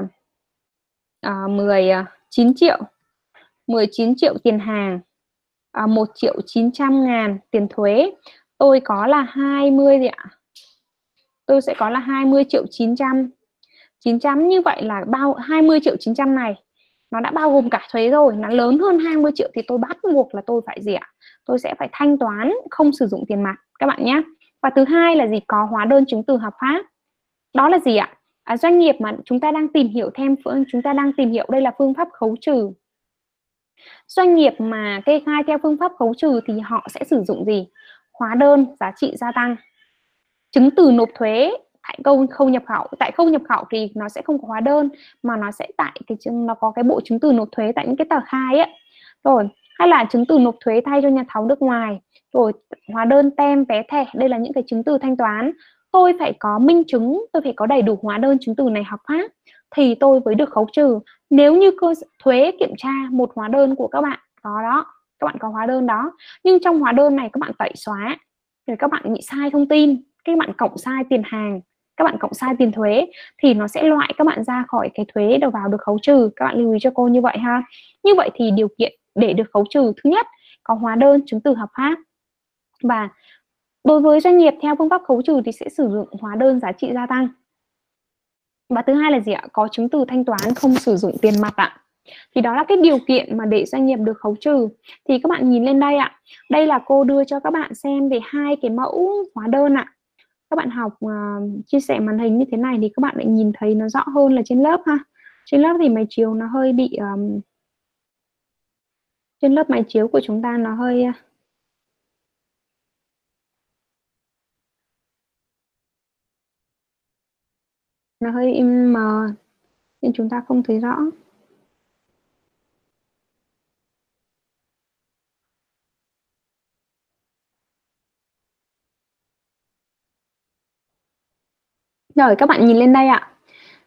19 triệu tiền hàng, 1.900.000 tiền thuế. Tôi có là 20 gì ạ? Tôi sẽ có là 20 triệu 900. 900 như vậy là 20 triệu 900 này nó đã bao gồm cả thuế rồi, nó lớn hơn 20 triệu thì tôi bắt buộc là tôi phải gì ạ? Tôi sẽ phải thanh toán không sử dụng tiền mặt các bạn nhé. Và thứ hai là gì? Có hóa đơn chứng từ hợp pháp. Đó là gì ạ? Doanh nghiệp mà chúng ta đang tìm hiểu đây là phương pháp khấu trừ. Doanh nghiệp mà kê khai theo phương pháp khấu trừ thì họ sẽ sử dụng gì? Hóa đơn giá trị gia tăng, chứng từ nộp thuế tại khâu nhập khẩu. Tại khâu nhập khẩu thì nó sẽ không có hóa đơn, mà nó sẽ tại nó có cái bộ chứng từ nộp thuế tại những cái tờ khai ấy. Rồi, hay là chứng từ nộp thuế thay cho nhà thầu nước ngoài, rồi hóa đơn tem vé thẻ, đây là những cái chứng từ thanh toán. Tôi phải có minh chứng, tôi phải có đầy đủ hóa đơn chứng từ này hợp pháp thì tôi mới được khấu trừ. Nếu như cơ thuế kiểm tra một hóa đơn của các bạn có đó, các bạn có hóa đơn đó, nhưng trong hóa đơn này các bạn tẩy xóa, rồi các bạn bị sai thông tin, các bạn cộng sai tiền hàng, các bạn cộng sai tiền thuế, thì nó sẽ loại các bạn ra khỏi cái thuế đầu vào được khấu trừ. Các bạn lưu ý cho cô như vậy ha. Như vậy thì điều kiện để được khấu trừ, thứ nhất có hóa đơn chứng từ hợp pháp, và đối với doanh nghiệp theo phương pháp khấu trừ thì sẽ sử dụng hóa đơn giá trị gia tăng. Và thứ hai là gì ạ? Có chứng từ thanh toán không sử dụng tiền mặt ạ. Thì đó là cái điều kiện mà để doanh nghiệp được khấu trừ. Thì các bạn nhìn lên đây ạ. Đây là cô đưa cho các bạn xem về hai cái mẫu hóa đơn ạ. Các bạn học chia sẻ màn hình như thế này thì các bạn lại nhìn thấy nó rõ hơn là trên lớp ha. Trên lớp thì máy chiếu nó hơi bị trên lớp máy chiếu của chúng ta nó hơi mờ nên chúng ta không thấy rõ. Rồi các bạn nhìn lên đây ạ.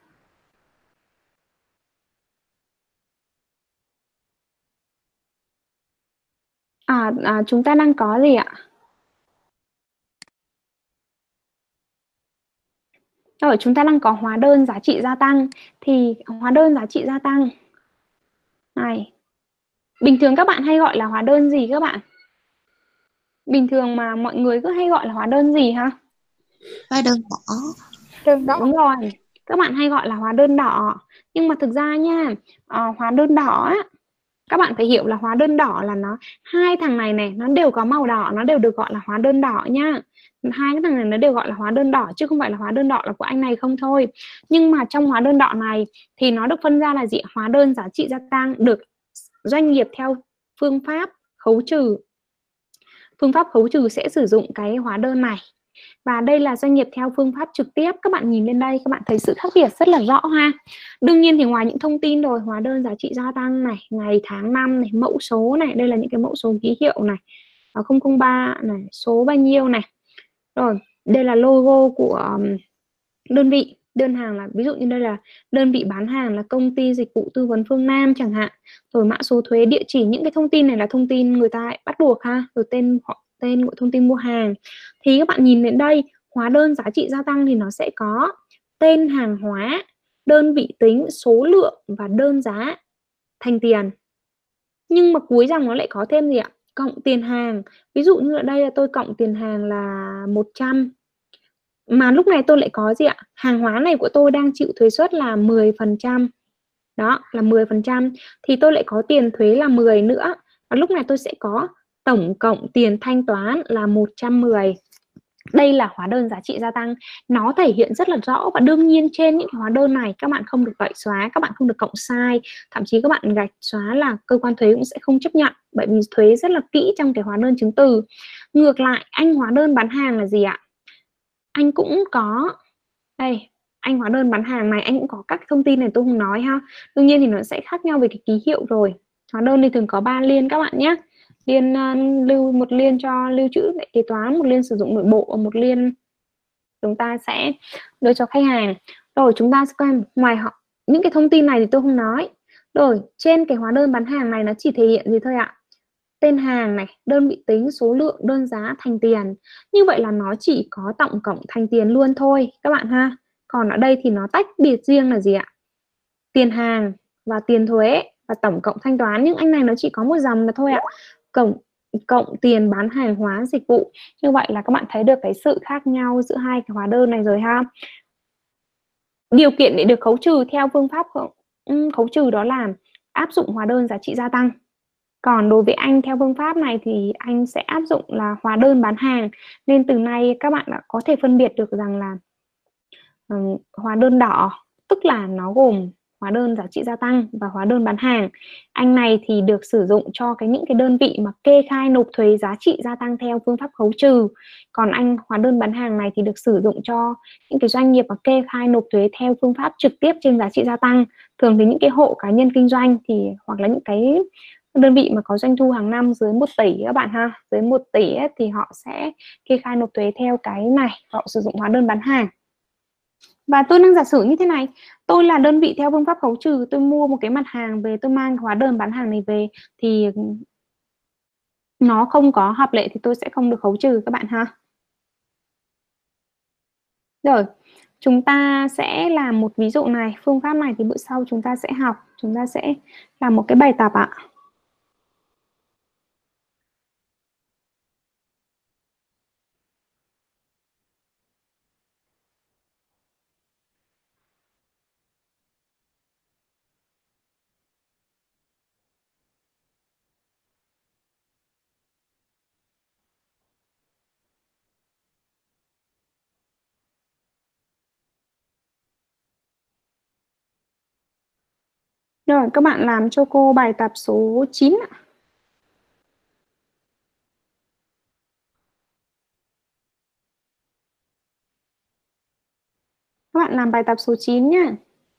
Chúng ta đang có gì ạ? Rồi chúng ta đang có hóa đơn giá trị gia tăng. Thì hóa đơn giá trị gia tăng này, bình thường các bạn hay gọi là hóa đơn gì các bạn? Bình thường mà mọi người cứ hay gọi là hóa đơn gì ha? Hóa đơn đỏ. Đúng rồi, các bạn hay gọi là hóa đơn đỏ. Nhưng mà thực ra nha, hóa đơn đỏ á, các bạn phải hiểu là hóa đơn đỏ là nó hai thằng này này nó đều có màu đỏ, nó đều được gọi là hóa đơn đỏ nha. Hai cái thằng này nó đều gọi là hóa đơn đỏ, chứ không phải là hóa đơn đỏ là của anh này không thôi. Nhưng mà trong hóa đơn đỏ này thì nó được phân ra là gì? Hóa đơn giá trị gia tăng được doanh nghiệp theo phương pháp khấu trừ. Phương pháp khấu trừ sẽ sử dụng cái hóa đơn này. Và đây là doanh nghiệp theo phương pháp trực tiếp. Các bạn nhìn lên đây, các bạn thấy sự khác biệt rất là rõ ha. Đương nhiên thì ngoài những thông tin rồi, hóa đơn giá trị gia tăng này, ngày tháng năm này, mẫu số này, đây là những cái mẫu số ký hiệu này, 003 này, số bao nhiêu này. Rồi, đây là logo của đơn vị, đơn hàng là ví dụ như đây là đơn vị bán hàng là công ty dịch vụ tư vấn Phương Nam chẳng hạn. Rồi mã số thuế, địa chỉ, những cái thông tin này là thông tin người ta bắt buộc ha. Rồi tên của thông tin mua hàng. Thì các bạn nhìn đến đây, hóa đơn giá trị gia tăng thì nó sẽ có tên hàng hóa, đơn vị tính, số lượng và đơn giá thành tiền. Nhưng mà cuối dòng nó lại có thêm gì ạ? Cộng tiền hàng. Ví dụ như ở đây là tôi cộng tiền hàng là 100. Mà lúc này tôi lại có gì ạ? Hàng hóa này của tôi đang chịu thuế suất là 10%. Đó, là 10%. Thì tôi lại có tiền thuế là 10 nữa. Và lúc này tôi sẽ có tổng cộng tiền thanh toán là 110. Đây là hóa đơn giá trị gia tăng. Nó thể hiện rất là rõ. Và đương nhiên trên những hóa đơn này các bạn không được tẩy xóa, các bạn không được cộng sai. Thậm chí các bạn gạch xóa là cơ quan thuế cũng sẽ không chấp nhận. Bởi vì thuế rất là kỹ trong cái hóa đơn chứng từ. Ngược lại, anh hóa đơn bán hàng là gì ạ? Anh cũng có đây, anh hóa đơn bán hàng này anh cũng có các thông tin này tôi không nói ha. Đương nhiên thì nó sẽ khác nhau về cái ký hiệu rồi. Hóa đơn thì thường có 3 liên các bạn nhé. Liên một liên cho lưu trữ để kế toán, một liên sử dụng nội bộ, một liên chúng ta sẽ đưa cho khách hàng. Rồi chúng ta sẽ coi ngoài họ những cái thông tin này thì tôi không nói. Rồi trên cái hóa đơn bán hàng này nó chỉ thể hiện gì thôi ạ? Tên hàng này, đơn vị tính, số lượng, đơn giá, thành tiền. Như vậy là nó chỉ có tổng cộng thành tiền luôn thôi các bạn ha. Còn ở đây thì nó tách biệt riêng là gì ạ? Tiền hàng và tiền thuế và tổng cộng thanh toán. Nhưng anh này nó chỉ có một dòng là thôi ạ. Cộng tiền bán hàng hóa dịch vụ. Như vậy là các bạn thấy được cái sự khác nhau giữa hai cái hóa đơn này rồi ha. Điều kiện để được khấu trừ theo phương pháp khấu trừ đó là áp dụng hóa đơn giá trị gia tăng. Còn đối với anh theo phương pháp này thì anh sẽ áp dụng là hóa đơn bán hàng. Nên từ nay các bạn đã có thể phân biệt được rằng là hóa đơn đỏ tức là nó gồm hóa đơn giá trị gia tăng và hóa đơn bán hàng. Anh này thì được sử dụng cho những cái đơn vị mà kê khai nộp thuế giá trị gia tăng theo phương pháp khấu trừ. Còn hóa đơn bán hàng này thì được sử dụng cho những cái doanh nghiệp mà kê khai nộp thuế theo phương pháp trực tiếp trên giá trị gia tăng. Thường thì những cái hộ cá nhân kinh doanh thì hoặc là những cái đơn vị mà có doanh thu hàng năm dưới 1 tỷ các bạn ha, dưới 1 tỷ ấy, thì họ sẽ kê khai nộp thuế theo cái này, họ sử dụng hóa đơn bán hàng. Và tôi đang giả sử như thế này, tôi là đơn vị theo phương pháp khấu trừ, tôi mua một cái mặt hàng về, tôi mang hóa đơn bán hàng này về thì nó không có hợp lệ thì tôi sẽ không được khấu trừ các bạn ha. Rồi, chúng ta sẽ làm một ví dụ này, phương pháp này thì bữa sau chúng ta sẽ học, chúng ta sẽ làm một cái bài tập ạ. Rồi, các bạn làm cho cô bài tập số 9 ạ. Các bạn làm bài tập số 9 nhé.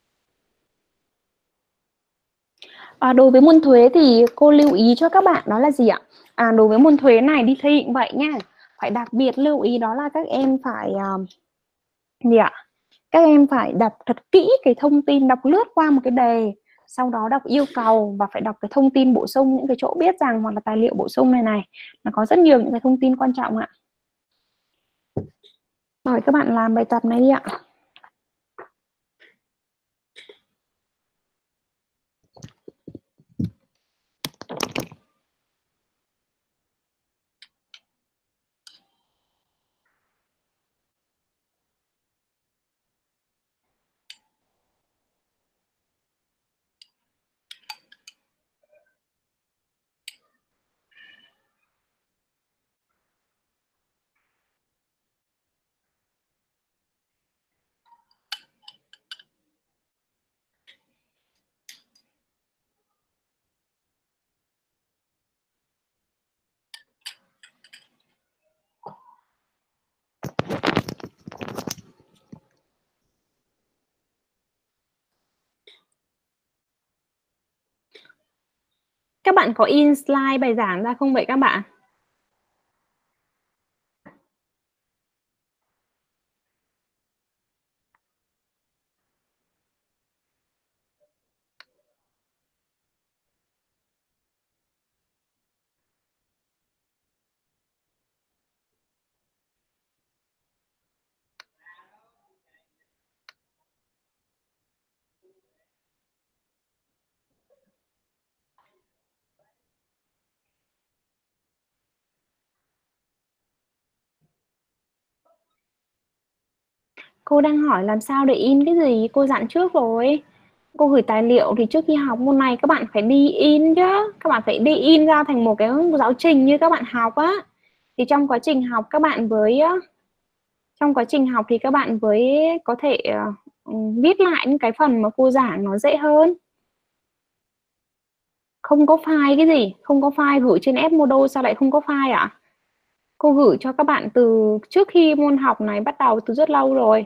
Đối với môn thuế thì cô lưu ý cho các bạn đó là gì ạ? Đối với môn thuế này đi thi cũng vậy nha. Phải đặc biệt lưu ý đó là các em phải gì ạ? Các em phải đọc thật kỹ cái thông tin, đọc lướt qua một cái đề, sau đó đọc yêu cầu và phải đọc cái thông tin bổ sung, những cái chỗ biết rằng hoặc là tài liệu bổ sung này nó có rất nhiều những cái thông tin quan trọng ạ. Rồi các bạn làm bài tập này đi ạ. Các bạn có in slide bài giảng ra không vậy các bạn? Cô đang hỏi làm sao để in cái gì, cô dặn trước rồi. Cô gửi tài liệu thì trước khi học môn này các bạn phải đi in chứ. Các bạn phải đi in ra thành một cái giáo trình như các bạn học á. Thì trong quá trình học các bạn trong quá trình học thì các bạn với có thể viết lại những cái phần mà cô giảng nó dễ hơn. Không có file cái gì, không có file gửi trên Edmodo sao lại không có file ạ? Cô gửi cho các bạn từ trước khi môn học này bắt đầu, từ rất lâu rồi.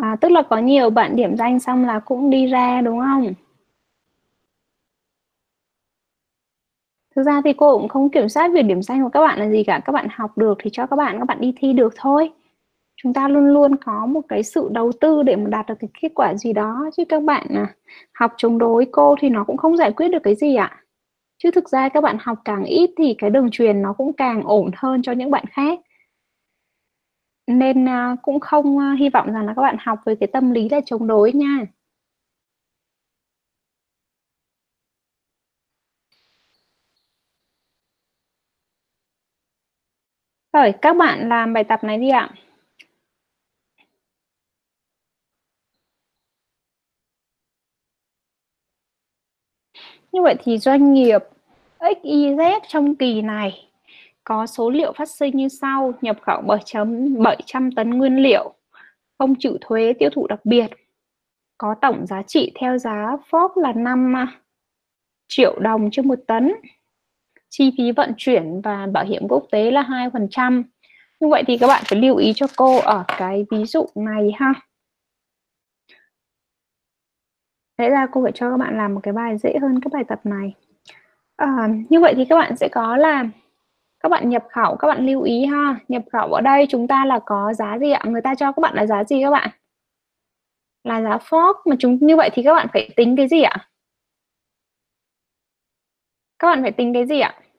Tức là có nhiều bạn điểm danh xong là cũng đi ra đúng không? Thực ra thì cô cũng không kiểm soát việc điểm danh của các bạn là gì cả. Các bạn học được thì cho các bạn đi thi được thôi. Chúng ta luôn luôn có một cái sự đầu tư để mà đạt được cái kết quả gì đó. Chứ các bạn học chống đối cô thì nó cũng không giải quyết được cái gì ạ. Chứ thực ra các bạn học càng ít thì cái đường truyền nó cũng càng ổn hơn cho những bạn khác. Nên cũng không hy vọng rằng là các bạn học với cái tâm lý là chống đối nha. Rồi, các bạn làm bài tập này đi ạ. Như vậy thì doanh nghiệp XYZ trong kỳ này có số liệu phát sinh như sau: nhập khẩu 700 tấn nguyên liệu, không chịu thuế tiêu thụ đặc biệt, có tổng giá trị theo giá Forbes là 5 triệu đồng trên 1 tấn, chi phí vận chuyển và bảo hiểm quốc tế là 2%. Như vậy thì các bạn phải lưu ý cho cô ở cái ví dụ này ha. Thế ra cô phải cho các bạn làm một cái bài dễ hơn cái bài tập này. Như vậy thì các bạn sẽ có là các bạn nhập khẩu, các bạn lưu ý ha. Nhập khẩu ở đây chúng ta là có giá gì ạ? Người ta cho các bạn là giá gì các bạn? Là giá Forbes. Mà như vậy thì các bạn phải tính cái gì ạ? Các bạn phải tính cái gì ạ?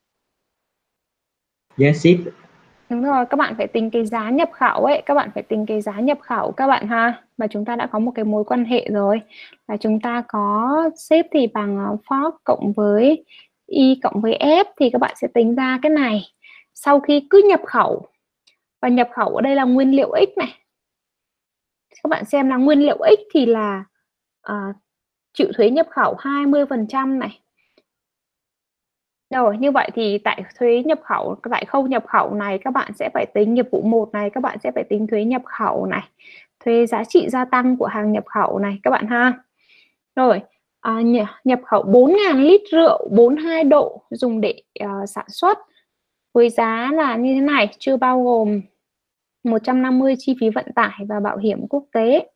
Giá ship. Đúng rồi, các bạn phải tính cái giá nhập khẩu ấy. Các bạn phải tính cái giá nhập khẩu các bạn ha. Và chúng ta đã có một cái mối quan hệ rồi. Là chúng ta có ship thì bằng Forbes cộng với Y cộng với F. Thì các bạn sẽ tính ra cái này. Sau khi cứ nhập khẩu, và nhập khẩu ở đây là nguyên liệu X này. Các bạn xem là nguyên liệu X thì là chịu thuế nhập khẩu 20% này. Rồi, như vậy thì tại thuế nhập khẩu, tại khâu nhập khẩu này các bạn sẽ phải tính nghiệp vụ 1 này, các bạn sẽ phải tính thuế nhập khẩu này, thuế giá trị gia tăng của hàng nhập khẩu này các bạn ha. Rồi, nhập khẩu 4.000 lít rượu 42 độ dùng để sản xuất với giá là như thế này, chưa bao gồm 150 chi phí vận tải và bảo hiểm quốc tế.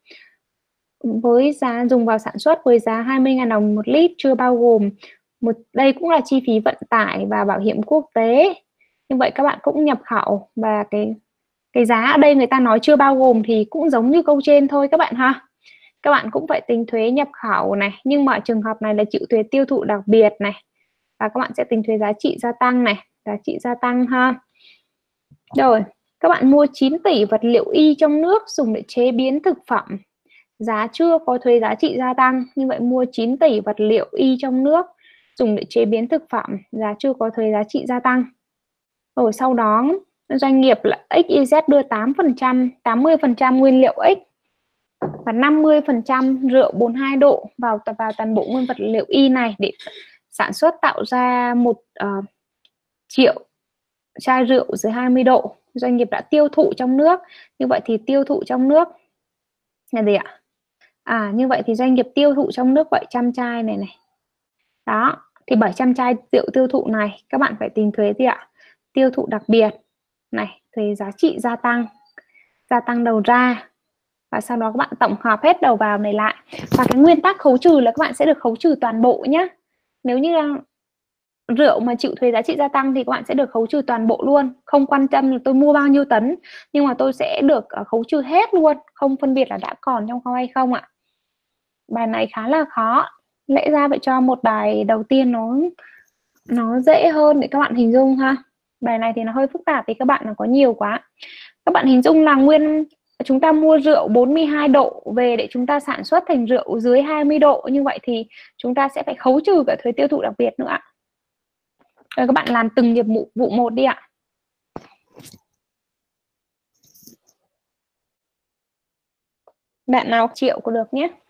Với giá dùng vào sản xuất với giá 20.000 đồng 1 lít, chưa bao gồm đây cũng là chi phí vận tải và bảo hiểm quốc tế. Như vậy các bạn cũng nhập khẩu, và cái giá ở đây người ta nói chưa bao gồm thì cũng giống như câu trên thôi các bạn ha. Các bạn cũng phải tính thuế nhập khẩu này, nhưng mà trường hợp này là chịu thuế tiêu thụ đặc biệt này, và các bạn sẽ tính thuế giá trị gia tăng này, giá trị gia tăng ha. Rồi, các bạn mua 9 tỷ vật liệu y trong nước dùng để chế biến thực phẩm, giá chưa có thuế giá trị gia tăng. Như vậy mua 9 tỷ vật liệu y trong nước dùng để chế biến thực phẩm, giá chưa có thuế giá trị gia tăng. Rồi sau đó doanh nghiệp là XYZ đưa 8%, 80% nguyên liệu X và 50% rượu 42 độ vào toàn bộ nguyên vật liệu Y này để sản xuất tạo ra 1 triệu chai rượu dưới 20 độ. Doanh nghiệp đã tiêu thụ trong nước. Như vậy thì tiêu thụ trong nước là gì ạ? Như vậy thì doanh nghiệp tiêu thụ trong nước 700 chai này này. Đó, thì 700 chai rượu tiêu thụ này các bạn phải tính thuế gì ạ? Tiêu thụ đặc biệt này, thuế giá trị gia tăng đầu ra. Và sau đó các bạn tổng hợp hết đầu vào này lại. Và cái nguyên tắc khấu trừ là các bạn sẽ được khấu trừ toàn bộ nhé. Nếu như là rượu mà chịu thuế giá trị gia tăng thì các bạn sẽ được khấu trừ toàn bộ luôn. Không quan tâm là tôi mua bao nhiêu tấn, nhưng mà tôi sẽ được khấu trừ hết luôn, không phân biệt là đã còn trong kho hay không ạ. Bài này khá là khó. Lẽ ra phải cho một bài đầu tiên nó dễ hơn để các bạn hình dung ha. Bài này thì nó hơi phức tạp vì các bạn là có nhiều quá. Các bạn hình dung là chúng ta mua rượu 42 độ về để chúng ta sản xuất thành rượu dưới 20 độ. Như vậy thì chúng ta sẽ phải khấu trừ cả thuế tiêu thụ đặc biệt nữa ạ. Rồi các bạn làm từng nghiệp vụ một đi ạ. Bạn nào chịu có được nhé.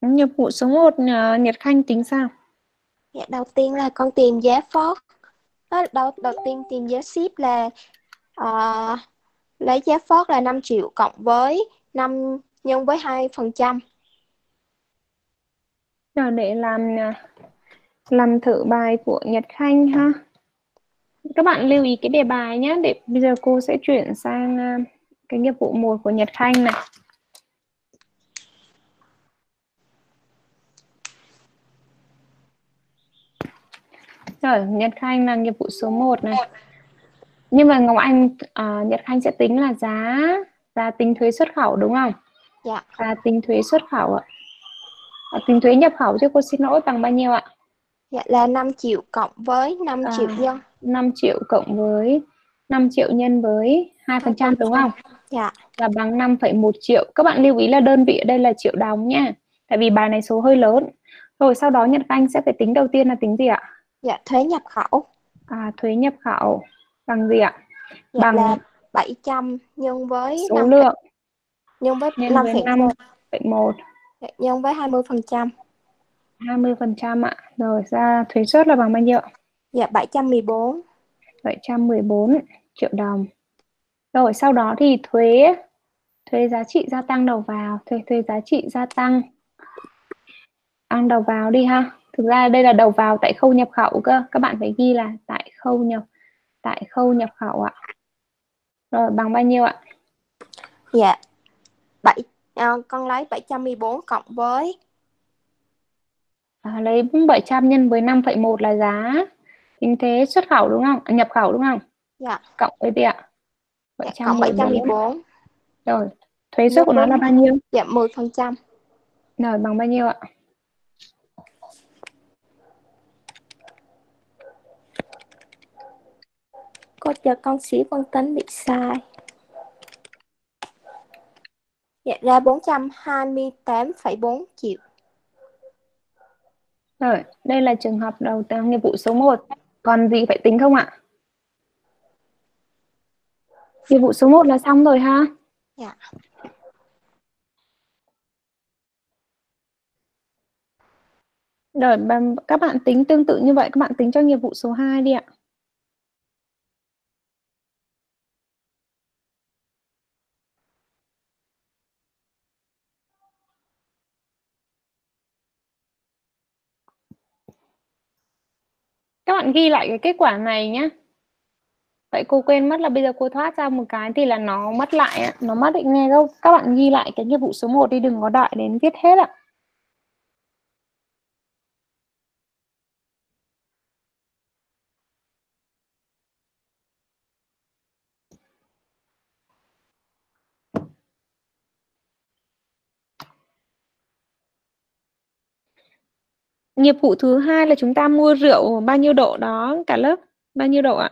Nghiệp vụ số 1 Nhật Khanh tính sao? Dạ, đầu tiên là con tìm giá phó. Đầu tiên tìm giá ship là lấy giá phó là 5 triệu cộng với 5 nhân với 2%. Giờ để làm thử bài của Nhật Khanh ha. Các bạn lưu ý cái đề bài nhé. Để bây giờ cô sẽ chuyển sang cái nghiệp vụ 1 của Nhật Khanh này. Rồi, Nhật Khanh là nghiệp vụ số 1 này. Nhưng mà Ngọc Anh, Nhật Khanh sẽ tính là giá tính thuế xuất khẩu đúng không? Dạ. Giá tính thuế xuất khẩu ạ. Tính thuế nhập khẩu chứ cô xin lỗi bằng bao nhiêu ạ? Dạ là 5 triệu cộng với 5 triệu nhân. 5 triệu cộng với 5 triệu nhân với 2% đúng không? Dạ. Là bằng 5,1 triệu. Các bạn lưu ý là đơn vị ở đây là triệu đồng nha. Tại vì bài này số hơi lớn. Rồi sau đó Nhật Khanh sẽ phải tính đầu tiên là tính gì ạ? Dạ, thuế nhập khẩu. Thuế nhập khẩu bằng gì ạ? Dạ Bằng là 700 nhân với số lượng nhân với nhân với 5,1 nhân với 20%. 20% ạ. Rồi ra thuế suất là bằng bao nhiêu ạ? Dạ 714. 714 triệu đồng. Rồi sau đó thì thuế giá trị gia tăng đầu vào, thuế giá trị gia tăng ăn đầu vào đi ha. Thực ra đây là đầu vào tại khâu nhập khẩu cơ. Các bạn phải ghi là tại khâu nhập khẩu ạ. Rồi bằng bao nhiêu ạ? Dạ. Con lấy 714 cộng với Lấy 700 nhân với 5,1 là giá tính thuế xuất khẩu đúng không? Nhập khẩu đúng không? Dạ. Cộng với gì ạ? Dạ, cộng 714. Rồi, thuế suất của nó là bao nhiêu? Dạ 10%. Rồi bằng bao nhiêu ạ? Cô chờ con xí con tính bị sai. Dạ ra 428,4 triệu. Rồi, đây là trường hợp đầu tiên nghiệp vụ số 1. Còn gì phải tính không ạ? Nghiệp vụ số 1 là xong rồi ha? Dạ. Rồi các bạn tính tương tự như vậy, các bạn tính cho nghiệp vụ số 2 đi ạ. Các bạn ghi lại cái kết quả này nhé. Vậy cô quên mất là bây giờ cô thoát ra một cái thì là nó mất lại ạ. Nó mất định nghe đâu. Các bạn ghi lại cái nghiệp vụ số 1 đi, đừng có đợi đến viết hết ạ. Nghiệp vụ thứ hai là chúng ta mua rượu bao nhiêu độ đó cả lớp? Bao nhiêu độ ạ?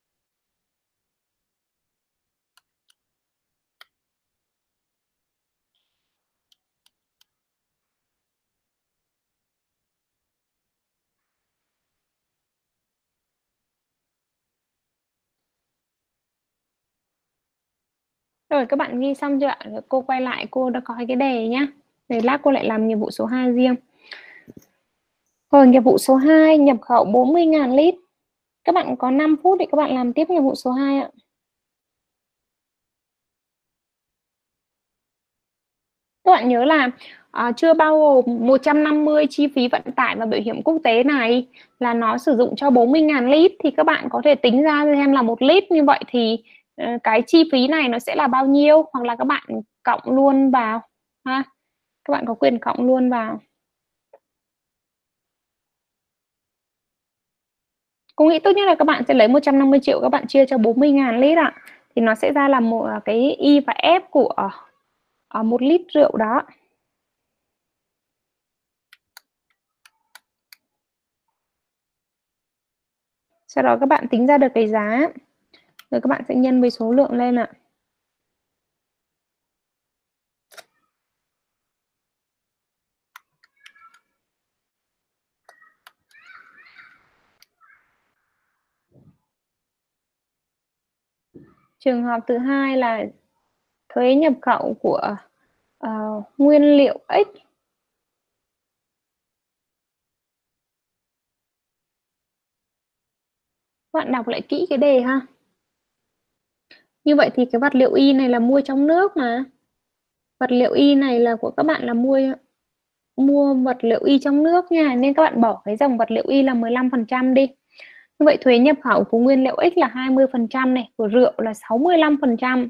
Rồi các bạn ghi xong chưa ạ? Rồi cô quay lại cô đã có cái đề nhá. Rồi lát cô lại làm nhiệm vụ số 2 riêng. Rồi nghiệp vụ số 2 nhập khẩu 40.000 lít. Các bạn có 5 phút để các bạn làm tiếp nghiệp vụ số 2 ạ. Các bạn nhớ là chưa bao gồm 150 chi phí vận tải và bảo hiểm quốc tế này là nó sử dụng cho 40.000 lít thì các bạn có thể tính ra xem là 1 lít như vậy thì cái chi phí này nó sẽ là bao nhiêu, hoặc là các bạn cộng luôn vào ha. Các bạn có quyền cộng luôn vào. Cô nghĩ tốt nhất là các bạn sẽ lấy 150 triệu các bạn chia cho 40.000 lít ạ. Thì nó sẽ ra là một cái Y và F của 1 lít rượu đó. Sau đó các bạn tính ra được cái giá. Rồi các bạn sẽ nhân với số lượng lên ạ. Trường hợp thứ hai là thuế nhập khẩu của nguyên liệu X Các bạn đọc lại kỹ cái đề ha. Như vậy thì cái vật liệu Y này là mua trong nước mà. Vật liệu Y này là của các bạn là mua vật liệu Y trong nước nha, nên các bạn bỏ cái dòng vật liệu Y là 15% đi. Như vậy thuế nhập khẩu của nguyên liệu X là 20% này, của rượu là 65%.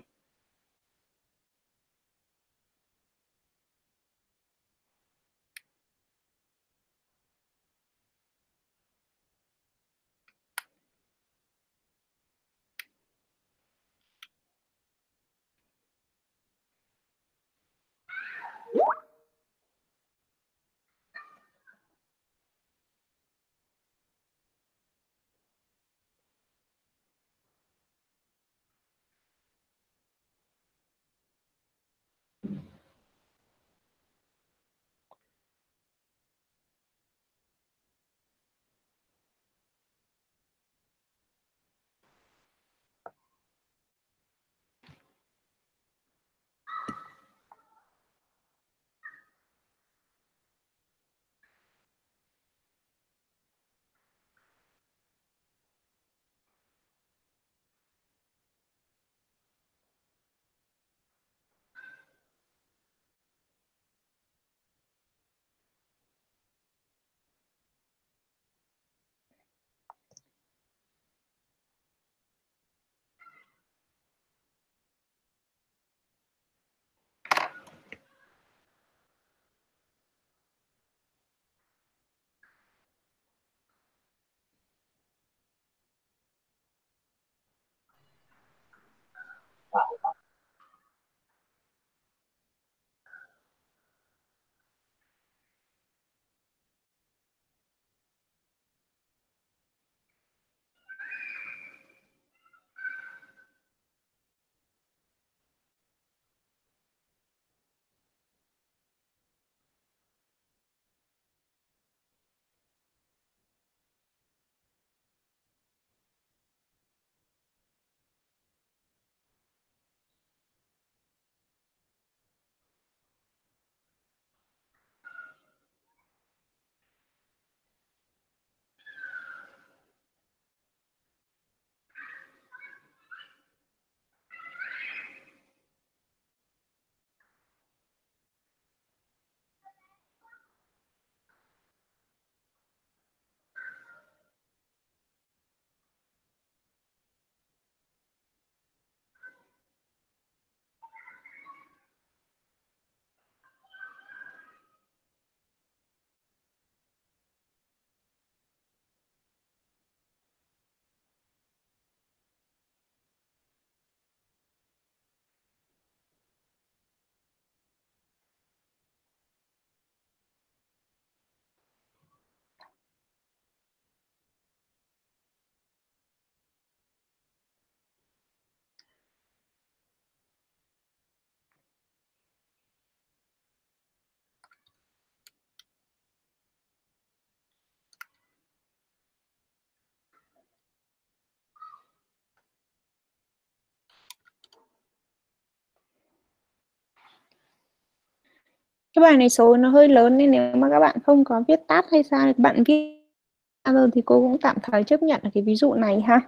Cái bài này số nó hơi lớn nên nếu mà các bạn không có viết tắt hay sao thì bạn viết rồi thì cô cũng tạm thời chấp nhận cái ví dụ này ha.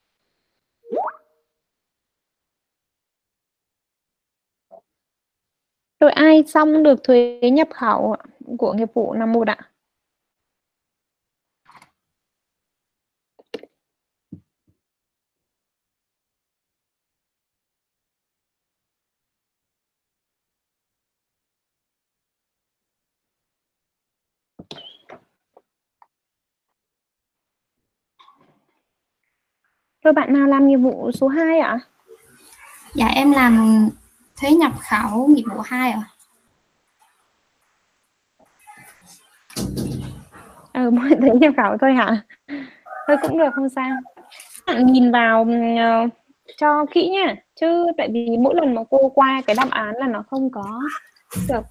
Rồi ai xong được thuế nhập khẩu của nghiệp vụ năm 1 ạ? Rồi bạn nào làm nghiệp vụ số 2 ạ? Dạ em làm thuế nhập khẩu nghiệp vụ 2 ạ. Mỗi thuế nhập khẩu thôi hả? Thôi cũng được, không sao. Bạn nhìn vào cho kỹ nha, chứ tại vì mỗi lần mà cô qua cái đáp án là nó không có được.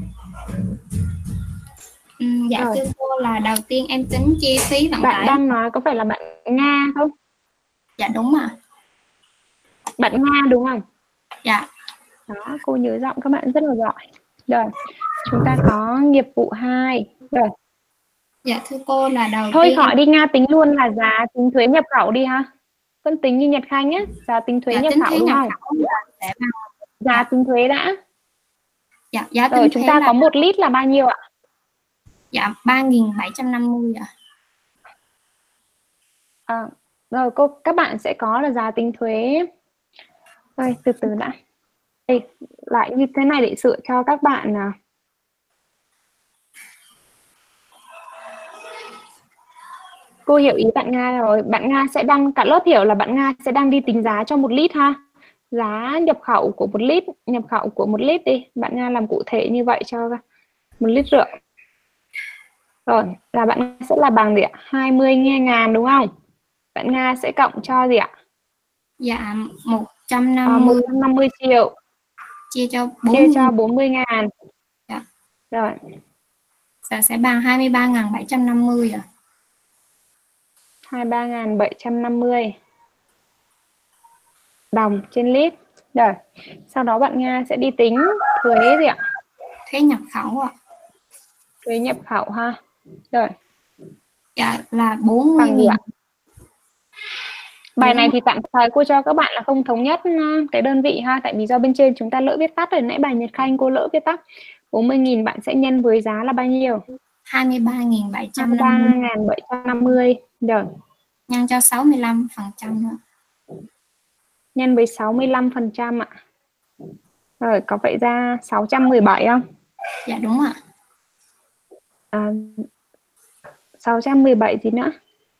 Dạ Rồi. thưa cô, là đầu tiên em tính chi phí vận Bạn tải. đang nói có phải là bạn Nga không? Dạ đúng ạ. Bạn Nga đúng không? Dạ. Đó, cô nhớ giọng các bạn rất là giỏi. Rồi, chúng ta có nghiệp vụ 2. Rồi. Dạ thưa cô là đầu Thôi tiên em khỏi đi Nga, tính luôn là giá tính thuế nhập khẩu đi ha. Phân tính như Nhật Khanh á, giá tính thuế dạ nhập tính khẩu thuế đúng nhập không? khẩu là sẽ bằng Giá tính thuế đã. dạ giá Rồi tính chúng thuế ta là có 1 lít là bao nhiêu ạ? dạ 3.750 ạ. Rồi các bạn sẽ có là giá tính thuế. Rồi từ từ đã. Đây, lại như thế này để sửa cho các bạn nào. Cô hiểu ý bạn Nga rồi. Bạn Nga sẽ đăng, cả lớp hiểu là bạn Nga sẽ đang đi tính giá cho 1 lít ha. Giá nhập khẩu của 1 lít, nhập khẩu của 1 lít đi. Bạn Nga làm cụ thể như vậy cho 1 lít rưỡi. Rồi, là bạn Nga sẽ là bằng gì ạ? 20.000 đúng không? Bạn Nga sẽ cộng cho gì ạ? Dạ 150 150 triệu chia cho chia 40.000. cho 40.000. Dạ. Rồi, Sẽ bằng 23.750 ạ. 23.750 đồng trên lít. Rồi, sau đó bạn Nga sẽ đi tính thuế gì ạ? Thuế nhập khẩu ạ. Thuế nhập khẩu ha. Rồi. Dạ là Bằng gì 40.000. ạ? Bài này thì tạm thời cô cho các bạn là không thống nhất cái đơn vị ha, tại vì do bên trên chúng ta lỡ viết tắt rồi, nãy bài Nhật Khanh cô lỡ viết tắt. 40.000 bạn sẽ nhân với giá là bao nhiêu? 23.750 23.750. Rồi. nhân cho 65% nữa. Nhân với 65% ạ. Rồi có vậy ra 617 không? Dạ đúng ạ. 617 gì nữa?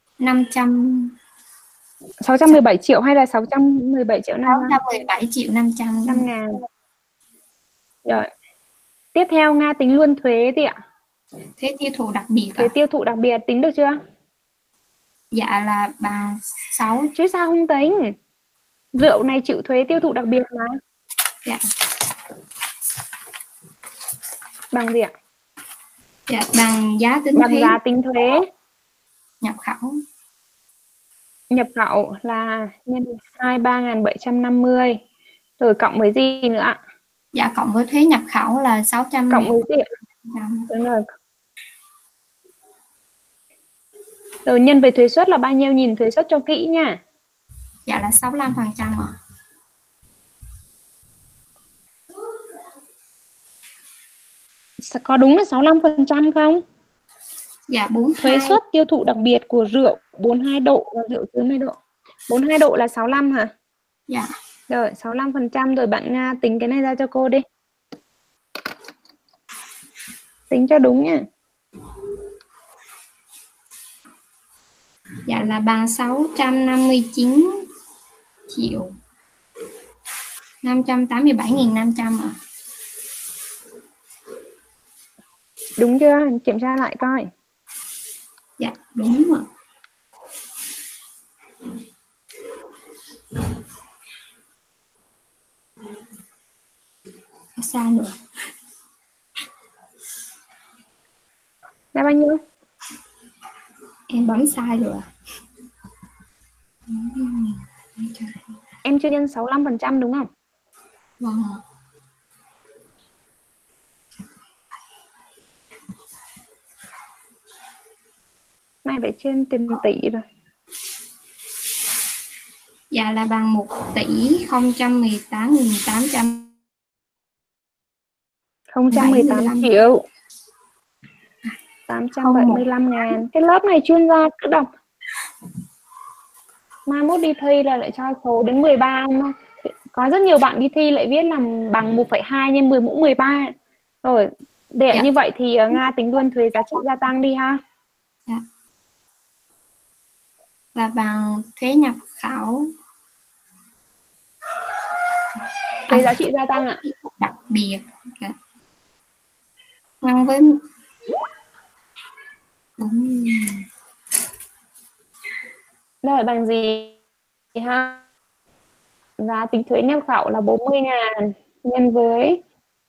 617 triệu hay là 617 triệu 617 triệu 500 ngàn. Rồi. Tiếp theo Nga tính luôn thuế gì ạ? Thuế tiêu thụ đặc biệt. Thuế tiêu thụ đặc biệt tính được chưa? Dạ là bằng 6. Chứ sao không tính? Rượu này chịu thuế tiêu thụ đặc biệt mà. Dạ. Bằng gì ạ? Dạ bằng giá tính bằng thuế. giá tính thuế Nhập khẩu. Nhập khẩu là nhân 23.750 rồi cộng với gì nữa ạ? Dạ cộng với thuế nhập khẩu là 600. Cộng với gì ạ? Đúng rồi. Rồi nhân về thuế suất là bao nhiêu, nhìn thuế suất cho kỹ nha. Dạ là 65% ạ. Có đúng là 65% không? Dạ 42. Thuế suất tiêu thụ đặc biệt của rượu 42 độ và rượu dưới 10 độ. 42 độ là 65 hả? Dạ. Rồi 65% rồi bạn Nga tính cái này ra cho cô đi. Tính cho đúng nha. Dạ là bằng 659 triệu 587.500 ạ. Đúng chưa? Kiểm tra lại coi. Dạ đúng ạ. Sai nữa. Là bao nhiêu? Em bấm sai rồi ạ. Em chưa nhân 65% đúng không? Vâng. Này phải trên tiền tỷ rồi. Dạ là bằng 1.018.800 018 triệu 875 ngàn. Cái lớp này chuyên gia cứ đọc. Mai mốt đi thi là lại cho số đến 13 không? Có rất nhiều bạn đi thi lại viết là bằng 1,2 nhân 10 mũ 13. Rồi, để dạ. Như vậy thì Nga tính luôn thuế giá trị gia tăng đi ha. Dạ. Là bằng thuế nhập khẩu. Thuế giá trị gia tăng ạ. Đặc biệt. Nhân với Rồi bằng gì ha? Giá tính thuế nhập khẩu là 40.000 nhân với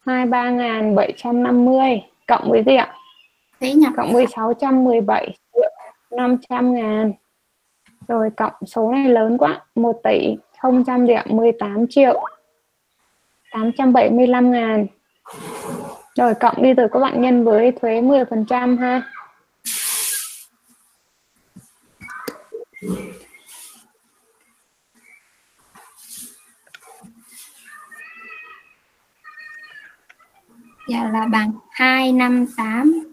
23.750 cộng với gì ạ? Thuế nhập cộng với 617 triệu 500 ngàn. Rồi cộng số này lớn quá, 1.018 triệu 875 ngàn. Rồi cộng đi rồi các bạn nhân với thuế 10% ha. Dạ là bằng 258.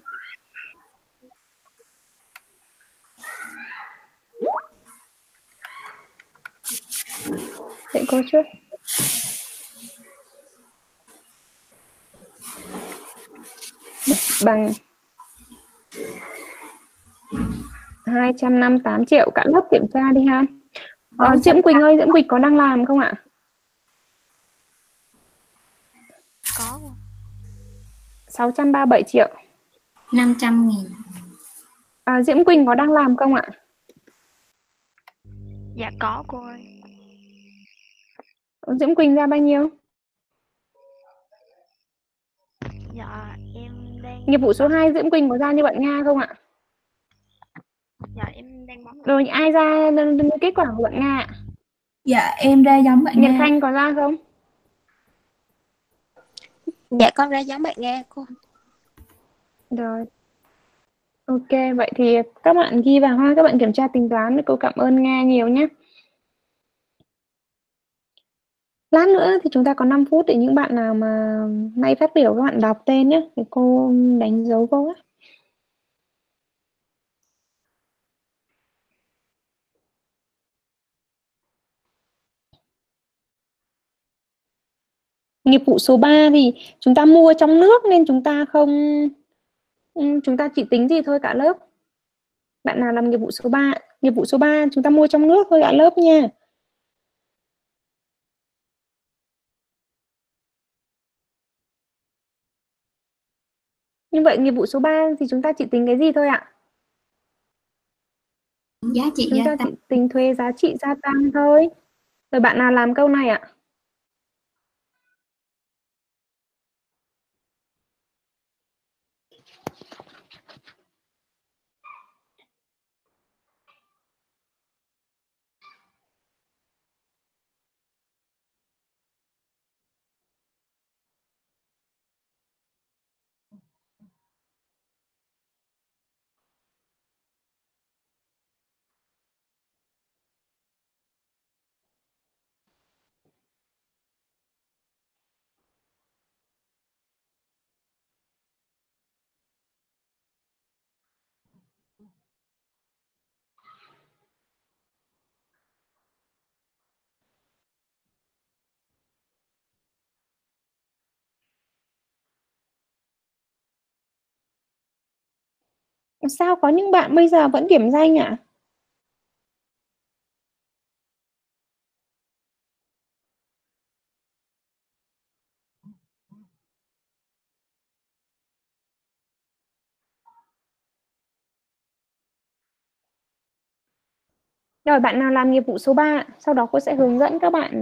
Để cô trước. Bằng 258 triệu. Cả lớp kiểm tra đi ha. Diễm Quỳnh ơi, Diễm Quỳnh có đang làm không ạ? Có. 637 triệu. 500.000. Diễm Quỳnh có đang làm không ạ? Dạ có cô ơi. Diễm Quỳnh ra bao nhiêu? Dạ em đang Nghiệp vụ số 2 Diễm Quỳnh có ra như bạn Nga không ạ? Dạ em đang bấm. Rồi ai ra kết quả của bạn Nga ạ? Dạ em ra giống bạn Nhật Nga. Khanh có ra không? Dạ con ra giống bạn Nga cô. Rồi. Ok, vậy thì các bạn ghi vào ha, các bạn kiểm tra tính toán. Cô cảm ơn Nga nhiều nhé. Lát nữa thì chúng ta có 5 phút để những bạn nào mà nay phát biểu các bạn đọc tên nhé, thì cô đánh dấu cô á. Nghiệp vụ số 3 thì chúng ta mua trong nước nên chúng ta không, chúng ta chỉ tính gì thôi cả lớp. Bạn nào làm nghiệp vụ số 3? Nghiệp vụ số 3 chúng ta mua trong nước thôi cả lớp nha. Như vậy nghiệp vụ số 3 thì chúng ta chỉ tính cái gì thôi ạ? Giá trị Chúng gia ta tăng. chỉ tính thuế giá trị gia tăng thôi. Rồi bạn nào làm câu này ạ? Sao có những bạn bây giờ vẫn điểm danh ạ? Rồi bạn nào làm nghiệp vụ số 3, sau đó cô sẽ hướng dẫn các bạn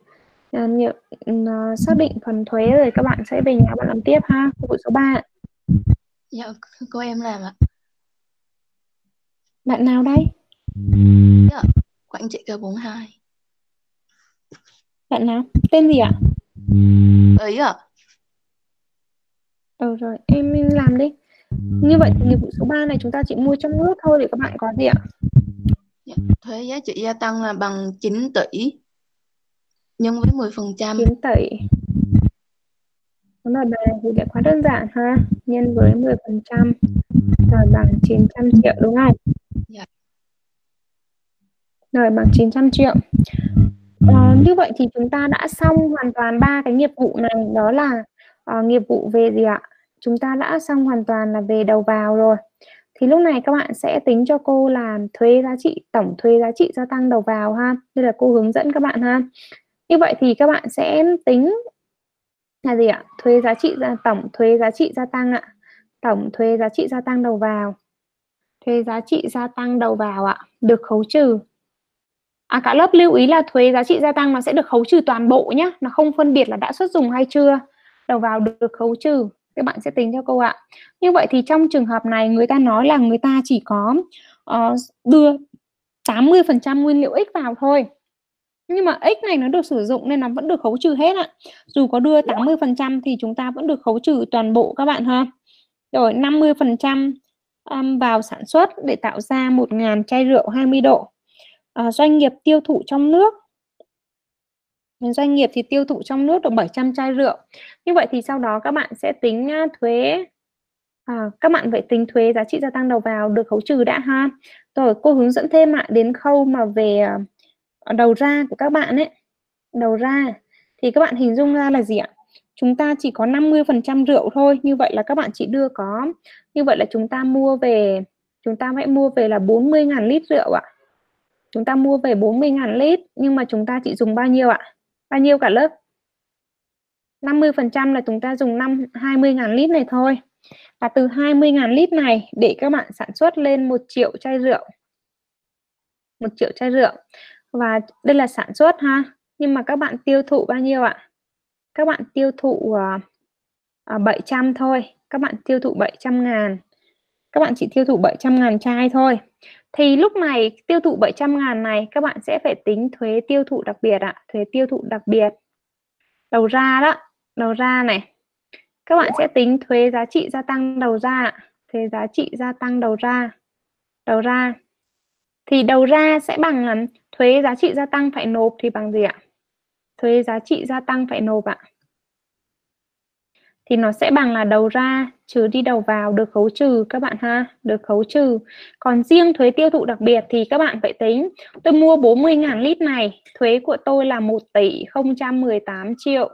xác định phần thuế, rồi các bạn sẽ về nhà bạn làm tiếp ha. Nghiệp vụ số 3. Dạ cô em làm ạ. Bạn nào đây? Dạ, quản trị K42. Bạn nào? Tên gì ạ? Ấy ạ. Rồi, em làm đi. Như vậy thì nghiệp vụ số 3 này chúng ta chỉ mua trong nước thôi để các bạn có gì ạ? Dạ, thuế giá trị gia tăng là bằng 9 tỷ nhân với 10%. 9 tỷ. Đó là bài thì lại quá đơn giản ha. Nhân với 10% rồi bằng 900 triệu đúng không? Dạ. Rồi bằng 900 triệu. Như vậy thì chúng ta đã xong hoàn toàn 3 cái nghiệp vụ này. Đó là nghiệp vụ về gì ạ? Chúng ta đã xong hoàn toàn là về đầu vào rồi. Thì lúc này các bạn sẽ tính cho cô là thuế giá trị, tổng thuế giá trị gia tăng đầu vào ha. Đây là cô hướng dẫn các bạn ha. Như vậy thì các bạn sẽ tính là gì ạ? Thuế giá trị, tổng thuế giá trị gia tăng ạ. Tổng thuế giá trị gia tăng đầu vào. Thuế giá trị gia tăng đầu vào ạ, được khấu trừ. Cả lớp lưu ý là thuế giá trị gia tăng nó sẽ được khấu trừ toàn bộ nhé. Nó không phân biệt là đã xuất dùng hay chưa. Đầu vào được khấu trừ. Các bạn sẽ tính cho cô ạ. Như vậy thì trong trường hợp này người ta nói là người ta chỉ có đưa 80% nguyên liệu X vào thôi. Nhưng mà X này nó được sử dụng nên nó vẫn được khấu trừ hết ạ. Dù có đưa 80% thì chúng ta vẫn được khấu trừ toàn bộ các bạn ha. Rồi 50% vào sản xuất để tạo ra 1.000 chai rượu 20 độ. Doanh nghiệp tiêu thụ trong nước. Doanh nghiệp thì tiêu thụ trong nước được 700 chai rượu. Như vậy thì sau đó các bạn sẽ tính thuế, các bạn phải tính thuế giá trị gia tăng đầu vào được khấu trừ đã ha. Rồi cô hướng dẫn thêm ạ, đến khâu mà về đầu ra của các bạn ấy. Đầu ra thì các bạn hình dung ra là gì ạ? Chúng ta chỉ có 50% rượu thôi. Như vậy là các bạn chỉ đưa có, như vậy là chúng ta phải mua về là 40.000 lít rượu ạ. Chúng ta mua về 40.000 lít, nhưng mà chúng ta chỉ dùng bao nhiêu ạ? Bao nhiêu cả lớp? 50% là chúng ta dùng 20.000 lít này thôi. Và từ 20.000 lít này để các bạn sản xuất lên 1 triệu chai rượu. 1 triệu chai rượu. Và đây là sản xuất ha. Nhưng mà các bạn tiêu thụ bao nhiêu ạ? Các bạn tiêu thụ 700 thôi. Các bạn tiêu thụ 700.000. Các bạn chỉ tiêu thụ 700.000 chai thôi. Thì lúc này tiêu thụ 700.000 này các bạn sẽ phải tính thuế tiêu thụ đặc biệt ạ. Thuế tiêu thụ đặc biệt. Đầu ra đó. Đầu ra này. Các bạn sẽ tính thuế giá trị gia tăng đầu ra. Thuế giá trị gia tăng đầu ra. Đầu ra. Thì đầu ra sẽ bằng thuế giá trị gia tăng phải nộp thì bằng gì ạ? Thuế giá trị gia tăng phải nộp ạ. Thì nó sẽ bằng là đầu ra trừ đi đầu vào được khấu trừ các bạn ha, được khấu trừ. Còn riêng thuế tiêu thụ đặc biệt thì các bạn phải tính, tôi mua 40.000 lít này, thuế của tôi là 1 tỷ 018 triệu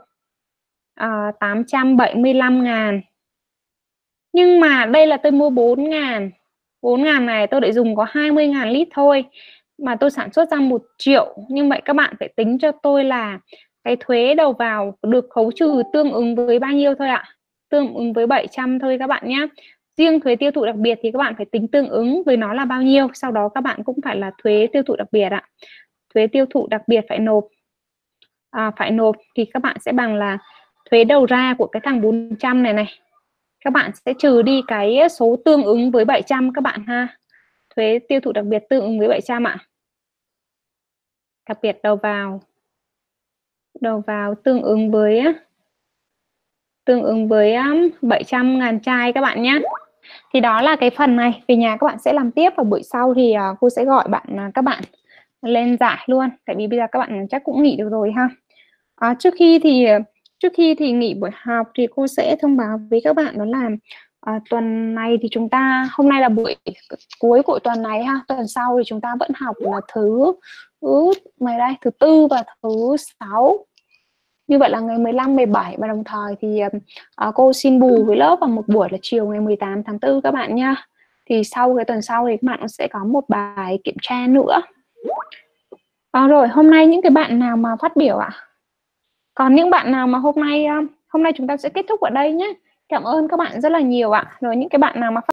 875 ngàn. Nhưng mà đây là tôi mua 4.000. 4.000 này tôi lại dùng có 20.000 lít thôi. Mà tôi sản xuất ra 1 triệu. Nhưng vậy các bạn phải tính cho tôi là cái thuế đầu vào được khấu trừ tương ứng với bao nhiêu thôi ạ? Tương ứng với 700 thôi các bạn nhé. Riêng thuế tiêu thụ đặc biệt thì các bạn phải tính tương ứng với nó là bao nhiêu. Sau đó các bạn cũng phải là thuế tiêu thụ đặc biệt ạ. Thuế tiêu thụ đặc biệt phải nộp. Phải nộp thì các bạn sẽ bằng là thuế đầu ra của cái thằng 400 này này. Các bạn sẽ trừ đi cái số tương ứng với 700 các bạn ha. Thuế tiêu thụ đặc biệt tương ứng với 700 ạ. Đặc biệt đầu vào. Đầu vào tương ứng với 700.000 chai các bạn nhé. Thì đó là cái phần này. Về nhà các bạn sẽ làm tiếp, và buổi sau thì cô sẽ gọi các bạn lên giải luôn. Tại vì bây giờ các bạn chắc cũng nghỉ được rồi ha. Trước khi thì nghỉ buổi học thì cô sẽ thông báo với các bạn đó là tuần này thì chúng ta, hôm nay là buổi cuối của tuần này ha. Tuần sau thì chúng ta vẫn học là thứ tư và thứ 6. Như vậy là ngày 15, 17 và đồng thời thì cô xin bù với lớp vào một buổi là chiều ngày 18 tháng 4 các bạn nha. Thì sau cái tuần sau thì các bạn sẽ có một bài kiểm tra nữa. Rồi hôm nay những cái bạn nào mà phát biểu ạ? Còn những bạn nào mà hôm nay chúng ta sẽ kết thúc ở đây nhé. Cảm ơn các bạn rất là nhiều ạ. Rồi những cái bạn nào mà